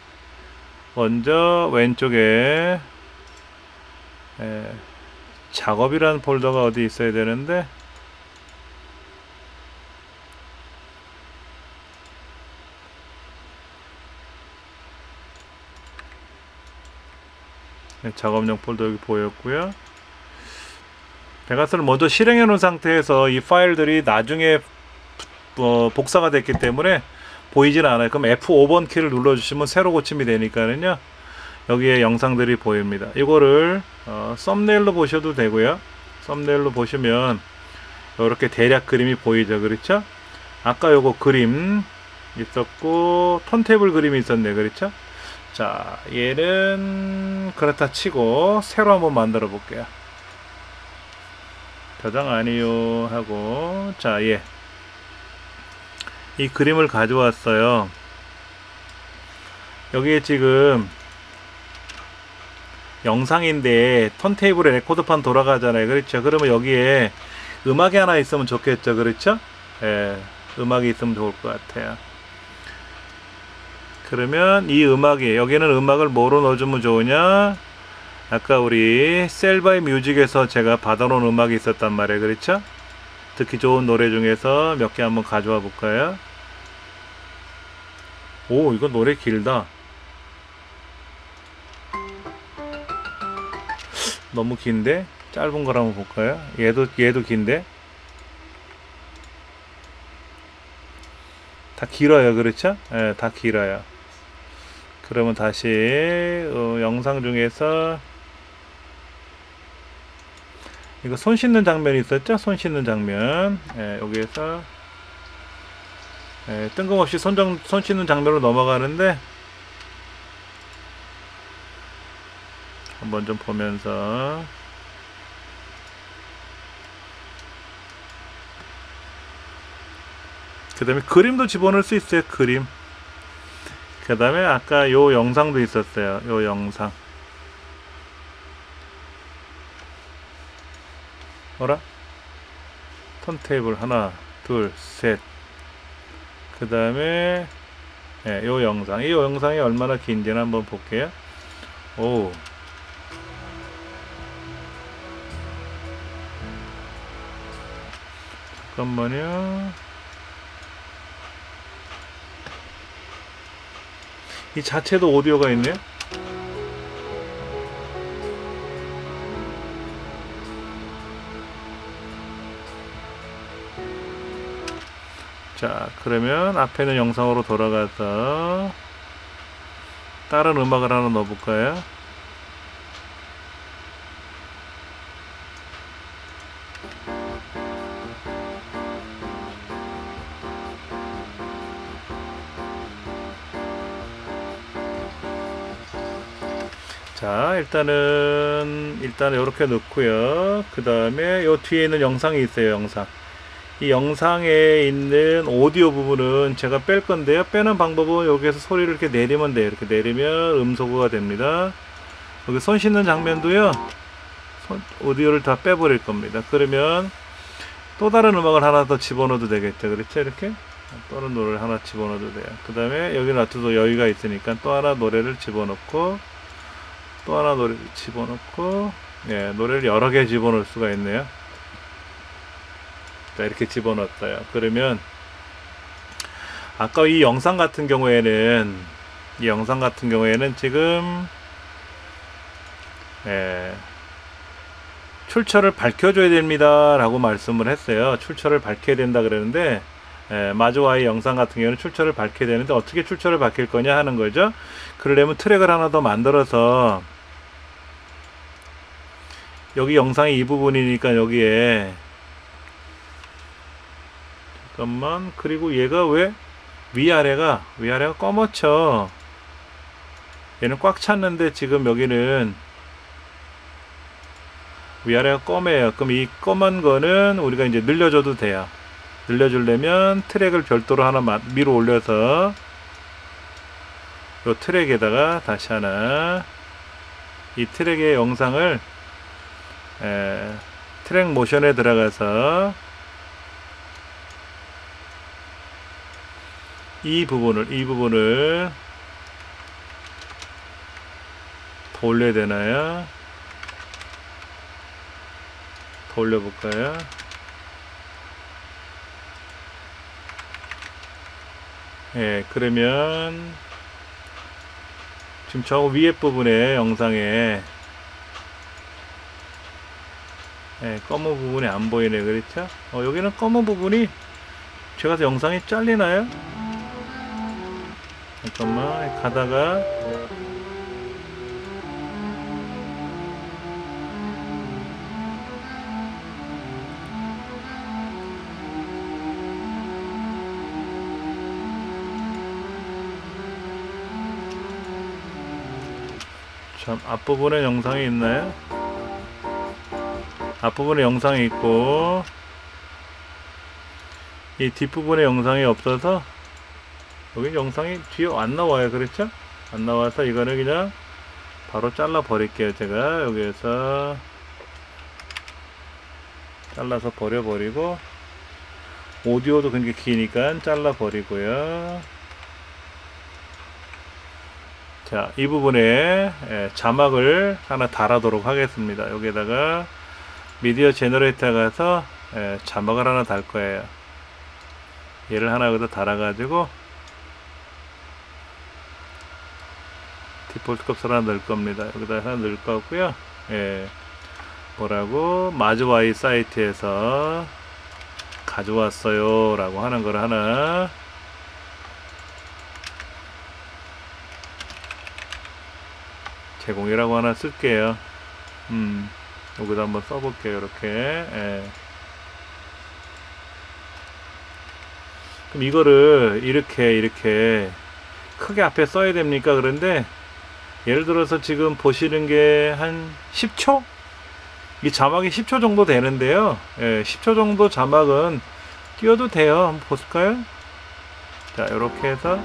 먼저 왼쪽에 예, 작업이라는 폴더가 어디 있어야 되는데, 네, 작업용 폴더 여기 보였고요. 베가스를 먼저 실행해 놓은 상태에서 이 파일들이 나중에 어, 복사가 됐기 때문에 보이진 않아요. 그럼 에프 오 번 키를 눌러주시면 새로 고침이 되니까는요, 여기에 영상들이 보입니다. 이거를 어, 썸네일로 보셔도 되고요. 썸네일로 보시면 이렇게 대략 그림이 보이죠. 그렇죠? 아까 요거 그림 있었고 턴테이블 그림이 있었네. 그렇죠? 자, 얘는 그렇다 치고 새로 한번 만들어 볼게요. 저장 아니요 하고, 자, 예, 이 그림을 가져왔어요. 여기에 지금 영상인데 턴테이블에 레코드판 돌아가잖아요. 그렇죠? 그러면 여기에 음악이 하나 있으면 좋겠죠. 그렇죠? 예, 음악이 있으면 좋을 것 같아요. 그러면 이 음악이, 여기는 음악을 뭐로 넣어주면 좋으냐? 아까 우리 셀바이 뮤직에서 제가 받아놓은 음악이 있었단 말이에요. 그렇죠? 듣기 좋은 노래 중에서 몇 개 한번 가져와 볼까요? 오, 이거 노래 길다. 너무 긴데? 짧은 걸 한번 볼까요? 얘도 얘도 긴데? 다 길어요. 그렇죠? 예, 다 길어요. 그러면 다시 어, 영상 중에서 이거 손 씻는 장면이 있었죠? 손 씻는 장면. 예, 여기에서 예, 뜬금없이 손, 정, 손 씻는 장면으로 넘어가는데 한번 좀 보면서 그 다음에 그림도 집어넣을 수 있어요. 그림. 그 다음에 아까 요 영상도 있었어요. 요 영상. 어라? 턴테이블 하나, 둘, 셋. 그 다음에 예, 요 영상. 이 영상이 얼마나 긴지는 한번 볼게요. 오. 잠깐만요. 이 자체도 오디오가 있네요. 자, 그러면 앞에는 영상으로 돌아가서 다른 음악을 하나 넣어볼까요? 자, 일단은 일단 이렇게 넣고요. 그 다음에 요 뒤에 있는 영상이 있어요. 영상. 이 영상에 있는 오디오 부분은 제가 뺄 건데요. 빼는 방법은 여기에서 소리를 이렇게 내리면 돼요. 이렇게 내리면 음소거가 됩니다. 여기 손 씻는 장면도요. 손, 오디오를 다 빼버릴 겁니다. 그러면 또 다른 음악을 하나 더 집어넣어도 되겠죠. 그렇죠? 이렇게 또 다른 노래를 하나 집어넣어도 돼요. 그 다음에 여기 놔둬도 여유가 있으니까 또 하나 노래를 집어넣고 또 하나 노래를 집어넣고 예, 노래를 여러 개 집어넣을 수가 있네요. 자, 이렇게 집어넣었어요. 그러면 아까 이 영상 같은 경우에는 이 영상 같은 경우에는 지금 예, 출처를 밝혀줘야 됩니다 라고 말씀을 했어요. 출처를 밝혀야 된다 그러는데 예, 마주와의 영상 같은 경우는 출처를 밝혀야 되는데 어떻게 출처를 밝힐 거냐 하는 거죠. 그러려면 트랙을 하나 더 만들어서 여기 영상이 이 부분이니까 여기에 잠깐만, 그리고 얘가 왜 위아래가 위아래가 검었죠. 얘는 꽉 찼는데 지금 여기는 위아래가 검해요. 그럼 이 검은 거는 우리가 이제 늘려줘도 돼요. 늘려주려면 트랙을 별도로 하나 위로 올려서 이 트랙에다가 다시 하나 이 트랙의 영상을 에, 트랙 모션에 들어가서 이 부분을 이 부분을 더 올려야 되나요? 더 올려볼까요? 예, 그러면 지금 저 위에 부분에 영상에 예, 검은 부분이 안 보이네. 그렇죠? 어, 여기는 검은 부분이 제가 영상이 잘리나요? 잠깐만, 가다가 참 앞부분에 영상이 있나요? 앞부분에 영상이 있고 이 뒷부분에 영상이 없어서 여기 영상이 뒤에 안 나와요. 그렇죠? 안 나와서 이거는 그냥 바로 잘라 버릴게요. 제가 여기에서 잘라서 버려 버리고, 오디오도 굉장히 기니까 잘라 버리고요. 자, 이 부분에 예, 자막을 하나 달아도록 하겠습니다. 여기에다가 미디어 제너레이터 가서 예, 자막을 하나 달 거예요. 얘를 하나 여기다 달아 가지고 디폴트 값을 하나 넣을 겁니다. 여기다 하나 넣을 거고요. 예, 뭐라고 마즈와이 사이트에서 가져왔어요 라고 하는 걸 하나 제공이라고 하나 쓸게요. 음, 여기다 한번 써볼게요. 이렇게. 예. 그럼 이거를 이렇게 이렇게 크게 앞에 써야 됩니까? 그런데 예를 들어서 지금 보시는 게 한 십 초? 이 자막이 십 초 정도 되는데요. 예, 십 초 정도 자막은 띄워도 돼요. 한번 볼까요? 자, 이렇게 해서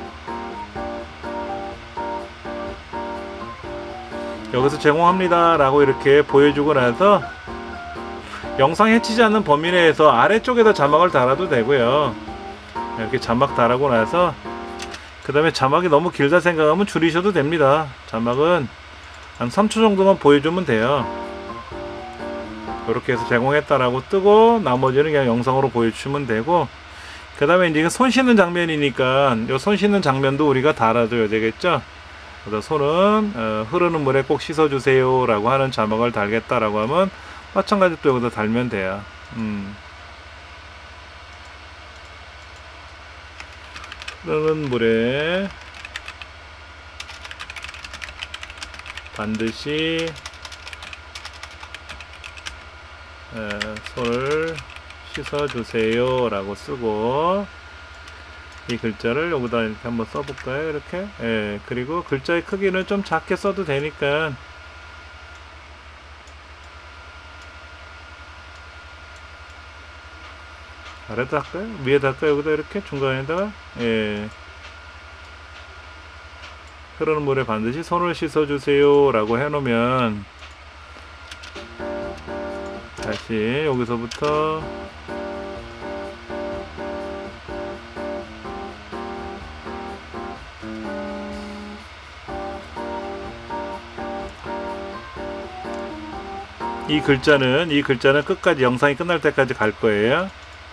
여기서 제공합니다 라고 이렇게 보여주고 나서 영상 해치지 않는 범위 내에서 아래쪽에다 자막을 달아도 되고요. 이렇게 자막 달아고 나서 그 다음에 자막이 너무 길다 생각하면 줄이셔도 됩니다. 자막은 한 삼 초 정도만 보여주면 돼요. 이렇게 해서 제공했다라고 뜨고 나머지는 그냥 영상으로 보여주시면 되고, 그 다음에 이제 손 씻는 장면이니까 이 손 씻는 장면도 우리가 달아줘야 되겠죠. 그래서 손은 어, 흐르는 물에 꼭 씻어주세요 라고 하는 자막을 달겠다라고 하면 마찬가지로 또 여기다 달면 돼요. 음. 흐르는 물에 반드시 에, 손을 씻어주세요 라고 쓰고, 이 글자를 여기다 이렇게 한번 써볼까요? 이렇게. 예, 그리고 글자의 크기는 좀 작게 써도 되니까 아래다 할까요? 위에다 할까요? 여기다 이렇게 중간에다가. 예, 흐르는 물에 반드시 손을 씻어주세요 라고 해놓으면 다시 여기서부터 이 글자는 이 글자는 끝까지 영상이 끝날 때까지 갈 거예요.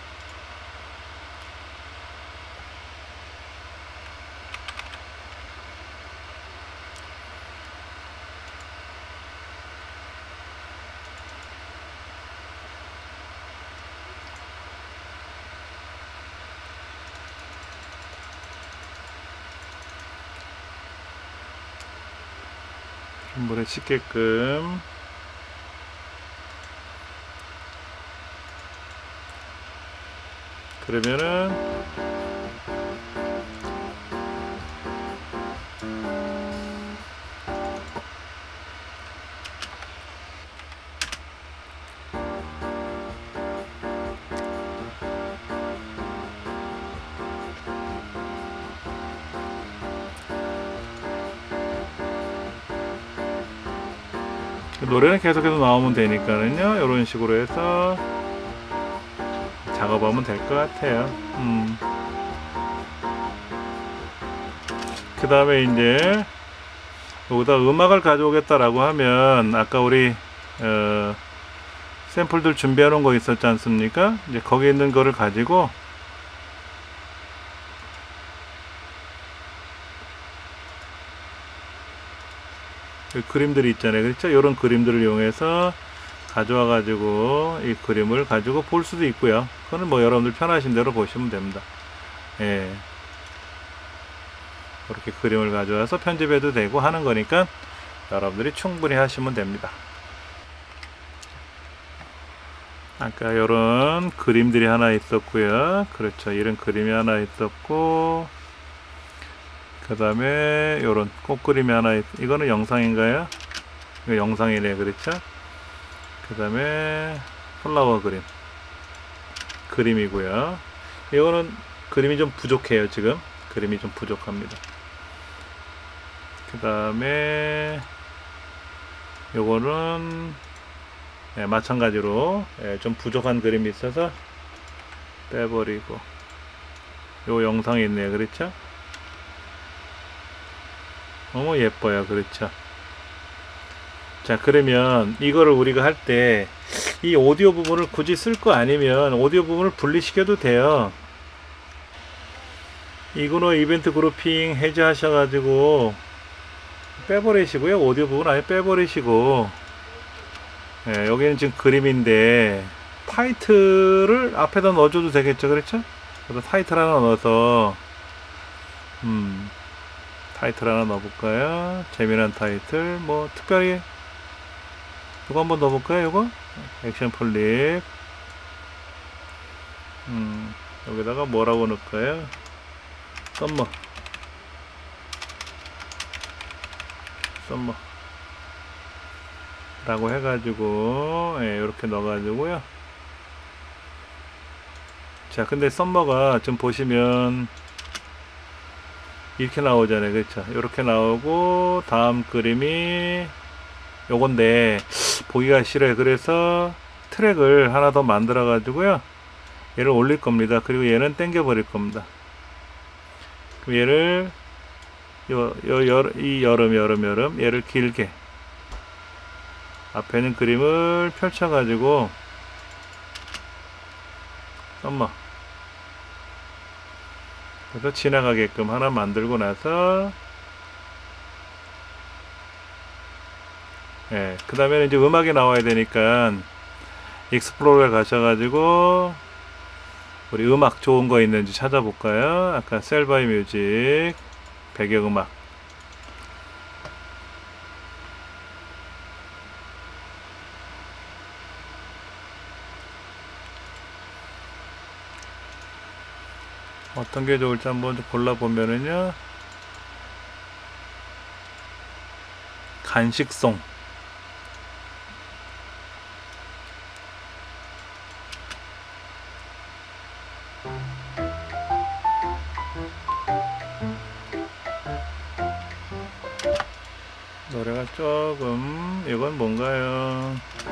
물에 씻게끔. 그러면은 노래는 계속해서 나오면 되니까는요, 이런 식으로 해서 작업하면 될 것 같아요. 음. 그 다음에 이제 여기다 음악을 가져오겠다라고 하면 아까 우리 어, 샘플들 준비해 놓은 거 있었지 않습니까? 이제 거기 있는 거를 가지고 그림들이 있잖아요. 그렇죠? 이런 그림들을 이용해서 가져와 가지고 이 그림을 가지고 볼 수도 있고요. 그거는 뭐 여러분들 편하신 대로 보시면 됩니다. 예. 이렇게 그림을 가져와서 편집해도 되고 하는 거니까 여러분들이 충분히 하시면 됩니다. 아까 이런 그림들이 하나 있었고요. 그렇죠. 이런 그림이 하나 있었고, 그 다음에 요런 꽃그림이 하나 있, 이거는 영상인가요? 이거 영상이네. 그렇죠? 그 다음에 플라워 그림 그림이고요. 이거는 그림이 좀 부족해요. 지금 그림이 좀 부족합니다. 그 다음에 요거는 예, 마찬가지로 예, 좀 부족한 그림이 있어서 빼버리고, 요 영상이 있네요. 그렇죠? 너무 예뻐요. 그렇죠? 자, 그러면 이거를 우리가 할 때 이 오디오 부분을 굳이 쓸 거 아니면 오디오 부분을 분리시켜도 돼요. 이그노 이벤트 그룹핑 해제하셔가지고 빼버리시고요. 오디오 부분 아예 빼버리시고, 예, 여기는 지금 그림인데 타이틀을 앞에다 넣어줘도 되겠죠. 그렇죠? 그래서 타이틀 하나 넣어서 음 타이틀 하나 넣어볼까요? 재미난 타이틀 뭐 특별히 이거 한번 넣어볼까요? 이거 액션 플립. 음 여기다가 뭐라고 넣을까요? 썸머 썸머 라고 해가지고 예, 이렇게 넣어가지고요. 자, 근데 썸머가 지금 보시면 이렇게 나오잖아요. 그렇죠? 이렇게 나오고 다음 그림이 요건데 보기가 싫어요. 그래서 트랙을 하나 더 만들어 가지고요, 얘를 올릴 겁니다. 그리고 얘는 당겨 버릴 겁니다. 그럼 얘를 요, 요, 여, 이 여름 여름 여름 얘를 길게 앞에 있는 그림을 펼쳐 가지고 썸머 그래서 지나가게끔 하나 만들고 나서, 예, 그 다음에 이제 음악이 나와야 되니까 익스플로러에 가셔가지고 우리 음악 좋은 거 있는지 찾아볼까요? 아까 셀바이 뮤직 배경음악. 어떤 게 좋을지 한번 골라보면은요, 간식송. 노래가 조금, 이건 뭔가요?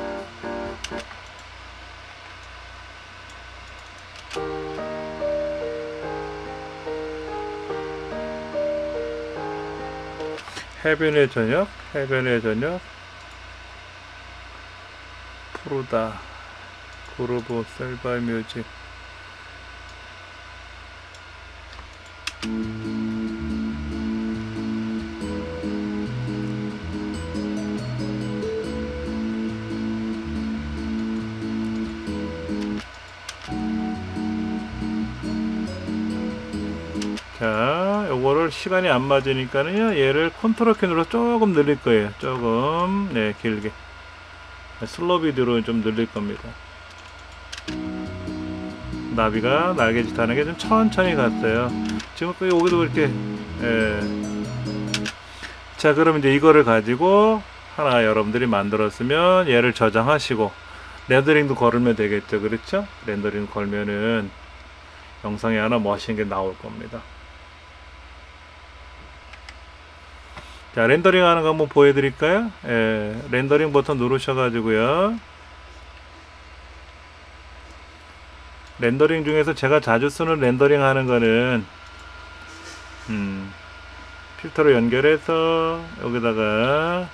해변의 저녁, 해변의 저녁, 푸르다, 그루브, 셀바이 뮤직. 자, 요거를 시간이 안 맞으니까는요, 얘를 컨트롤 키 눌러서 조금 늘릴 거예요. 조금, 네, 길게. 슬로우 비디오로 좀 늘릴 겁니다. 나비가 날개짓 하는 게 좀 천천히 갔어요. 지금 여기도 이렇게, 예. 자, 그럼 이제 이거를 가지고 하나 여러분들이 만들었으면 얘를 저장하시고 렌더링도 걸으면 되겠죠. 그렇죠? 렌더링 걸면은 영상에 하나 멋있는 게 나올 겁니다. 자, 렌더링 하는 거 한번 보여드릴까요? 예, 렌더링 버튼 누르셔가지고요. 렌더링 중에서 제가 자주 쓰는 렌더링 하는 거는, 음, 필터로 연결해서 여기다가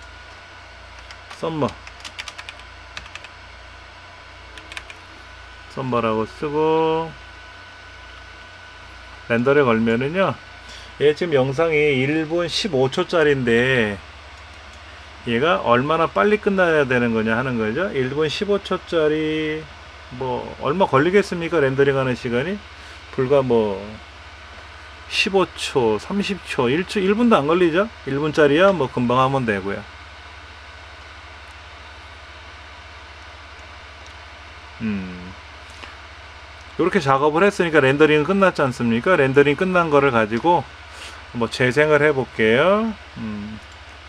썸머, 썸머라고 쓰고 렌더링 걸면은요, 얘 지금 영상이 일 분 십오 초짜리인데 얘가 얼마나 빨리 끝나야 되는 거냐 하는 거죠. 일 분 십오 초짜리 뭐 얼마 걸리겠습니까? 렌더링 하는 시간이 불과 뭐 십오 초, 삼십 초, 일 초, 일 분도 안 걸리죠. 일 분짜리야 뭐 금방 하면 되고요. 음. 이렇게 작업을 했으니까 렌더링은 끝났지 않습니까? 렌더링 끝난 거를 가지고 뭐 재생을 해 볼게요. 음.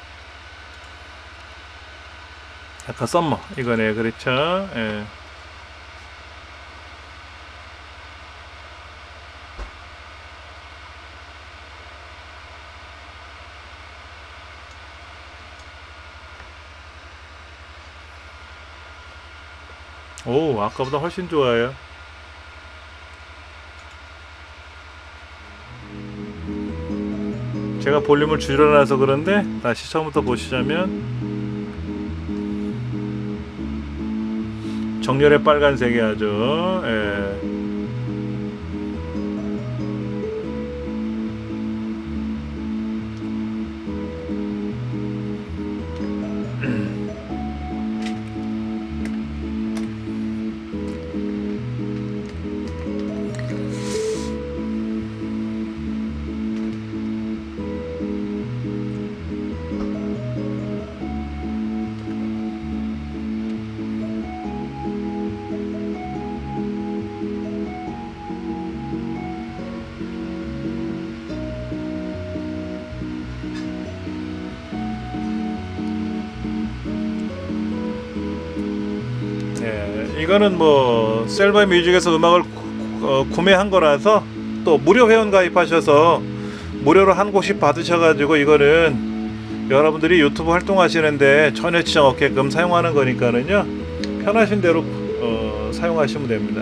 아까 썸머 이거네. 그렇죠? 예. 오, 아까보다 훨씬 좋아요. 제가 볼륨을 줄여놔서 그런데 다시 처음부터 보시자면 정렬의 빨간색이 아주 예. 예, 이거는 뭐 셀바이 뮤직에서 음악을 구, 어, 구매한 거라서 또 무료 회원 가입하셔서 무료로 한 곡씩 받으셔가지고 이거는 여러분들이 유튜브 활동하시는데 전혀 지장 없게끔 사용하는 거니까는요 편하신 대로 어, 사용하시면 됩니다.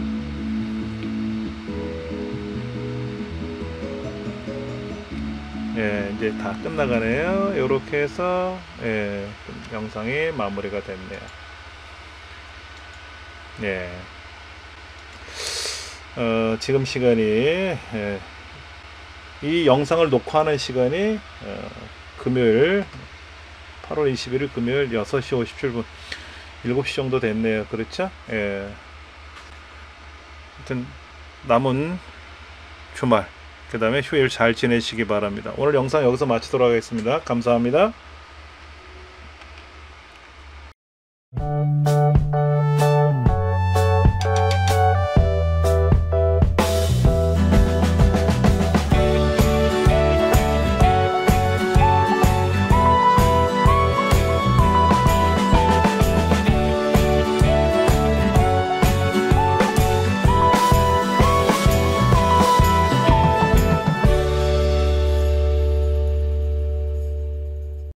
예, 이제 다 끝나가네요. 이렇게 해서 예, 영상이 마무리가 됐네요. 예. 어, 지금 시간이 예, 이 영상을 녹화하는 시간이 어, 금요일 팔월 이십일일 금요일 여섯 시 오십칠 분 일곱 시 정도 됐네요. 그렇죠? 예. 하여튼 남은 주말 그 다음에 휴일 잘 지내시기 바랍니다. 오늘 영상 여기서 마치도록 하겠습니다. 감사합니다.